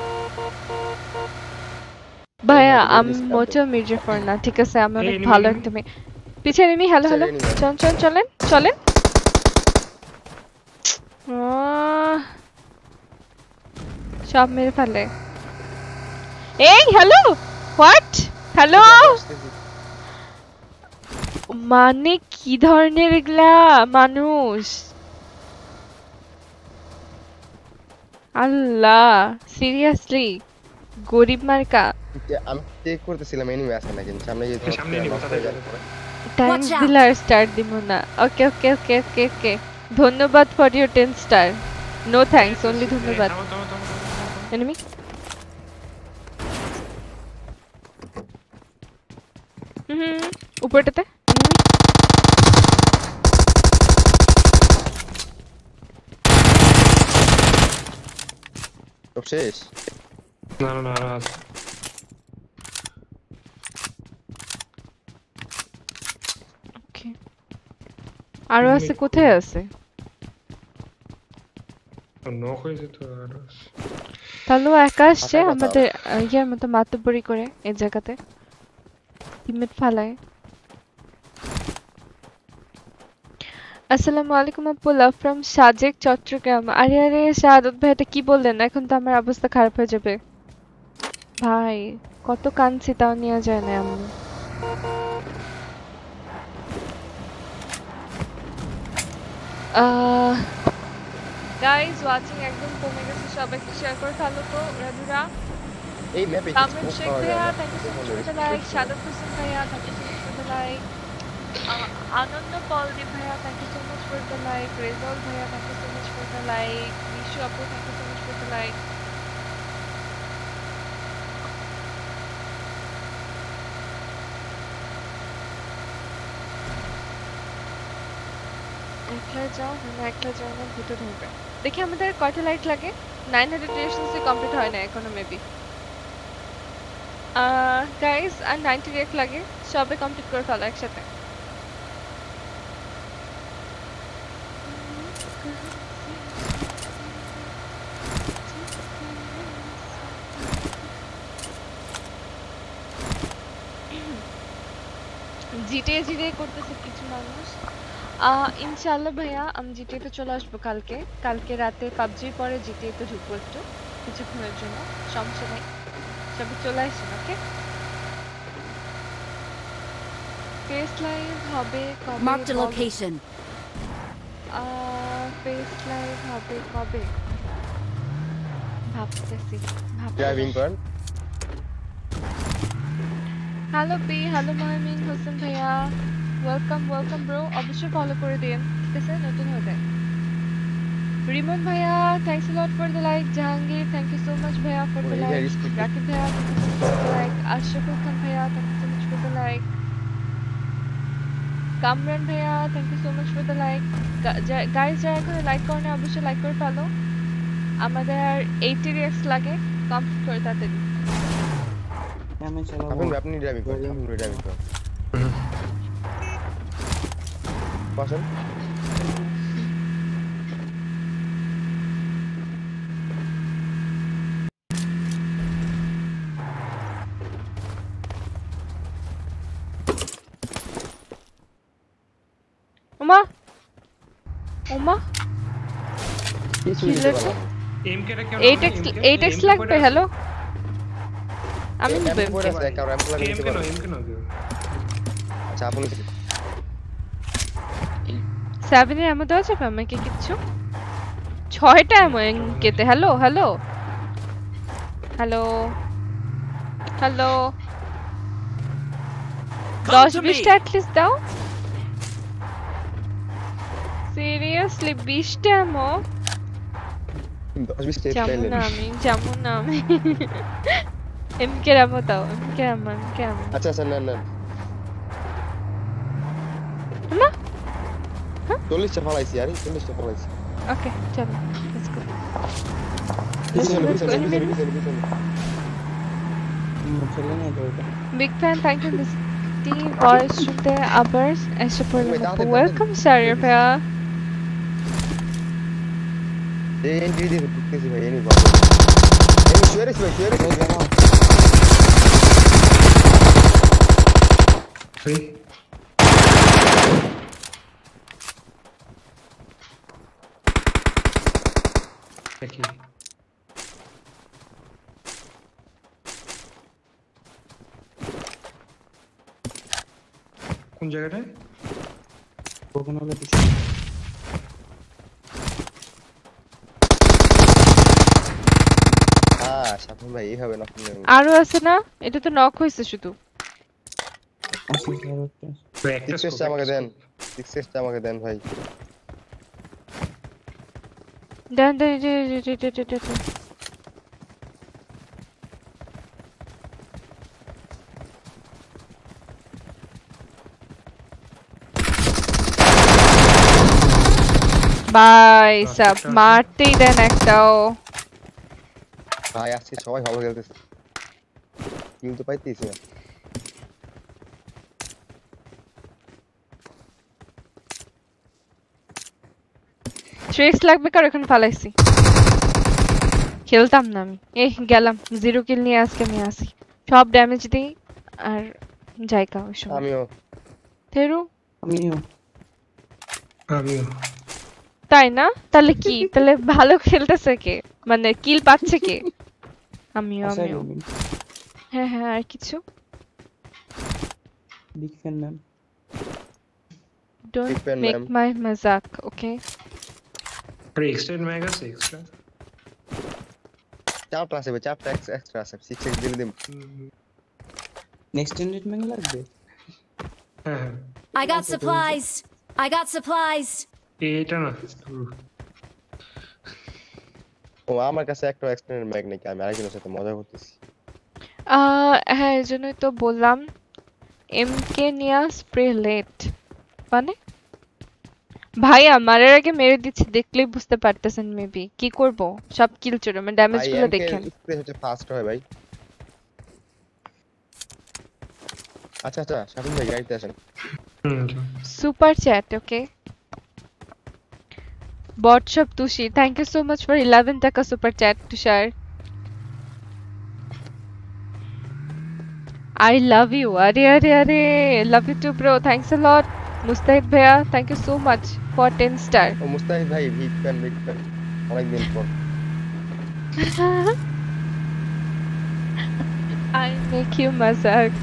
ভাইয়া আমি মোটেও মির্জাফর না ঠিক আছে আমি অনেক enemy, ভালো enemy. একটা মেয়ে পিছনে এনিমি হ্যালো হ্যালো পিছনে enemy। চলেন চলেন চলেন চলেন আহ, সব মেরে ফেলে এই হ্যালো হোয়াট হ্যালো মানে কি ধরনের এগুলা মানুষ আল্লাহ সিরিয়াসলি গরিব মার্কা আমি চেক করতেছিলাম এনিমি আছে নাকি সামনে যে সামনে enemy, তাড়াতাড়ি যাও। Time Watch out! দিলে আর স্টার দিব না ওকে ওকে ওকে ওকে ওকে ধন্যবাদ for your 10 star no thanks only ধন্যবাদ থামো, থামো, থামো, থামো, থামো। এনিমি হুম উপরটাতে enemy। সব শেষ না না না না আছে। ওকে আরো আছে কোথায় আছে নক হয়েছে তো আর তাহলে ও একা আসছে মাথায় আমাদের ইয়ার মতো মাতব্বরি করে এই জায়গাতে টিমমেট ফালায় আসসালামু আলাইকুম আপু লাভ ফ্রম সাজেক চট্টগ্রাম আরে আরে শাহাদত ভাই এটা কি বললেন এখন তো আমার অবস্থা খারাপ হয়ে যাবে ভাই কত কাঁদছি তাও নেওয়া যায় না আমি গাইস ওয়াচিং একদম কমে গেছে সবাই একটু শেয়ার করে ফেলো তো রাধুরা এই ম্যাপে কামরুন শেখ ভাইয়া thank you so much for the like Shahadat Hossain ভাইয়া thank you so much for the like Anand Paldeep ভাইয়া thank you so much for the like Rezaul ভাইয়া thank you so much for the like Nishu আপু thank you so much for the like একলা যাও না একলা যাও না ভূতে ধরবে দেখি আমাদের কয়টা লাইট লাগে 900 রিয়েকশনস কমপ্লিট হয় না এখনো মেবি গাইস আর 90 রিয়েক্ট লাগে সবে কমপ্লিট করে ফেলো একসাথে জিটিএ জিটিএ করতেছে কিছু মানুষ ইনশাআল্লাহ ভাইয়া আমি জিটিএ তে চলে আসবো কালকে রাতে পাবজির পরে জিটিএ তে ঢুকবো একটু কিছুক্ষণের জন্য সমস্যা নাই সবাই চলে আসেন ওকে ফেস লাইভ হবে কবে Marked a location. Face live হবে কবে ভাবতেছি ড্রাইভিং করেন hello P hello Mahmin Hossain ভাইয়া ওয়েলকাম ওয়েলকাম ব্রো অবশ্যই ফলো করে দিন ঠিক আছে নতুন হতে রিমন ভাইয়া thanks a lot for the like Jahangir thank you so much ভাইয়া ফর দ্য লাইক রাকিব ভাইয়া thank you so much for the like Ashraful Khan ভাইয়া thank you so much for the like Kamran ভাইয়া thank you so much for the like guys যারা এখনো like করেন অবশ্যই like করে ফেলো আমাদের আর 80 রিঅ্যাক্টস লাগে কমপ্লিট করে তাড়াতাড়ি আমি চালাবো আপনি ড্রাইভিং করেন আপনি ড্রাইভিং করেন বসেন ওমা ওমা কিছু কি দিতে লেখা? পারলাম 8x 8x লাগবে হ্যালো আমি না। নিবো পড়ে আছে একটা র্যাম্প লাগে নিতে পারলাম আচ্ছা আপনি 7 এর এমন দেওয়া যাবে আমাকে কিচ্ছু 6টা এমন কেতে হ্যালো হ্যালো হ্যালো হ্যালো 10-20টা অ্যাটলিস্ট দাও সিরিয়াসলি 20টা এমন 10-20 স্টেপ যেমন পাইলেন যেমন আমি এমকে রামো দাও এমকে রামো আচ্ছা আচ্ছা না না না 40টা ফলাইছি আরে 40টা ফলাইছি ওকে চলো লেটস গো পিছনে Let's go. পিছনে চলে না তো ওটা Big fan, thank you. This team voice শুনতে আবার এসে পড়লাম। তাড়াতাড়ি, Welcome Sharia ভাইয়া। এই এন্ট্রি দিয়ে ঢুকতেছি ভাই এনি বাবা এই শুয়ারে ভাই শুয়ারে Hey. Okay. কোন জায়গাটায়? কখনো হলে পিছনে শাফিন ভাই এইভাবে না করলে আরো আছে না? এটা তো নক হইছে শুধু। আসি স্যার একটা ভাই, একটা সিক্সেসটা আমাকে দেন সিক্সেসটা আমাকে দেন ভাই দেন দেন দেন। ভাই সব মারতেই দেন একটাও। ভাই আসছি সবাই ভালো খেলতেছে কিল তো পাইতেছি না ট্রেক্স লাগবে কার এখানে ফালাইছি। খেলতাম না আমি। গেলাম 0 কিল নিয়ে আজকে আমি আসি। সব ড্যামেজ দেই আর জায়গা ওই সময়। আমিও থেরু আমিও তাই না? তাহলে কি? তাহলে ভালো খেলতেছে কে? মানে কিল পাচ্ছে কে? আমিও। হ্যাঁ আর কিছু? Big fan ma'am Don't Big fan, make ma'am. my mazak, okay? আরে এক্সটেন্ড ম্যাগ আছে এক্সট্রা? চারটা আছে ভাই চারটা এক্সট্রা আছে 6x দিলে দিম এক্সটেন্ডেড ম্যান লাগবে হ্যাঁ I got supplies. I got supplies. এটা না ও আমার কাছে একটা এক্সটেন্ডেড ম্যাগ নেই আমি আরেকজনের সাথে মজা করতেছি হ্যাঁ এজন্যই তো বললাম এমকে নিয়া স্প্রে লেট মানে ভাইয়া মারার আগে মেরে দিচ্ছি দেখলেই বুঝতে পারতেছেন মেবি কি করব সব কিল চোর মানে ড্যামেজ গুলো দেখেন স্প্রে হচ্ছে ফাস্ট হয় ভাই আচ্ছা শাফিন ভাই গাইতে আসেন super chat okay bot shop Tushi thank you so much for 11 taka super chat Tushar I love you. Arey. Love you too, bro. Thanks a lot. Mustahid Bhaiya, thank you so much for 10 star. ও মুস্তাহিদ ভাই big fan অনেক দিন পর I make you mazak.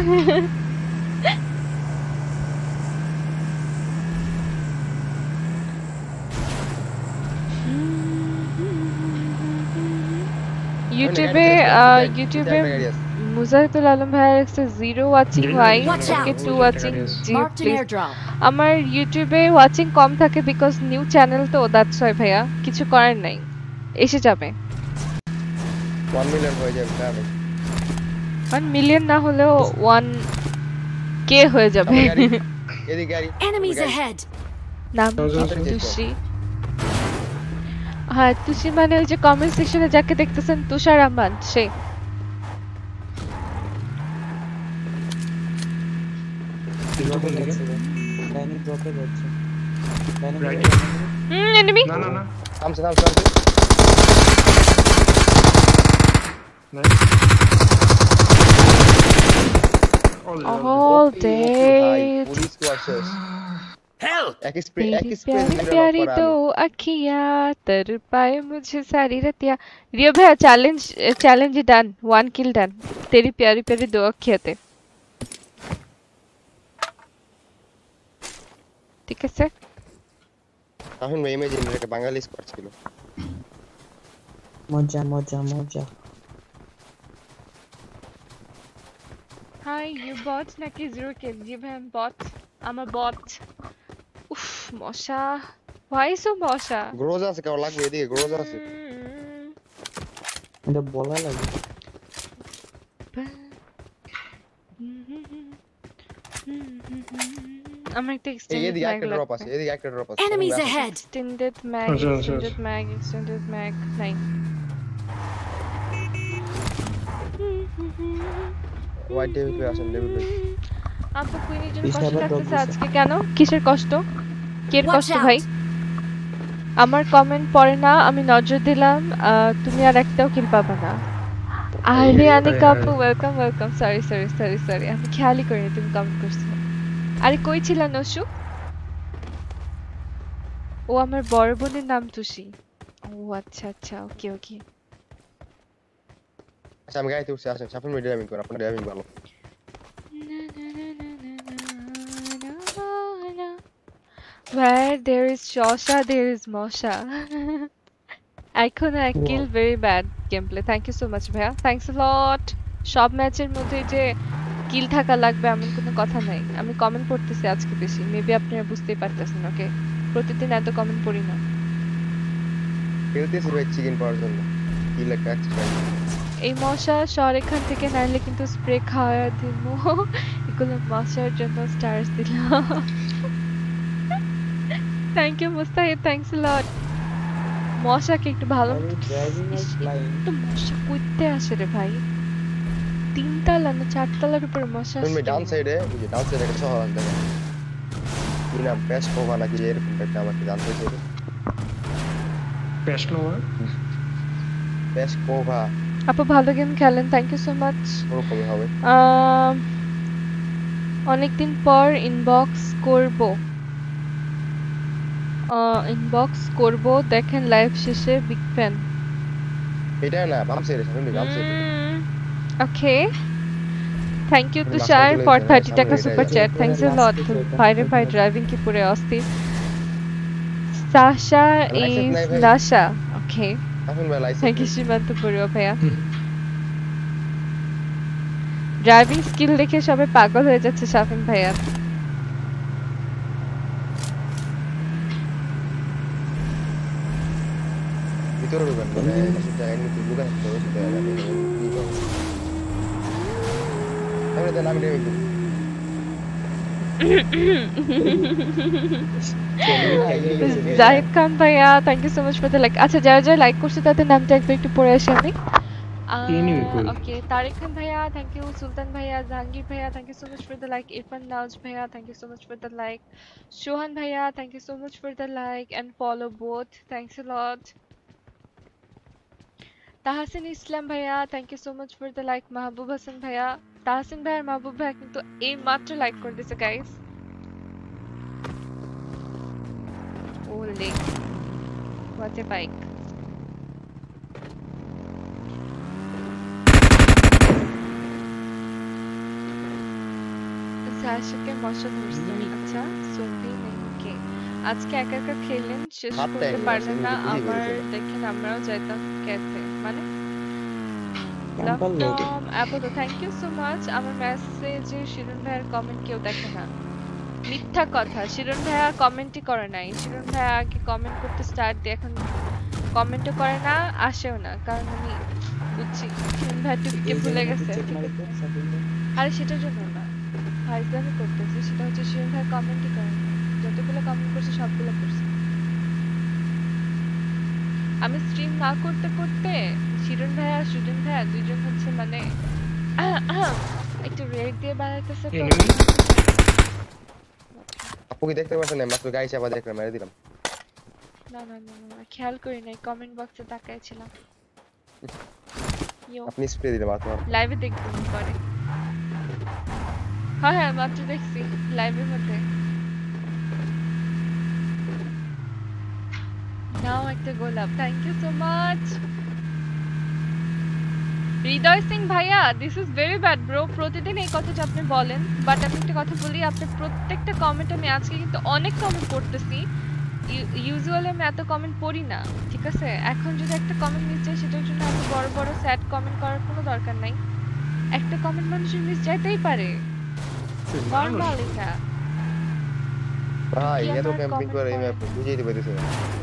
YouTube Muzahidul Alam Bhaiya likes 0 watching why Watch out. okay 2 watching G Marked an please airdrop. আমার ইউটিউবে watching কম থাকে because new channel তো দ্যাটস ওয়াই ভাইয়া কিছু করার নাই এসে যাবে 1 মিলিয়ন হয়ে যাবে না 1 মিলিয়ন না হলেও 1 কে হয়ে যাবে এদিকে গাড়ি Enemies ahead. নাম তুষি হ্যাঁ তুষি মানে ওই যে কমেন্ট সেকশনে যাকে দেখতেছেন তুষার আহমান সে ডাইনিং ড্রপে যাচ্ছে এনিমি না থামছে all day police quarters Help! এক স্প্রে प्यारी प्यारी दो अखियां तर पाए मुझे सारी रतिया रियो भैया चैलेंज डन 1 किल डन तेरी प्यारी प्यारी दो अखियां थे ঠিক আছে এখন ভাই ইমেজিন একটা বাঙালি স্কোয়াড ছিল মজা হাই ইউ বট নাকি 0 কিল জি ভাই আমি বট আমার বট উফ মশা why so মশা গ্রোজ আছে কেউ লাগবে এদিকে গ্রোজ আছে এটা বলা লাগে আমার একটা এদিকে একটা ড্রপ আছে Enemies ahead. extended mag নাই হোয়াইট ডেভিড ভাই আসেন ডেভিড ভাই আপু কুইনের জন্য পিছনে কষ্ট আবার লাগতেছে drop আজকে কেন কিসের কষ্ট কের Watch কষ্ট out. ভাই আমার কমেন্ট পড়ে না, আমি নজর দিলাম, তুমি আর একটাও কিল পাবা না। আরে আনিকা আপু welcome welcome, sorry sorry sorry sorry, আমি খেয়ালই করিনি তুমি কমেন্ট করছো। আরে কই ছিলা নসু? ও আমার বড় বোনের নাম তুষি। ও আচ্ছা আচ্ছা, ওকে ওকে। আচ্ছা আমি গাড়িতে উঠছি, আসেন সাফিন ভাই ড্রাইভিং করেন, আপনার ড্রাইভিং ভালো। Where there is Shosha, there is Mosha. Icon I kill very bad gameplay. Thank you so much ভাইয়া, thanks a lot. সব ম্যাচের মধ্যে যে কিল থাকা লাগবে এমন কোনো কথা নাই। আমি কমেন্ট পড়তেছি আজকে বেশি, মেবি আপনারা বুঝতেই পারতেছেন। ওকে, প্রতিদিন এত কমেন্ট পড়ি না। খেলতেছি ভাই চিকেন পাওয়ার জন্য, কিল একটা এক্সট্রা। এই মশা শহর এখান থেকে নাইলে কিন্তু স্প্রে খাওয়া দিব। এগুলো মশার জন্য স্টার্স দিলাম। Thank you Mustahid, thanks a lot. মশাকে একটু ভালো তো মশা কইতে আসে রে ভাই, 3 তলা না 4 তলার উপরে মশা তুমি আসে। ডাউন সাইডে, ওই যে ডাউন সাইডে একটা শহর আছে দেখেন, কি নাম পেস্কোভা নাকি এরকম একটা, আমাকে জানতে চাইছে। পেস্কোভা। আপু ভালো গেম খেলেন, থ্যাংক ইউ সো মাচ। ওরকমই হবে। অনেকদিন পর ইনবক্স করব, ইনবক্স করব, দেখেন লাইভ শেষে, বিগ ফ্যান। এটা না বাম সাইডে, সামনে বাম সাইডে। Okay, thank you Tushar for 30 taka super chat, thanks a lot. বাইরে ভাই ড্রাইভিং কি পুরো অস্থির। Sasha is Nasha, okay Safin ভাই লাইসেন্স। থ্যাংক ইউ সীমান্ত পড়ুয়া ভাইয়া। ড্রাইভিং স্কিল দেখে সবাই পাগল হয়ে যাচ্ছে শাফিন ভাইয়া। ভিতরে ঢুকেন, মানে এসব জায়গায় নিয়ে ঢুকে থাকতে হবে, সেটা আমি কি করব। আমি তো নাম ড্রাইভিং করি। জাহিদ খান ভাইয়া thank you so much for the like. আচ্ছা যারা যারা লাইক করছে তাদের নামটা একটু পড়ে আসি আমি। ওকে, তারিক খান ভাইয়া থ্যাংক ইউ, সুলতান ভাইয়া, জাহাঙ্গীর ভাইয়া thank you so much for the like, Irfan নাউজ ভাইয়া thank you so much for the like, Sohan ভাইয়া thank you so much for the like and follow both, thanks a lot. Tahsin Islam ভাইয়া thank you so much for the like, Mahbub Hasan ভাইয়া, তাহসিন ভাই আর মাহবুব ভাইয়া কিন্তু এই মাত্র লাইক করে দিয়েছে গাইস। ওলে হোয়াট এ বাইক। আশিকে মশা ধরছে, আচ্ছা সোফি নেমকে আজকে একা একা খেলেন, শেষ করতে পারলেন না, আমার দেখেন আমরাও যাইতাম ক্যাফে, মানে লাভটম Apollo thank you so much. আমার মেসেজে শিরন ভাইয়ের কমেন্ট কেউ দেখে না, মিথ্যা কথা, শিরন ভাইয়া কমেন্টই করে নাই। শিরন ভাইয়া আগে কমেন্ট করতে স্টার্ট দিয়ে এখন কমেন্টও করে না, আসেও না, কারণ আমি বুঝছি শিরন ভাই টুকিকে ভুলে গেছে। আরে সেটার জন্য না, ফাইজলামি করতেছি, সেটা হচ্ছে শিরন ভাই কমেন্টই করে না, যতগুলো কমেন্ট করছে সবগুলো করছে। আমি স্ট্রিম না করতে করতে শিরন ভাই আর সুজন ভাই দুইজন হচ্ছে মানে একটু রেড দিয়ে বাড়াইতেছে তো। আপু কি দেখতে পাচ্ছেন না, মাত্র গাড়ি চাপা দেখলাম, মেরে দিলাম। না না না না খেয়াল করি নাই, কমেন্ট বক্সে তাকায় ছিলাম। আপনি স্প্রে দিলে মাত্র লাইভে দেখবেন পরে। হ্যাঁ হ্যাঁ মাত্র দেখছি লাইভের মধ্যে। নাও একটা গোলাপ, thank you so much. Hridoy Singh ভাইয়া this is very bad bro, প্রতিদিন এই কথাটা আপনি বলেন, বাট আমি একটা কথা বলি, আপনি প্রত্যেকটা কমেন্ট আমি আজকে কিন্তু অনেক কমেন্ট পড়তেছি, ইউজুয়ালি আমি এত কমেন্ট পড়ি না, ঠিক আছে? এখন যদি একটা কমেন্ট মিস যায় সেটার জন্য এত বড় বড় স্যাড কমেন্ট করার কোনো দরকার নাই, একটা কমেন্ট মানুষের মিস যাইতেই পারে, নরমাল এটা। ভাই এত ক্যাম্পিং করে এই ম্যাপ বুঝিয়ে দিতে পারতেছি না।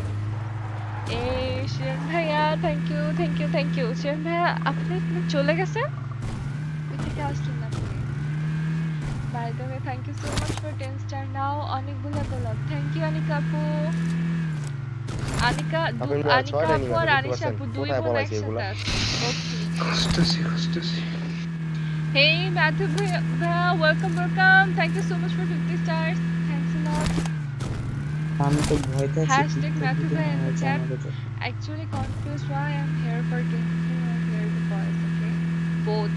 এই শিরন ভাইয়া thank you thank you thank you. Shiron ভাইয়া আপনি চলে গেছেন, এদিকে আসছেন না আপনি। By the way thank you so much for 10 star নাও, অনেকগুলো গোলাপ, থ্যাংক ইউ আনিকা আপু। আনিকা আনিকা আপু আর আনিশা আপু দুই বোন একসাথে আছে। ওকে খুশি। হেই ম্যাথু ভাইয়া welcome welcome, thank you so much for 50 stars, thanks a lot. আমি তো ভয়তে আছি Hashtag TikTok Matthew video bhai না in the হয়তো chat. আমাকে তো Actually confused why I'm here for drinking or here the boys, okay? Both.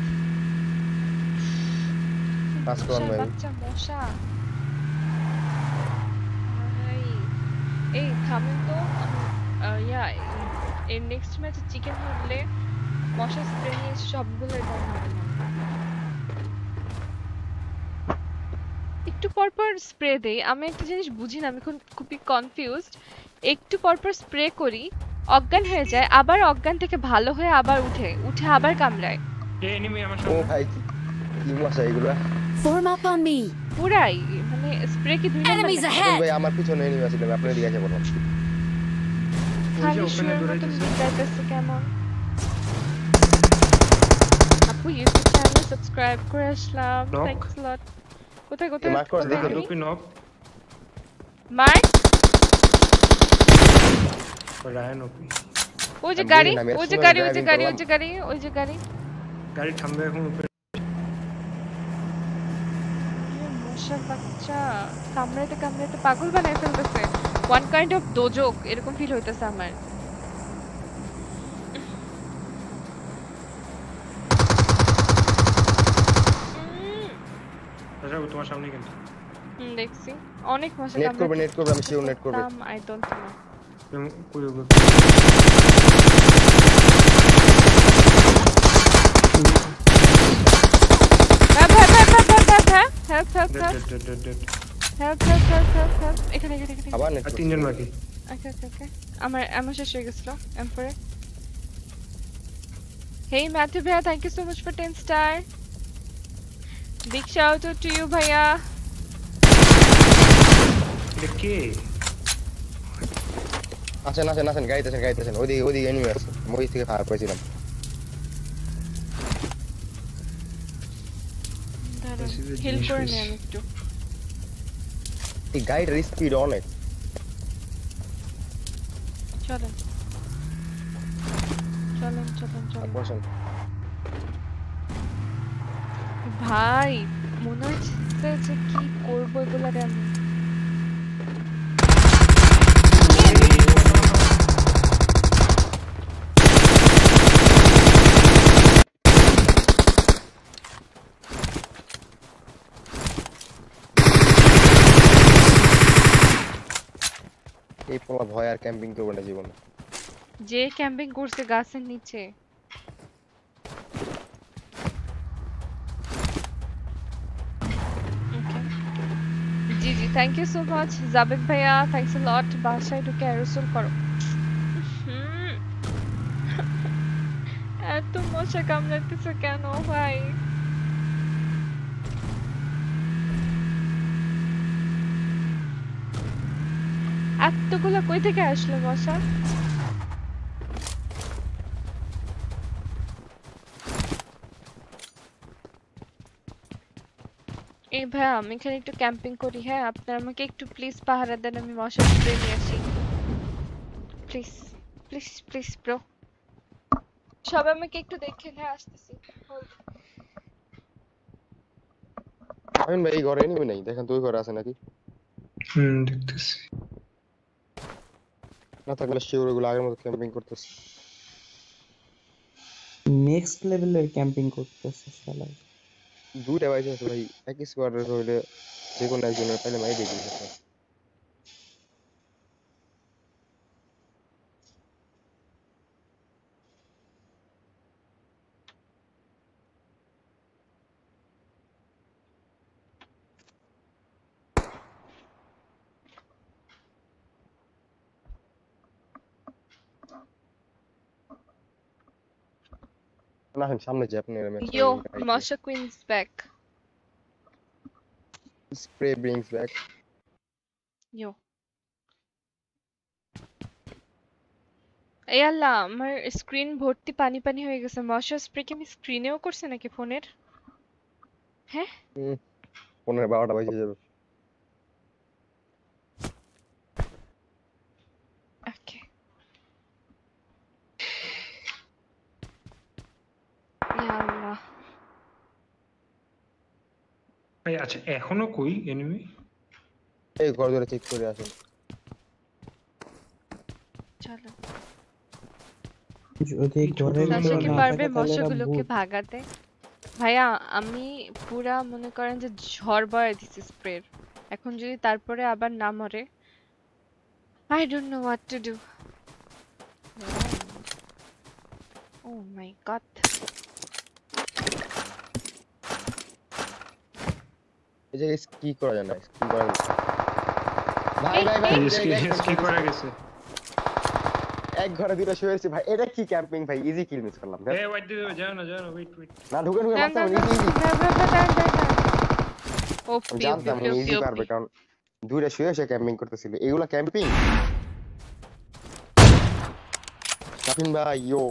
Pass করুন মশার ভাই বাচ্চা মশা। ভাই এই থামেন তো আমি এর নেক্সট ম্যাচে চিকেন হারলে মশা স্প্রে নিয়ে সবগুলো এটা মারবো। একটু পর পর স্প্রে দেই। আমি একটা জিনিস বুঝি না, আমি এখন খুবই কনফিউজড। একটু পর পর স্প্রে করি, অজ্ঞান হয়ে যায়, আবার অজ্ঞান থেকে ভালো হয়ে আবার উঠে আবার কামড়ায়। এ এনিমি আমার ও সামনে। ভাই কি মশা এগুলা Form up on me. পুরাই মানে স্প্রে কি 2 নাম্বার Enemies নাকি? ahead. ভাই আমার পিছনে এনিমি আছে আপনি এদিকে এসে বলুন ওই যে খালি ওখানে শুয়ের মতন দৌড়াইতেছে। বিকাইতেছে কেমন? আপু ইউটিউব চ্যানেল সাবস্ক্রাইব করে আসলাম, Knock. থ্যাঙ্কস আ লট। কোথায় mark করে কোথায় দেখো, enemy? লুপি নক। মার্ক রায়ন ওপি। ওই যে আমি গাড়ি, বুঝি না, আমি ওই যে একসময় গাড়ি, ওই যে driving গাড়ি, ওই করলাম। যে গাড়ি, ওই যে গাড়ি। গাড়ি থামবে এখন উপরে। মশার বাচ্চা কামড়াইতে কামড়াইতে পাগল বানায় ফেলতেছে। ওয়ান কাইন্ড অফ দোজক এরকম ফিল হইতেছে আমার। আচ্ছা ও তোমার সামনে কিন্তু। দেখছি অনেক মশা নেট করবে আমি শিওর নেট করবে আই ডোন্ট নো। কই হবে? হেল্প এখানে আবার নেট আর তিনজন বাকি। ওকে আমার শেষ হয়ে গেছিল এমপরে। Hey Matthew bhaiya, thank you so much for 10 star. Big shout out to you bhaiya. দেখে আসেন গাড়িতে আসেন ওইদিকে এনিমি আছে মই থেকে ফায়ার করেছিলাম হিল করে নে আমি একটু। এই গাড়িটার স্পিড অনেক চলেন বসেন ভাই মনে হচ্ছে যে কি করবো এগুলারে আমি। এই পোলা ভয় আর ক্যাম্পিং করবে না জীবনে যে ক্যাম্পিং করছে গাছের নিচে। জি thank you so much Jabed ভাইয়া, থ্যাঙ্কস আ লট। বাসায় ঢুকে অ্যারোসল করো। এত মশা কামড়াতেছে কেন ভাই? এতগুলো কই থেকে আসলো মশা? এই ভাই আমি এখানে একটু ক্যাম্পিং করি, হ্যাঁ আপনারা আমাকে একটু প্লিজ পাহারা দেন, আমি মশা স্প্রে নিয়ে আসি প্লিজ প্লিজ প্লিজ ব্রো। সবাই আমাকে একটু দেখে, হ্যাঁ আসতেছি। আমিন ভাই এই ঘরে এনিমি নাই দেখেন তুই ঘরে আছে নাকি দেখতেছি। না থাকলে শিওর ওগুলো আগের মতো ক্যাম্পিং করতেছে নেক্সট লেভেলের ক্যাম্পিং করতেছে শালা। দুইটা বাইক আছে ভাই একই স্কোয়াডের হইলে যে কোনো একজনের পাইলে মাই দেখি না সামনে যে আপনি Yo, Masha Queen's back. Spray brings back. Yo. এই আল্লাহ আমার স্ক্রিন ভর্তি পানি পানি হয়ে গেছে। মশা স্প্রে কি আমি স্ক্রিনেও করছে নাকি ফোনের? হ্যাঁ? ফোনের 12টা বাজে যাবে। ওকে। আল্লাহ। ভাই আচ্ছা এখনো কই এনিমি? এই ঘর ধরে চেক করে আসুন। চলো যদি ঘরের ছোট সাশা কেউ কি না পারবে থাকে তাহলে এরা মশাগুলোকে ভূত। ভাগাতে? ভাইয়া আমি পুরা মনে করেন যে ঝড় বয়ে দিছি স্প্রের, এখন যদি তারপরে আবার না মরে, I don't know what to do. Oh my god. এই যে কি করা যায় না, কি করা যায় না। ভাই ভাই ভাই কি করা গেছে? এক ঘরে দুটো শুয়ে আছি ভাই, এটা কি ক্যাম্পিং ভাই, ইজি কিল মিস করলাম। এ ওয়েট দিও, যাও না ওয়েট। না ঢুকে মারতে হবে, ইজি ইজি। আমি জানতাম ইজি পারবে, কারণ দুইটা শুয়ে এসে ক্যাম্পিং করতেছিল। এগুলা ক্যাম্পিং কাপিন ভাই ইয়ো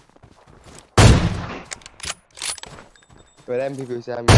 তোর এমভিপি হইছে আমি।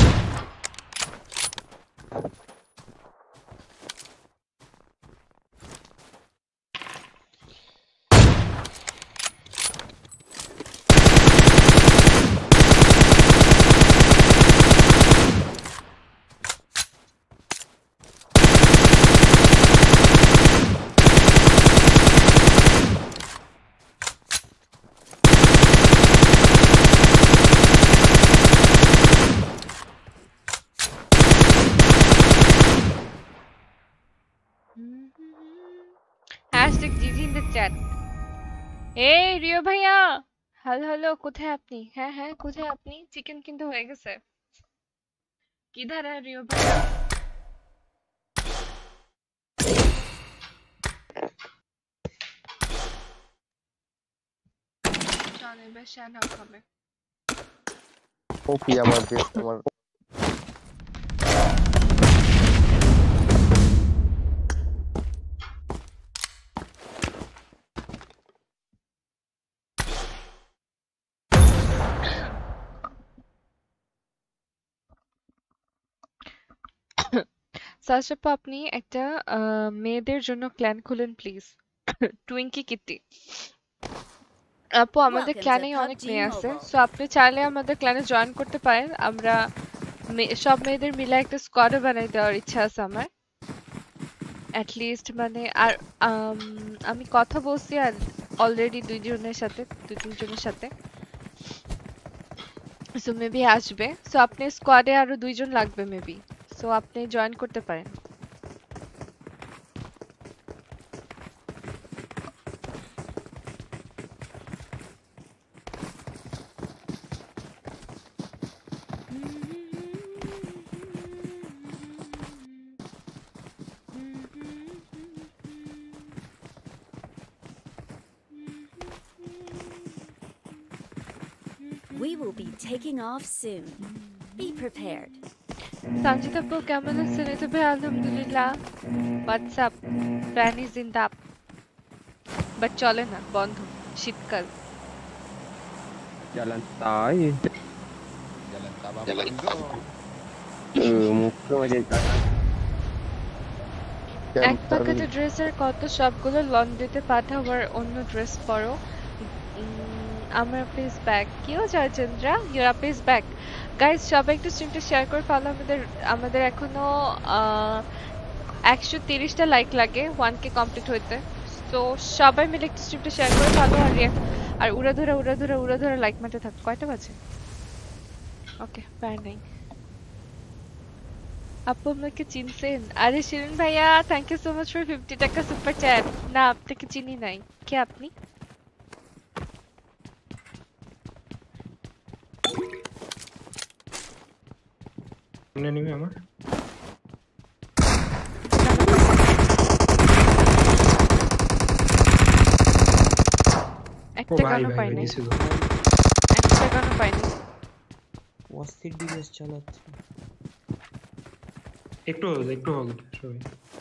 Hashtag GG in the chat. এই রিও ভাইয়া, হ্যালো হ্যালো, কোথায় আপনি? হ্যাঁ হ্যাঁ, কোথায় আপনি? চিকেন কিন্তু হয়ে গেছে। কিধার है রিও ভাইয়া? চল এবার শ্যান আপ হবে। ওপি আমার বেস্ট, আমার সাশাপা আপনি একটা মেয়েদের জন্য ক্ল্যান খুলেন প্লিজ। টুইঙ্কি কিটি আপু, আমাদের Welcome to ক্ল্যানে অনেক PUBG মেয়ে আছে, Mobile. সো আপনি চাইলে আমাদের ক্ল্যানে জয়েন করতে পারেন। আমরা সব মেয়েদের মিলে একটা স্কোয়াডও বানাই দেওয়ার ইচ্ছা আছে আমার, অ্যাট লিস্ট মানে। আর আমি কথা বলছি আর অলরেডি দুই তিনজনের সাথে, সো মেবি আসবে। সো আপনি স্কোয়াডে আরো 2 জন লাগবে মেবি, সো আপনি জয়েন করতে পারেন। We will be taking off soon. Be prepared. Sanjit আপু কেমন আছেন? এই তো ভাই আলহামদুলিল্লাহ। WhatsApp fan is in the but চলে না, বন্ধ, শীতকাল। Jalan tai. jalan tabak Muka macam এক প্যাকেটে ড্রেসের কত? সবগুলো লন্ড্রিতে পাঠাও আর অন্য ড্রেস পরো। আমার প্লিজ ব্যাক। কি হচ্ছে Chandra? Your please back. Guys সবাই একটু স্ট্রিমটা শেয়ার করে ফেলো। আমাদের এখনো 130টা লাইক লাগে 1K কমপ্লিট হইতে। তো সবাই মিলে একটু স্ট্রিমটা শেয়ার করে ফেলো আর উড়াধুরা লাইক মারতে থাকো। কয়টা বাজে? ওকে, বাই নাই। আপু আমাকে চিনছেন? আরে শিরিন ভাইয়া, thank you so much for 50 টাকা সুপার চ্যাট। না, আপনাকে চিনি নাই। কে আপনি? সামনে নিবি আমার? একটা গানও পাই নাই। একটা গানও পাই নাই। অস্থির ডিভাইস চালাচ্ছে। একটু হোল্ড সবাই।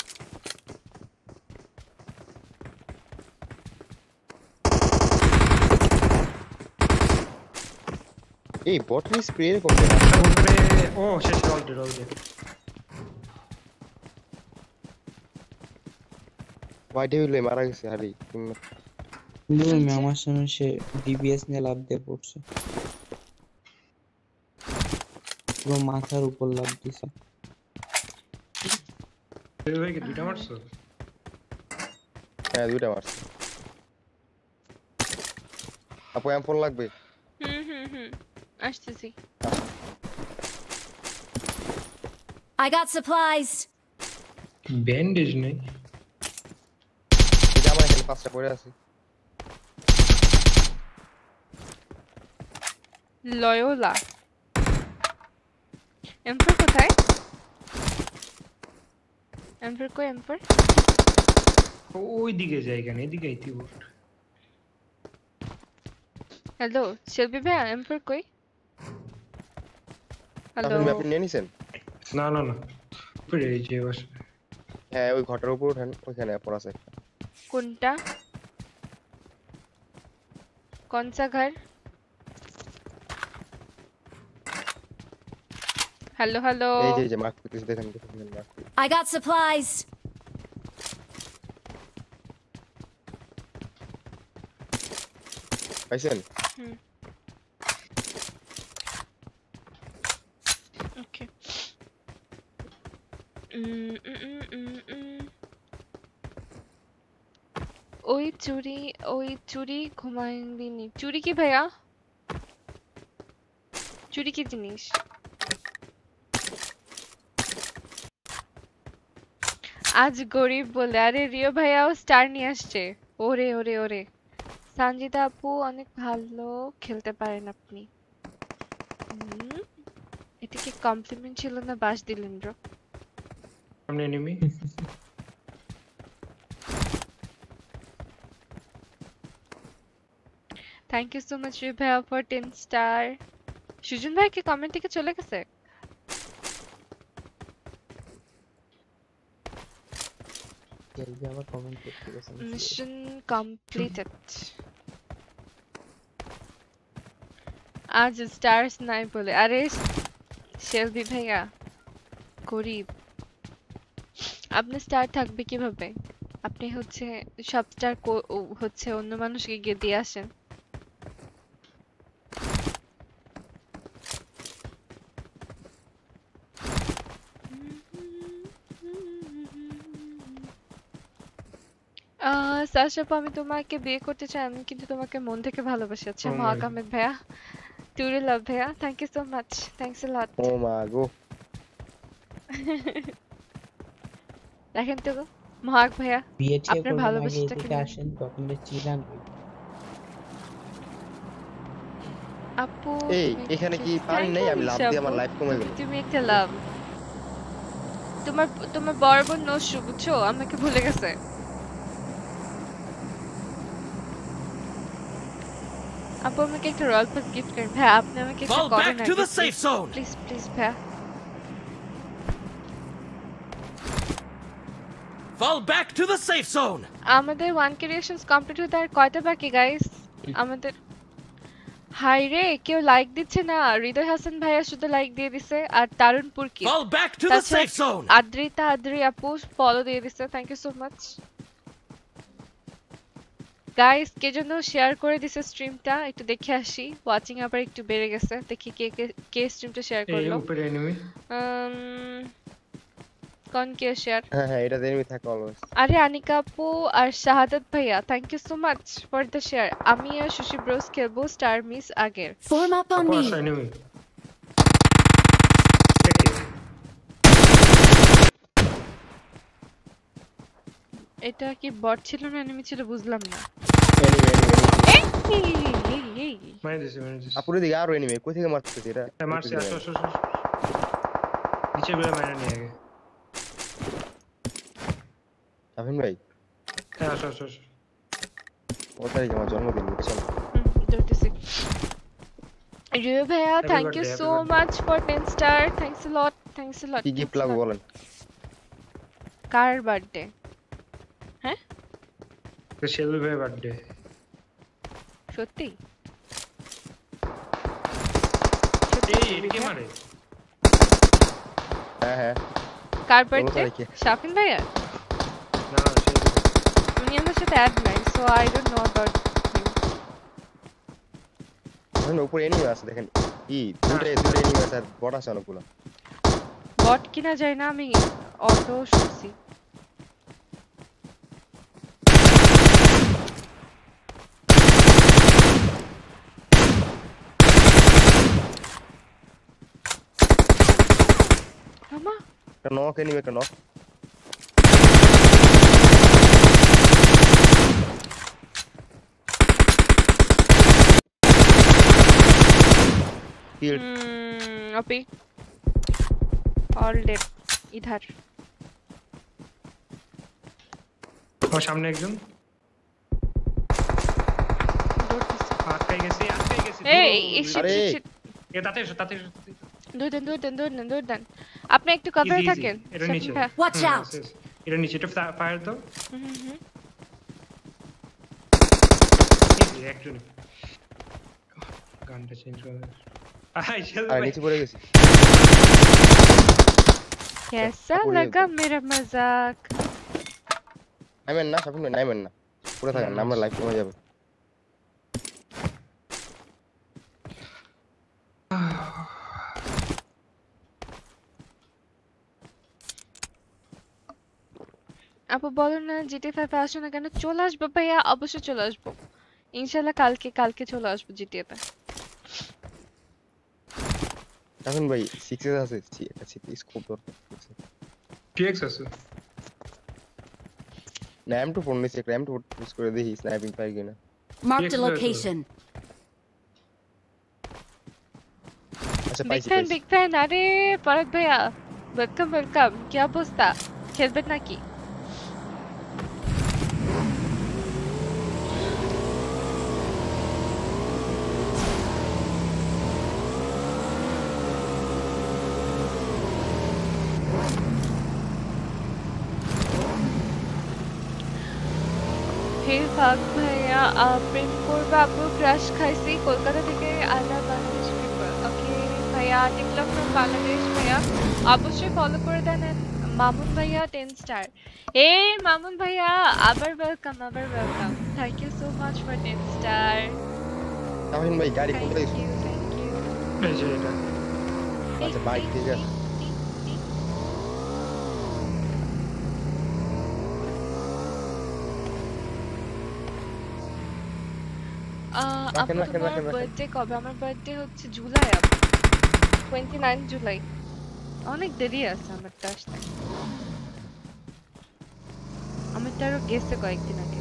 এই বটলি স্প্রে করতে না উপরে ও শেষ অলরেডি হোয়াইট হইলে মারা গেছে হারি। আমার সামনে সে ডিবিএস নিয়ে লাভ দিয়ে পড়ছে, পুরো মাথার উপর লাভ দিছে। ভাই কি দুইটা মারছো? হ্যাঁ দুইটা মারছে। আপু M4 লাগবে হুম আসতেছি I got supplies. ব্যান্ডেজ নেই এই যে আমার এখানে 5টা পড়ে আছে লয়োলা এমফোর কোথায় এমফোর কই এমফোর ওই দিকে জায়গা নেই এদিকে আইতি বোট হ্যালো শিল্পী ভাইয়া এমফোর কই হ্যালো আপনি নিয়ে নিছেন না না না পড়ে যে বাস হ্যাঁ ওই ঘরটার উপর ওঠেন ওইখানে পড়ে আছে কোনটা कौन सा घर हेलो हेलो এই যে মার্ক করতেছি দেখেন মার্ক I got supplies. পাইছেন ओके ওই চুরি ঘুমাইবি নি চুরি কি ভাইয়া চুরি কি জিনিস আজ গরিব বলে আরে রিও ভাইয়াও স্টার নিয়ে আসছে ওরে ওরে ওরে সঞ্জিতা আপু অনেক ভালো খেলতে পারেন আপনি এটা কি কমপ্লিমেন্ট ছিল না বাস দিলেন ব্রো সামনে enemy thank you so much Rio ভাইয়া ফর 10 স্টার সুজন ভাই কি কমেন্ট থেকে চলে গেছে জলদি আবার কমেন্ট করতে গেছেন মিশন কমপ্লিটেড আজ স্টারস নাই বলে আরে শেলবি ভাইয়া গরিব আপনি স্টার থাকবে কিভাবে আপনি হচ্ছে সব স্টার হচ্ছে অন্য মানুষকে গিয়ে দিয়ে আসেন সাশাপু আমি তোমাকে বিয়ে করতে চাই আমি কিন্তু তোমাকে মন থেকে ভালোবাসি আচ্ছা মহাক আহমেদ ভাইয়া টুরি লাভ ভাইয়া thank you so much thanks a lot ও মা গো দেখেন তো মহাক ভাইয়া বিয়ে ঠিক আপনার করবেন আগে ভালোবাসাটা এদিকে কেমন আসেন তখন চিলান আপু এই তুমি এখানে কি একটু পানি try নেই আমি লাভ করিস দিয়ে আমার আপু। লাইফ কমে গেল তুমি একটা লাভ তোমার বড় বোন নসু বুঝছো আমাকে ভুলে গেছে আপু আমাকে একটা রয়্যাল পাস গিফট করেন ভাই আপনি আমাকে একটা Fall করেন back to the safe zone. Please please ভাই Fall back to the safe zone. আমাদের 1k রিঅ্যাকশনস কমপ্লিট হতে আর কয়টা বাকি গাইস আমাদের হাই রে কেউ লাইক দিচ্ছে না হৃদয় হাসান ভাইয়া শুধু লাইক দিয়ে দিছে আর তারুণপুর কি Fall back to the তাছাড়া safe zone. আদ্রি আপু ফলো দিয়ে দিছে thank you so much guys কে যেন শেয়ার করে দিছে স্ট্রিমটা একটু দেখে আসি ওয়াচিং আবার একটু বেড়ে গেছে দেখি কে স্ট্রিমটা শেয়ার এই করলো উপরে এনিমি কোন কে শেয়ার হ্যাঁ এটা এনিমি থাকে অলওয়েজ আরে আনিকা আপু আর শাহাদাত ভাইয়া thank you so much for the share আমি আর সুশি ব্রোস খেলবো স্টার মিস আগের Form up on আপু me. আসো এনিমি এটা কি বট ছিল না এনিমি ছিল বুঝলাম না এনিমি এই মাইরে দিছি আপুরে দিকে আরো এনিমি কই থেকে মারতেছে এটা মারছি আসো আসো আসো নিচে বেলা মাইরা নিয়ে আগে আফিন ভাই হ্যাঁ আসো আসো আসো ও তারিখ আমার জন্মদিন বুঝছেন ধরতেছি রিও ভাইয়া Happy thank you birthday, so happy much for 10 star thanks a lot কি গিফট লাগবে বলেন কার বার্থডে তো শেলবি ভাই বার্থডে সত্যি এই এদিকে মারে হ্যাঁ হ্যাঁ কার 16 বার্থডে তারিখে। শাফিন ভাইয়া না না শেলবি উনি আমার সাথে অ্যাড নাই so I don't know about ওখানে উপরে এনিমি আছে দেখেন দুটো এনিমি আছে আর বড় আছে অনেকগুলো বট কিনা যায় না আমি অটো শুনছি ওমা একটা নক এনিমি একটা নক Healed. अभी ऑल डेड इधर ও সামনে একজন আটকাই গেছে এই আরে। এ তাতে এসো দূর দেন আপনি একটু কভারে থাকেন এটা নিচে Watch out! এটা নিচে এটা ফায়ার দাও এই একজন গানটা চেঞ্জ করে চল আরে ভাই নিচে পড়ে গেছি कैसा लगा मेरा मजाक নাইমেন না শাফিন ভাই নাইমেন না পুরো থাকেন না আমরা লাইভ কমে যাবে আপু বলো না জিটি 5 এ আসো না কেন চলে আসবো ভাইয়া অবশ্যই চলে আসবো ইনশাআল্লাহ কালকে চলে আসবো জিটি তে শাফিন ভাই 6 এ আছে এটা 6 স্কোপ দরকার টিএক্স আছে না M2 ফোন নিছে একটা M2 পুশ করে দেখি স্নাইপিং পাই কিনা Marked a Yes, location. আচ্ছা পাইছি বিগ ফ্যান আরে পরাগ ভাইয়া ওয়েলকাম কি অবস্থা খেলবেন নাকি হে ফাক ভাইয়া প্রেম করবো আপু ক্রাশ খাইছি কলকাতা থেকে আলা বাংলাদেশ ওকে ভাইয়া টিকটক ফ্রম বাংলাদেশ ভাইয়া অবশ্যই ফলো করে দেন মামুন ভাইয়া 10 স্টার এই মামুন ভাইয়া আবার welcome thank you so much for 10 star Shafin ভাই গাড়ি থ্যাংক কোথায় ইউ এই যে এটা আচ্ছা বাইক ঠিক আছে আপু তোমার বার্থডে কবে আমার বার্থডে হচ্ছে জুলাই আপু 29 জুলাই অনেক দেরি আছে আমার তো আসতে আমার তো আরো গেছে কয়েকদিন আগে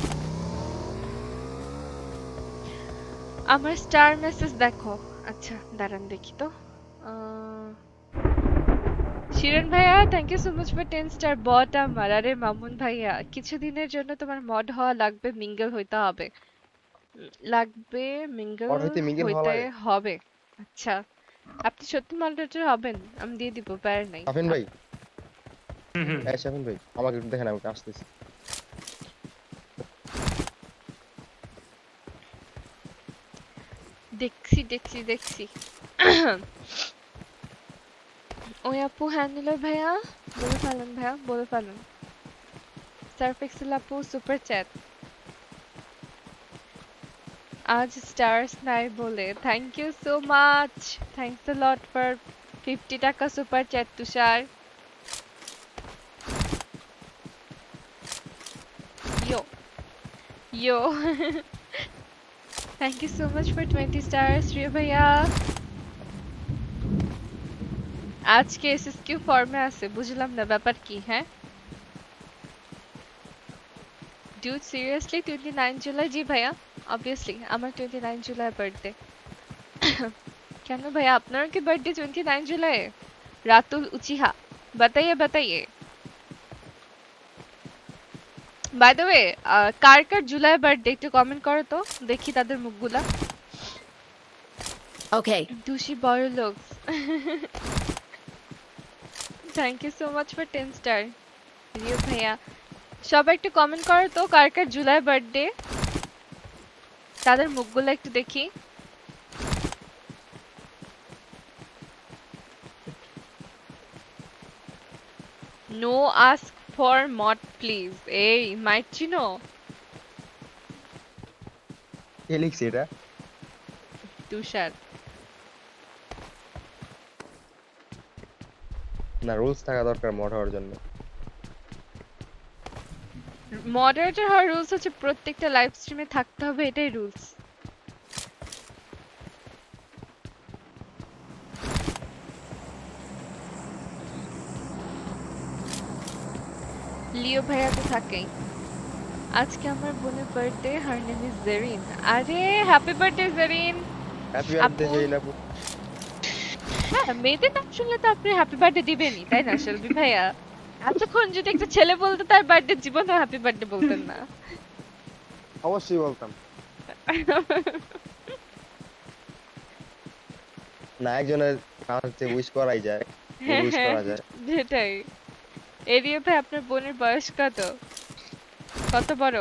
আমার স্টার মেসেজ দেখো আচ্ছা দাঁড়ান দেখি তো শিরন ভাইয়া thank you so much for 10 star বট আমার আরে মামুন ভাইয়া কিছুদিনের জন্য তোমার মড হওয়া লাগবে মিঙ্গল হইতে হবে মিঙ্গল Mod হইতে mingle হওয়া হইতে লাগে? হবে আচ্ছা আপনি সত্যি মডারেটর হবেন আমি দিয়ে দিব প্যার নাই শাফিন ভাই হুম এই শাফিন ভাই আমাকে একটু দেখেন আমি আসতেছি দেখছি ওই আপু হ্যান্ডেলার ভাইয়া বলে ফেলুন সারফেক্সেল আপু সুপার চ্যাট आज स्टार्स নাই বলে thank you so much thanks a lot for 50 টাকা super chat Tushar yo thank you so much for 20 stars Riya ভাইয়া আজকে এসএসকিউ ফর্মে আছে বুঝলাম না ব্যাপার কি হ্যাঁ Dude, seriously, 29 July जी भैया obviously আমার 29 July birthday কেন भैया আপনার কি birthday 29 July রাতুল উচিহা बताइए by the way কার জুলাই বার্থডে একটু কমেন্ট করো তো দেখি তাদের মুখগুলা Okay. দুষি বড় লোক thank you so much for 10 star Rio ভাইয়া সবাই একটু কমেন্ট করো তো কার জুলাই বার্থডে তাদের মুখগুলো একটু দেখি no ask for mod please এই মাইট চিনো কে লিখছে এটা তুষার না রুলস থাকা দরকার মড হওয়ার জন্য মডারেটর হওয়ার রুলস হচ্ছে প্রত্যেকটা লাইভ স্ট্রিমে থাকতে হবে এটাই রুলস লিও ভাইয়া তো থাকেই। আজকে আমার বোনের birthday, her name is Zerin. আরে happy birthday Zerin. Happy birthday আপু জয়িন আপু। হ্যাঁ, মেয়েদের নাম শুনলে তো আপনি হ্যাপি বার্থডে দিবেনই, তাই না সেলবি ভাইয়া? এতক্ষণ যদি একটা ছেলে বলতো তার বার্থডে জীবনেও হ্যাপি বার্থডে বলতেন না। অবশ্যই বলতাম। না একজনের কাছে উইশ করাই যায়, হ্যাঁ উইশ হ্যাঁ করা যায়। সেটাই। এরিয়া ভাই আপনার বোনের বয়স কত? কত বড়?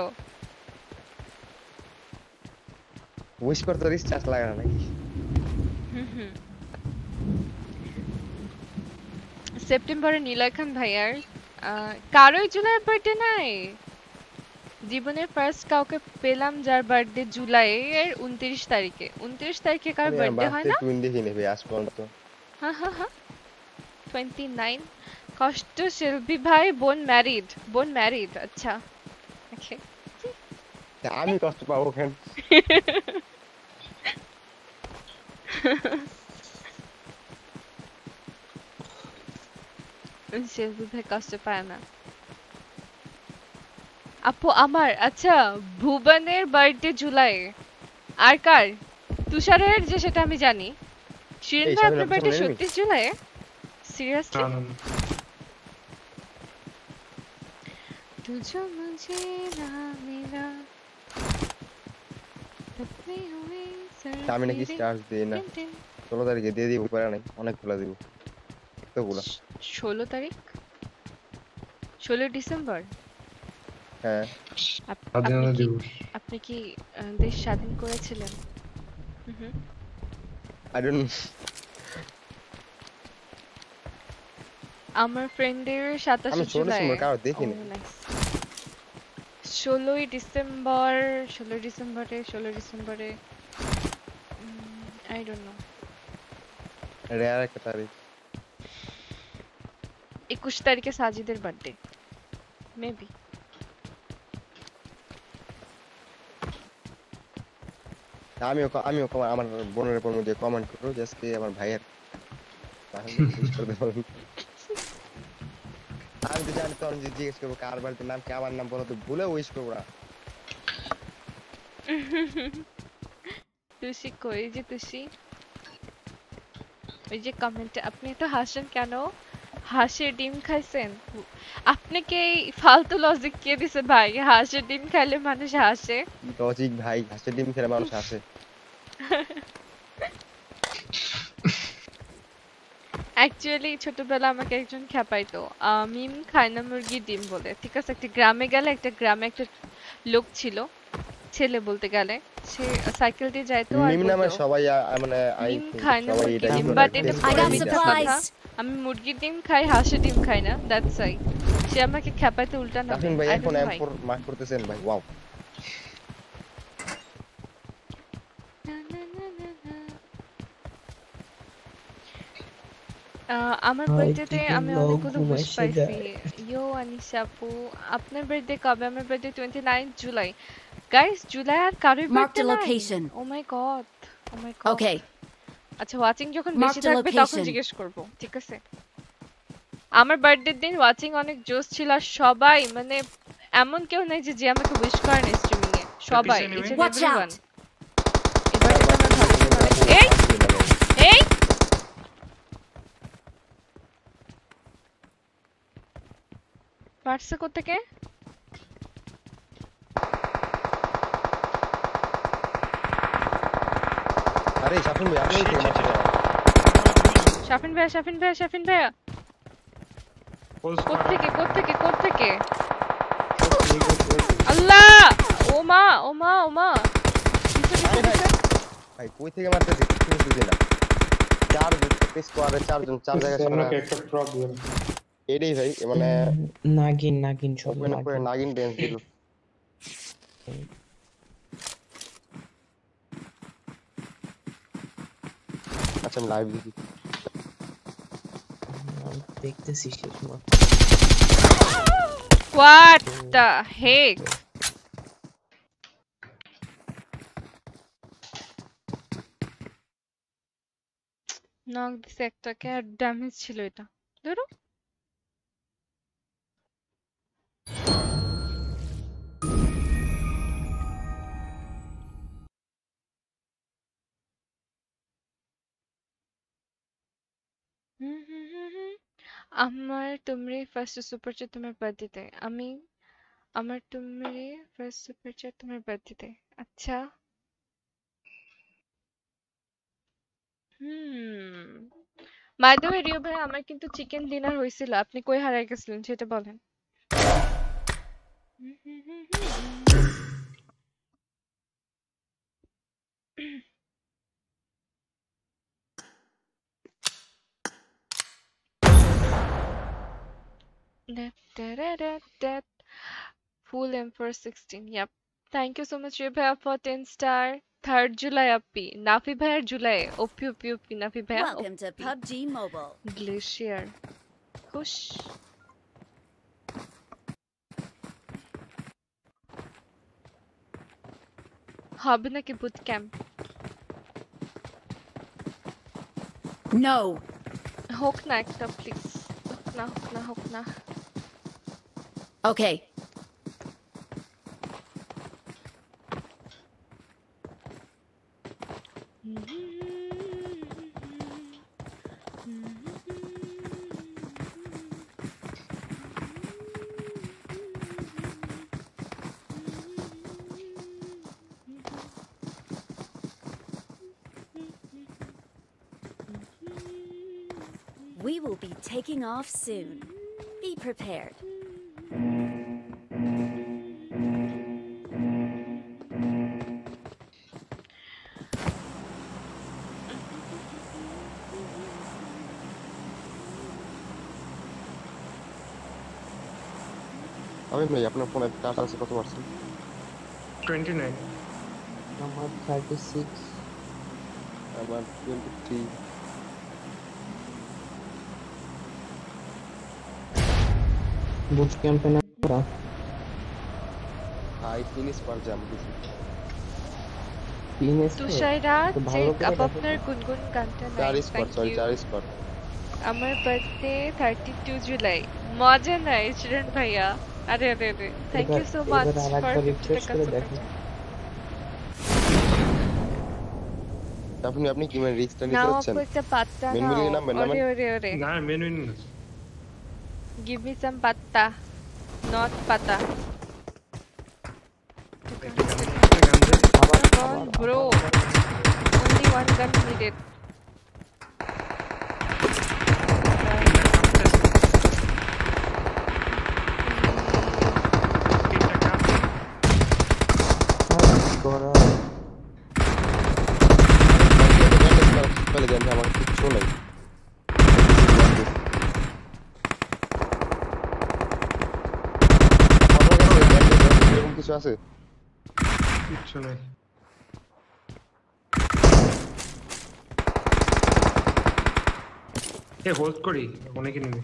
উইশ করতে রিচার্জ লাগে না নাকি? হুম। সেপ্টেম্বরে নিলয় খান ভাইয়ার কারোই জুলাই বার্থডে নাই। জীবনের ফার্স্ট কাউকে পেলাম যার বার্থডে জুলাই এর 29 তারিখে। 29 তারিখে কার আমি আমার বার্থডে হয় বার্থডে না? টুইন দেখিনি ভাই আজ পর্যন্ত। হ্যাঁ 29 কষ্ট। শিল্পী ভাই বোন ম্যারিড। আচ্ছা ওকে। আমি কষ্ট পাবো কেন? শিল্পী ভাই কষ্ট পায় না। আপু আমার আচ্ছা ভুবনের বার্থডে জুলাই। আর কার? তুষারের যে সেটা আমি জানি। শিরিন এই ভাই শামিল আপনার আপু বার্থডে সামনে নেই? 30 জুলাই? সিরিয়াসলি? না। तुझो मुझे ना मिला तपती हुई আমি নাকি सर्दी চার্জ দিই না, 16 তারিখে দিয়ে দিব, পারে নাই অনেকগুলো দিব, এতগুলো। 16 তারিখ 16 ডিসেম্বর। হ্যাঁ স্বাধীনতা দিবস। আপনি কি দেশ স্বাধীন করেছিলেন? হুম। I don't. আমার ফ্রেন্ডের 27 আমি 16 জুলাই। ডিসেম্বর কারো দেখিনি। 16 ডিসেম্বর 16 ডিসেম্বরে আই ডোন্ট নো। রেয়ার একটা তারিখ। 21 তারিখে সাজিদের বার্থডে মেবি। আমিও আমার বোনের উপর মধ্যে কমেন্ট করো আজকে আমার ভাইয়ের তাহলে wish করতে পারবেন। আমি তো জানি তখন জিজ্ঞেস করবো কার বাড়িতে নাম কি, আমার নাম বলো তো ভুলে উইশ করবো না। তুষি কই যে তুষি? ওই যে কমেন্টে আপনি তো হাসেন কেন? হাঁসের ডিম খাইছেন? আপনাকে এই ফালতু লজিক কে দিছে ভাই? হাঁসের ডিম খাইলে মানুষ হাসে? লজিক ভাই, হাঁসের ডিম খেলে মানুষ হাসে। অ্যাকচুয়ালি ছোটবেলা আমাকে একজন খেপাইতো মিম খায় না মুরগির ডিম বলে। ঠিক আছে, একটা গ্রামে গেলে একটা গ্রামে একটা লোক ছিল, ছেলে বলতে গেলে, সে সাইকেল দিয়ে যাইতো আর মিম নামে বলতো সবাই মানে আই মিম থিংক খায় না সবাই মুরগির এটাই ডিম, বলে। বাট এটা I পুরো got মিথ্যা কথা। supplies. আমি মুরগির ডিম খাই, হাঁসের ডিম খাই না, দ্যাটস আই। সে আমাকে খেপাইতে উল্টা নামে। রাফিন ভাই I এখন don't know why. M4 mark করতেছেন ভাই, ওয়াও। না, না, না, না, না। আমার বার্থডেতে আমি অনেকগুলো উইশ পাইছি। ইয়ো আনিশা আপু, আপনার বার্থডে কবে? আমার বার্থডে 29 জুলাই। গাইস জুলাই আর কারোর Mark বার্থডে the নাই? location. Oh my god, oh my god. Okay. আচ্ছা ওয়াচিং যখন Mark বেশি the থাকবে তখন location. জিজ্ঞেস করব, ঠিক আছে? আমার বার্থডের দিন ওয়াচিং অনেক জোশ ছিল আর সবাই মানে এমন কেউ নাই যে আমাকে উইশ করে না স্ট্রিমিং এ, সবাই পিছনে ইচ নেমে? And Watch everyone. out! এবার তো আমার ভালো ছিল অনেক। এই এই পারছে কোত্থেকে? আরে শাফিন ভাই আপনি থেকে মারতে যান। শাফিন ভাইয়া, শাফিন ভাইয়া, শাফিন ভাইয়া, কোত্থেকে? আল্লাহ, ও মা ও মা ও মা, আরে ভাই ভাই কই থেকে মারতেছে কিছু বুঝি না। চার স্কোয়াডে চারজন, চার জায়গায় আমাকে একটা প্রবলেম। এটাই ভাই মানে নাগিন সব ওপেন করে নাগিন ড্যান্স দিল। আচ্ছা আমি লাইভ দেখি। দেখতেছি শেষ মাত্র। What the Heck? নক দিছে একটাকে আর ড্যামেজ ছিল এটা। ধরো আমার তুমি ফার্স্ট সুপার চ্যাট তোমার বার্থডেতে আমার তুমি ফার্স্ট সুপার চ্যাট তোমার বার্থডেতে আচ্ছা বাই দ্য ওয়ে রিও ভাই আমার কিন্তু চিকেন ডিনার হয়েছিল আপনি কই হারাই গেছিলেন সেটা বলেন Full M for 16. Yep. Thank you so much, Rebha, for 10 star. 3rd July appy. Nafi bhaiyer July. Oppi. Nafi bhaiya. Welcome to PUBG Mobile. Glacier. Hush. হবে নাকি boot camp? No. হোক না একটা প্লিজ হোক না Okay. We will be taking off soon. Be prepared. আমি ভাই আপনার ফোনে চার্জ আছে কত পার্সেন্ট 29 আমার 36 আমার 23 বুট ক্যাম্পে না হাই ফিনিশ পার জাম দিছি তুষাররা চেক আপ আপনার গুনগুন গানটা চার নাইস স্পট সরি 4 স্পট আমার বার্থডে 32 জুলাই মজা নাই চিরন ভাইয়া আরে thank you so much for refresh করে দেখেন আপনি কি মানে রিস্কটা নিতে নাও যাচ্ছেন আপু একটা পাত্তা মেনু নাও নাম্বার ওরে না menu give me some patta not pata gun bro only one gun needed পহলে দেন আমার কিছু নাই এরকম কিছু আছে কিছু নাই এ হোল্ড করি অনেকে নেবে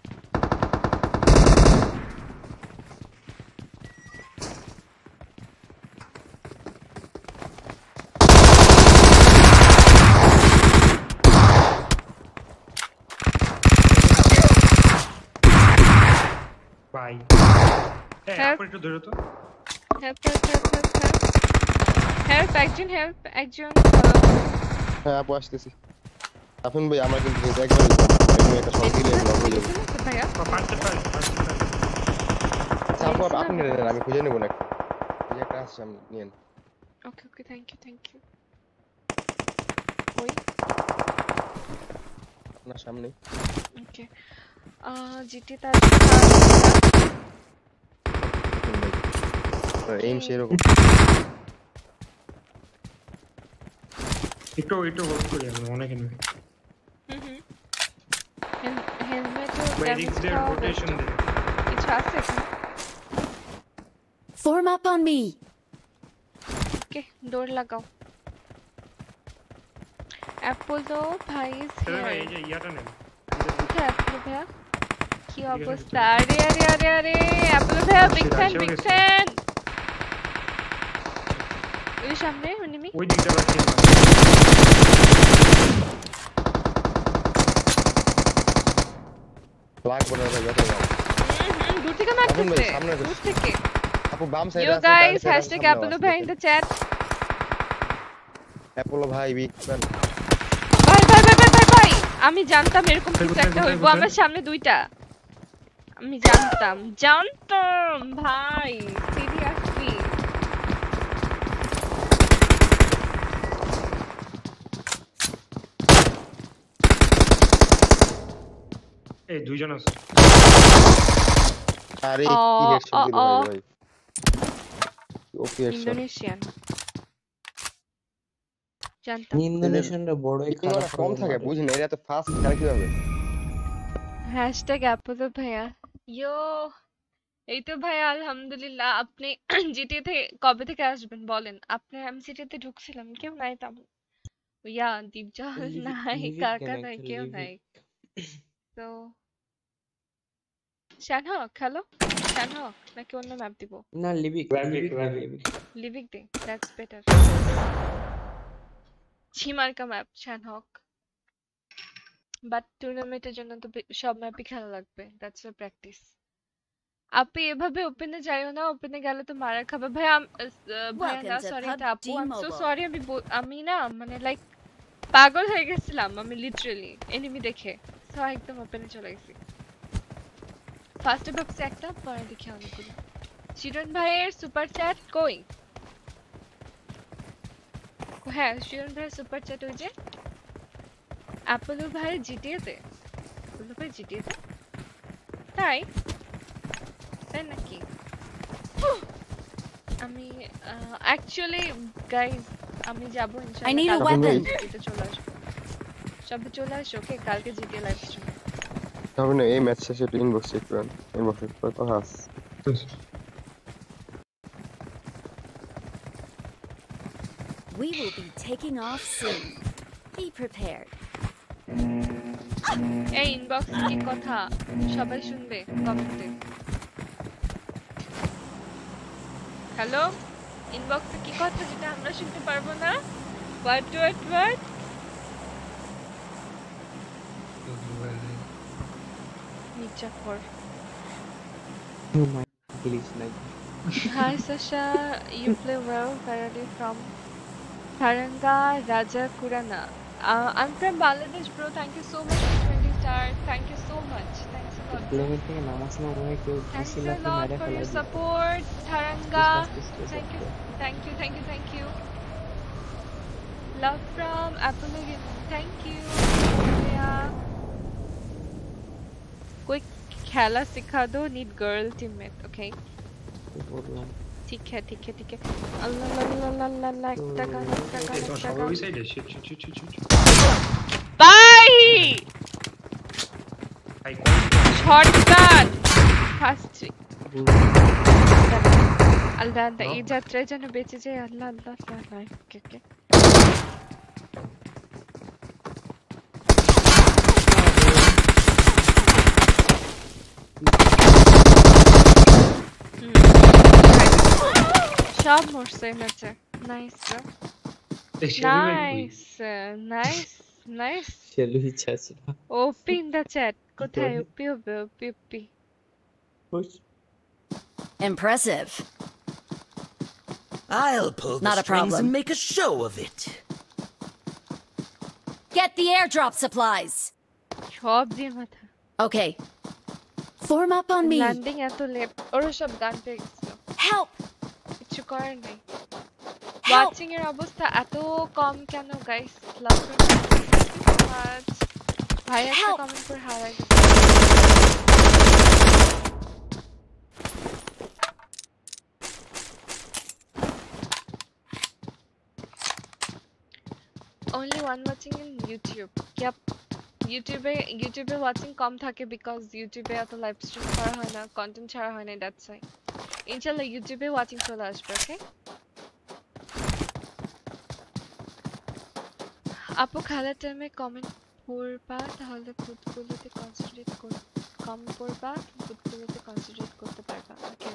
বাই এই আপনি একটু ধরো তো help একজন হ্যাঁ আপু আসতেছি আপনি ভাই আমার কিন্তু একবারই আমি একটা শট দিলে ব্লক হয়ে যাবে ভাইয়া ফার্স্ট আপু আপনি নেন আমি খুঁজে নেব না এই একটা আসছে আমি নিয়েন ওকে থ্যাংক ইউ ওই আপনার সামনে ওকে জিটি তার এইম সেরকম একটু হোল্ড করি আমি অনেকে নেবে হেলমেট ওয়েডিংস ডে রোটেশন দে কিছু আছে Form up on me. ওকে ডোর লাগাও অ্যাপল তো ভাই চলো ভাই এই যে ইয়াটা নেন অ্যাপল ভাইয়া কি অবস্থা আরে অ্যাপল ভাইয়া বিগ ফ্যান ওই সামনে এনিমি ওই দিকটা রাখি লাগবে না ভাই যত যাও দূর থেকে মারতেছে সামনে দূর থেকে আপু বাম সাইডে You guys hashtag Apollo bhai in the chat. Apollo bhai big fan. Bhai. আমি জানতাম এরকম কিছু কোথায়, একটা কোথায়, হইব কোথায়? আমার সামনে দুইটা আমি জানতাম ভাই সিরিয়াসলি এই দুইজন আছে আরে ও, কি হেডশট দিল ও, ভাই ওপি হেডশট ইন্দোনেশিয়ান জানতাম ইন্দোনেশিয়ানরা বড়ই পিং ওরা খারাপ কম ভাবে থাকে মারে। বুঝি না এরা তো ফাস্ট খেলে কিভাবে হ্যাশট্যাগ অ্যাপোলো ভাইয়া ইয়ো এই তো ভাইয়া আলহামদুলিল্লাহ আপনি জিটিএ থেকে কবে থেকে আসবেন বলেন আপনি আমি সিটিতে ঢুকছিলাম কেউ নাই তেমন ইয়া দীপজল নাই লিভিক কাকা কেন নাই একটা কেউ লিভিক? নাই তো শ্যানহক হ্যালো শ্যানহক নাকি অন্য ম্যাপ দিব না লিভিক রাবিক, দে, রাবিক। লিভিক। লিভিক দে দ্যাটস বেটার ছিমার্কা ম্যাপ শ্যানহক বাট টুর্নামেন্টের জন্য তো সব ম্যাপই খেলা লাগবে দ্যাটস ফর প্র্যাকটিস আপনি এভাবে ওপেনে যাইও না ওপেনে গেলে তো মারা খাবে ভাই ভাইয়া Welcome না to সরি এটা আপু PUBG I am so Mobile. Sorry আমি না মানে লাইক পাগল হয়ে গেছিলাম আমি লিটারালি এনিমি দেখে সো একদম ওপেনে চলে গেছি ফার্স্ট ভাবছি একটা পরে দেখি অনেকগুলো শিরন ভাইয়ের সুপার চ্যাট কই হ্যাঁ শিরন ভাইয়ের সুপার চ্যাট ওই যে অ্যাপোলো ভাইয়ের জিটিএ তে অ্যাপোলো ভাই জিটিএ তে তাই তাই নাকি আমি অ্যাকচুয়ালি গাইস আমি যাব I need a ইনশাআল্লাহ weapon. জিটিতে চলে আসবো সবে চলে আসো ওকে কালকে জিটিএ লাইভ স্ট্রিম তবে না এই ম্যাচ শেষে একটু ইনবক্স চেক করেন ইনবক্সে কথা আছে We will be taking off soon. Be prepared. এই ইনবক্স কি কথা সবাই শুনবে কমেন্টে হ্যালো ইনবক্সে কি কথা যেটা আমরা শুনতে পারবো না what Mirjafar Oh my English like Hi Sasha, you play well. Where are you from? Taranga Raja Kurana. I'm from Bangladesh, bro. Thank you so much for 20 stars. Thank you so much. Thanks a lot. bro. Placement থেকে নামাজ না মনে কেউ Thanks দিছিল a আপনি lot মেরে for ফেলাই your দিত। support, Taranga. Please, Thank you, thank you, thank you, thank you. Love from Apollo Gaming. Thank you. Yeah. कोई खेला सिखा दो. Need girl teammate. Okay. কি বললাম? ठीक है अल्लाह ला ला ला ला एक टका এই তোমার সবাই ওই সাইডে শিট बाय ভাই কোন शॉटगन फास्ट अल्लाह ये যাত্রা যেন বেঁচে যায় আল্লাহ ওকে সব মরছে ম্যাচে নাইস নাইস শেলু ইচ্ছা ছিল। ওপি ইন দ্য চ্যাট কোথায় ওপি হবে ওপি Impressive. I'll pull the Not a strings problem. and make a show of it. Get the airdrop supplies. সব দিয়ে মাথা Okay. Form up on me. Landing এত লেট ওরা সব গান পেয়ে গেছিল Help. কিছু করার নেই Help. ওয়াচিং এর অবস্থা এত কম কেন গাইস লাভ ভাই একটা Help. কমেন্ট করে হারাই only one watching in YouTube yep ইউটিউবে ওয়াচিং কম থাকে বিকজ ইউটিউবে এত লাইভ স্ট্রিম করা হয় না কন্টেন্ট ছাড়া হয় না দ্যাটস ওয়াই ইনশাআল্লাহ ইউটিউবে ওয়াচিং চলে আসবে ওকে আপু খেলার টাইমে কমেন্ট পড়বা তাহলে খুদগুলোতে কনসেন্ট্রেট করতে পারবা ওকে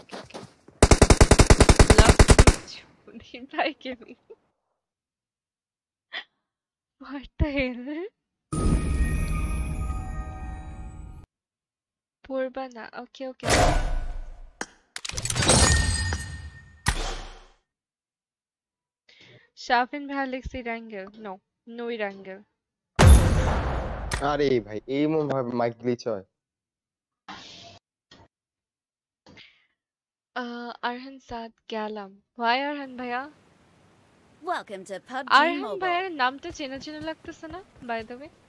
লাভ দিন ভাই গেমিং what the hell পড়বা না ওকে শাফিন ভাই লিখছি ইরাঙ্গেল নো ইরাঙ্গেল আরে ভাই এই মন ভাবে মাইক গ্লিচ হয়। আরহান সাদ গেলাম। Why আরহান ভাইয়া? Welcome to PUBG Arhan Mobile. ভাইয়ের নামটা চেনা চেনা লাগতেছে না? By the way.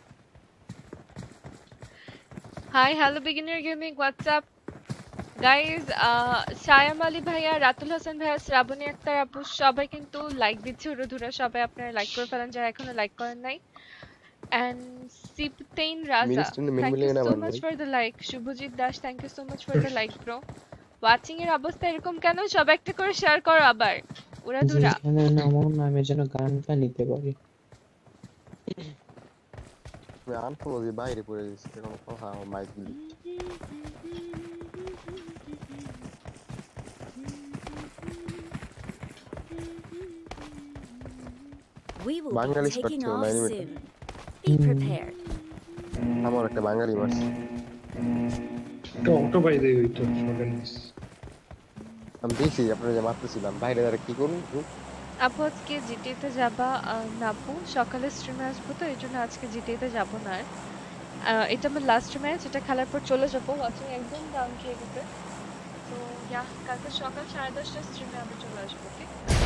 Hi, hello beginner gaming. What's up? Guys, Shayam Ali ভাইয়া, রাতুল হাসান ভাইয়া, শ্রাবণী আক্তার আপু সবাই কিন্তু লাইক দিচ্ছে উড়োধুরা। সবাই আপনারা লাইক করে ফেলেন যারা এখনো লাইক করেন নাই। And Siptain Raza, মিনিস্টার মেন thank মিলে you না so মান much ভাই। for the like. Subhajit Das, thank you so much for the like bro. Watching এর অবস্থা এরকম কেন? সবাই একটা করে শেয়ার করো আবার উড়াধুরা। যেখানে নামাও না আমি যেন গানটা নিতে পারি। আমি আনফলো দিয়ে বাইরে পড়ে গেছি কোনো কথা আমার মাইক গ্লিচ। We will বাঙালি be taking স্পট off না এনিমেটা। soon. Be prepared. আমার একটা বাঙালি মারছে। তো অটো বাই দেই ওই তো শর্টগান মিস। আমি দেখছি আপনারা যে মারতেছিলাম বাইরে দাঁড়া কি করুন। আপু আজকে জিটিতে যাবা না আপু? সকালে স্ট্রিমে আসবো তো এই জন্য আজকে জিটিতে যাবো না আর। এটা আমার লাস্ট ম্যাচ, এটা খেলার পর চলে যাবো। ওয়াচিং একদম ডাউন খেয়ে গেছে। তো ইয়া কালকে সকাল 10:30 স্ট্রিমে আবার চলে আসবো। ওকে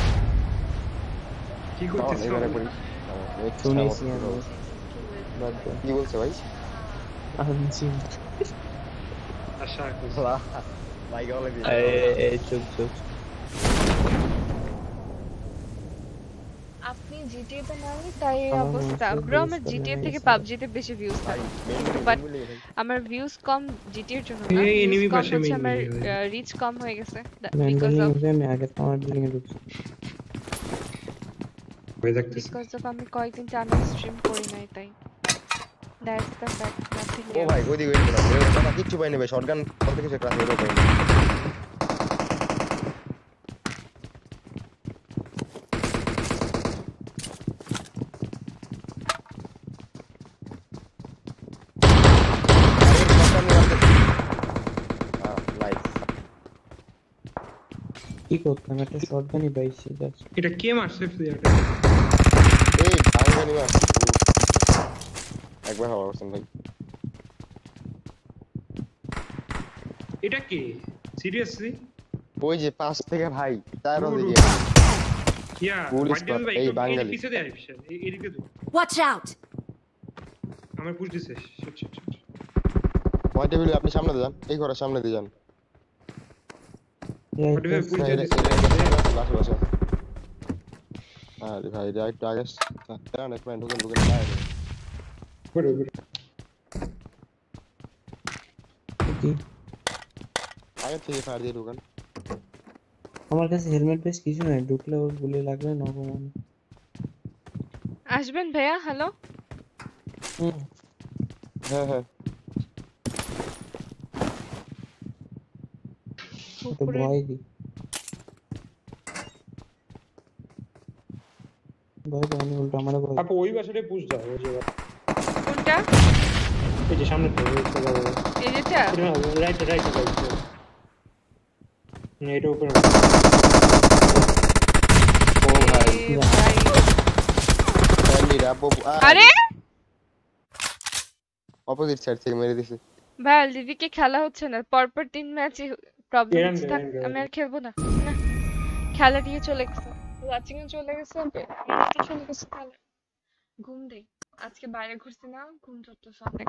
কি তাও করতেছ? এখানে পড়ি। শুনেছি আমি। বাদ দাও। কি বলছে ভাই? আনছি। আশা করছি। ভাই গলে দিয়ে। এই চুপ চুপ। আপনি জিটিএতে নামি তাই এই আমার অবস্থা। মনে ব্রো হচ্ছে আমার views জিটিএ কমে থেকে গেছে। পাবজিতে বেশি ভিউজ ভাই থাকে। মেন But মিলে ভাই। আমার ভিউজ কম জিটিএর জন্য না, এই ভিউজ enemy কম পাশে হচ্ছে main আমার মিলে ভাই। রিচ কম হয়ে গেছে মেন্টালি আমি আগে তো আমার বিল্ডিং এ ঢুকছি। হয়ে থাকতেছে। বিকজ অফ আমি কয়েকদিন টানা স্ট্রিম করি নাই তাই। দ্যাটস দ্য ফ্যাক্ট, নাথিং ও ভাই ওইদিকে ওই না কিচ্ছু পাইনি ভাই শর্টগান কত কিছু ক্লাস হলো পাইনি। কি করতাম একটা শর্টগানই পাইছি জাস্ট। এটা কে মারছে প্লেয়ারটা? এই বাঙালি মার একবার হওয়া করছেন ভাই। এটা কে? সিরিয়াসলি? ওই যে পাশ থেকে ভাই তার ওদিকে ইয়া, Full হোয়াইট squad, ভাই এই একটু বাঙালি। পিছে দে আইবছে। এদিকে দে। Watch out! আমার পুশ দিছে। Shit shit shit. White table আপনি সামনে দিয়ে যান এই ঘরের সামনে দিয়ে যান। হোয়াইট ভাই পুশ না, দিয়ে এটা- দিছে। এটা- বাসা বাসা আরে ভাই এটা একটু আগে অনেক প্ল্যান ঢুকেন ঢুকেন বাইরে করে করে। কি আগে থেকে ফায়ার দিয়ে ঢুকেন। আমার কাছে হেলমেট বেশ কিছু নাই, ঢুকলে ওর গুলি লাগলে নরম। আসবেন ভাইয়া? হ্যালো হ্যাঁ হ্যাঁ তো ভয় দি ভয় পাইনি, উল্টো আমার ভয়। আপু ওই বাসারে পুশ দাও ওই যে কোনটা? এই যে সামনে তো ওই চলে যাবে। এই যেটা? Right right right. না এটা উপরে। ও ভাই এ ভাই। ফ্যামিলি রাপো আরে অপোজিট সাইড থেকে মেরে দিছে। ভাই লিভিকে খেলা হচ্ছে না, পরপর 3 ম্যাচে প্রবলেম এরান হচ্ছে। দে, থাক, এরান দে। আমি আর খেলবো না। না খেলা দিয়ে চলে গেছে, ওয়াচিং এ চলে গেছে, চলে গেছে খেলা। ঘুম দেই, আজকে বাইরে ঘুরছি না, ঘুম ধরতেছে অনেক।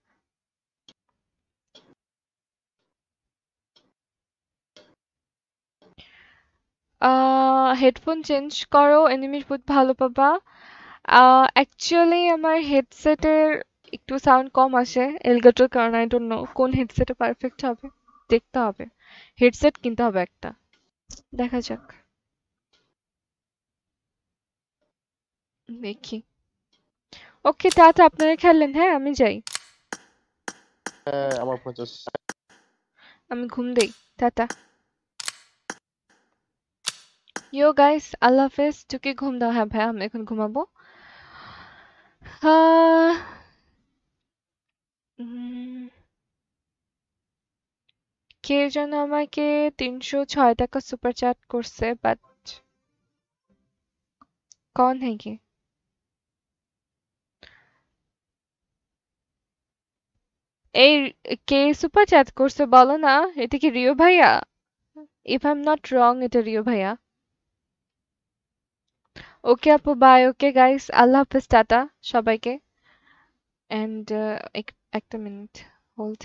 হেডফোন চেঞ্জ করো, এনিমির ফুট ভালো পাবা। অ্যাকচুয়ালি আমার হেডসেটের একটু সাউন্ড কম আসে এলগাটোর কারণে। আই ডোন্ট নো কোন হেডসেটে পারফেক্ট হবে, দেখতে হবে। হেডসেট কিনতে হবে একটা, দেখা যাক দেখি। ওকে টাটা, আপনারা খেললেন, হ্যাঁ আমি যাই, হ্যাঁ আমার 50 আমি ঘুম দেই, টাটা। ইয়ো গাইস, আল্লাহ হাফেজ। টুকি ঘুম দাও। হ্যাঁ ভাই আমি এখন ঘুমাবো। আহ, উম, কে যেন আমাকে 306 টাকা সুপার চ্যাট করছে, বাট कौन है ये? এই কে সুপার চ্যাট করছে বলো না, এটা কি রিও ভাইয়া? If I am not wrong এটা রিও ভাইয়া। ওকে আপু বাই, ওকে গাইস, আল্লাহ হাফেজ, টাটা সবাইকে। এন্ড একটা মিনিট হোল্ড।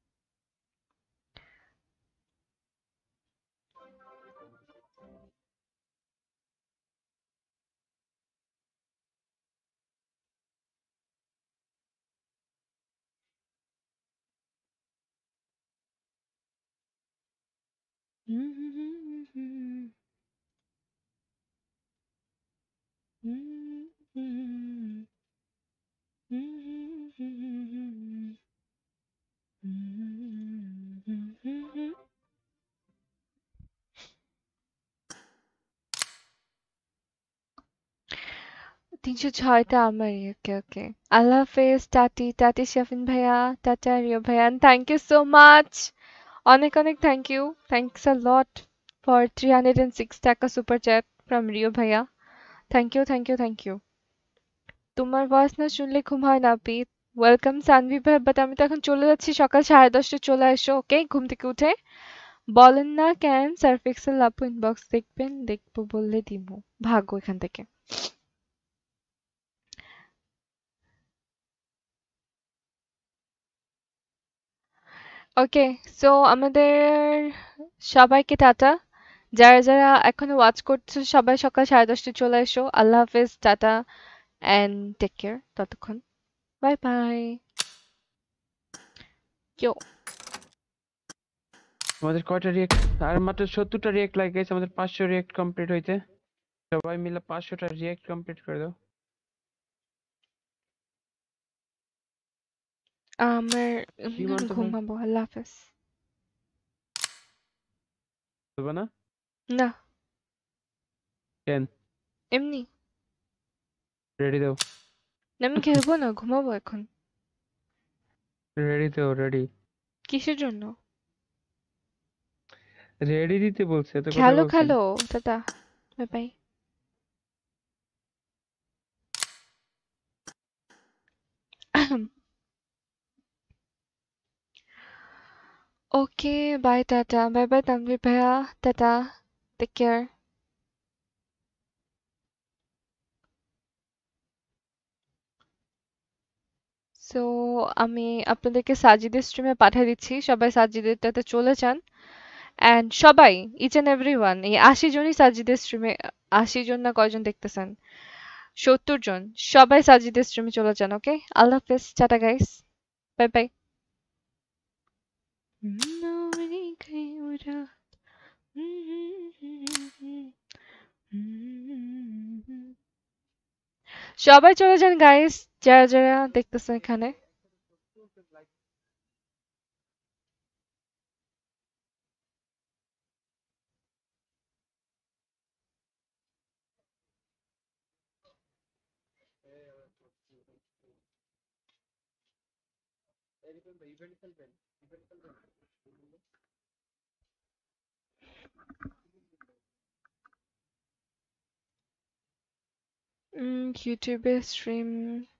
তিনশো ছয়টা আমারই, ওকে ওকে। আল্লাহ হাফেজ, টাটি টাটি শাফিন ভাইয়া, টাটা রিও ভাইয়া, থ্যাংক ইউ সো মাচ। অনেক অনেক thank you, thanks a lot for 306 টাকা সুপার চ্যাট ফ্রম রিও ভাইয়া। Thank you thank you thank you. তোমার ভয়েস না শুনলে ঘুম হয় না আপি। ওয়েলকাম সানভি ভাই, বাট আমি তো এখন চলে যাচ্ছি, সকাল 10:30টায় চলে এসো ওকে, ঘুম থেকে উঠে। বলেন না কেন সার্ফেক্সেল আপু ইনবক্স দেখবেন, দেখবো বললে দিমু, ভাগো এখান থেকে। ওকে, সো আমাদের সবাইকে টাটা। যারা যারা এখনো ওয়াচ করছো সবাই সকাল 10:30টায় চলে এসো। আল্লাহ হাফেজ, টাটা অ্যান্ড টেক কেয়ার ততক্ষণ। Bye bye. ইয়ো। আমাদের কয়টা রিয়েক্ট? আর মাত্র 70টা রিয়েক্ট লাগে গেছে আমাদের 500 রিয়েক্ট কমপ্লিট হইতে। সবাই মিলে 500টা রিয়েক্ট কমপ্লিট করে দাও। আমার সীমান্ত ভাই ঘুমাবো, আল্লাহ হাফেজ। বলবা না না, কেন? এমনি। রেডি দাও, না, আমি খেলবো না, ঘুমাবো এখন। রেডি দাও, রেডি। কিসের জন্য? রেডি দিতে বলছে, এত কথা খেলো বলছেন। খেলো, ta-ta, bye bye. Okay, bye, ta-ta, bye bye Tanvir ভাইয়া, টাটা, টেক কেয়ার। সো আমি আপনাদেরকে সাজিদের স্ট্রিমে পাঠিয়ে দিচ্ছি, সবাই সাজিদেরটাতে চলে যান। অ্যান্ড সবাই, ইচ অ্যান্ড এভরি ওয়ান, এই 80 জনই সাজিদের স্ট্রিমে, 80 জন না কয়জন দেখতেছেন, 70 জন, সবাই সাজিদের স্ট্রিমে চলে যান ওকে। আল্লাহ হাফেজ, টাটা গাইস, বাই বাই। সবাই চলে যান গাইস, যারা যারা দেখতেছেন এখানে। ইউটিউবে স্ট্রিম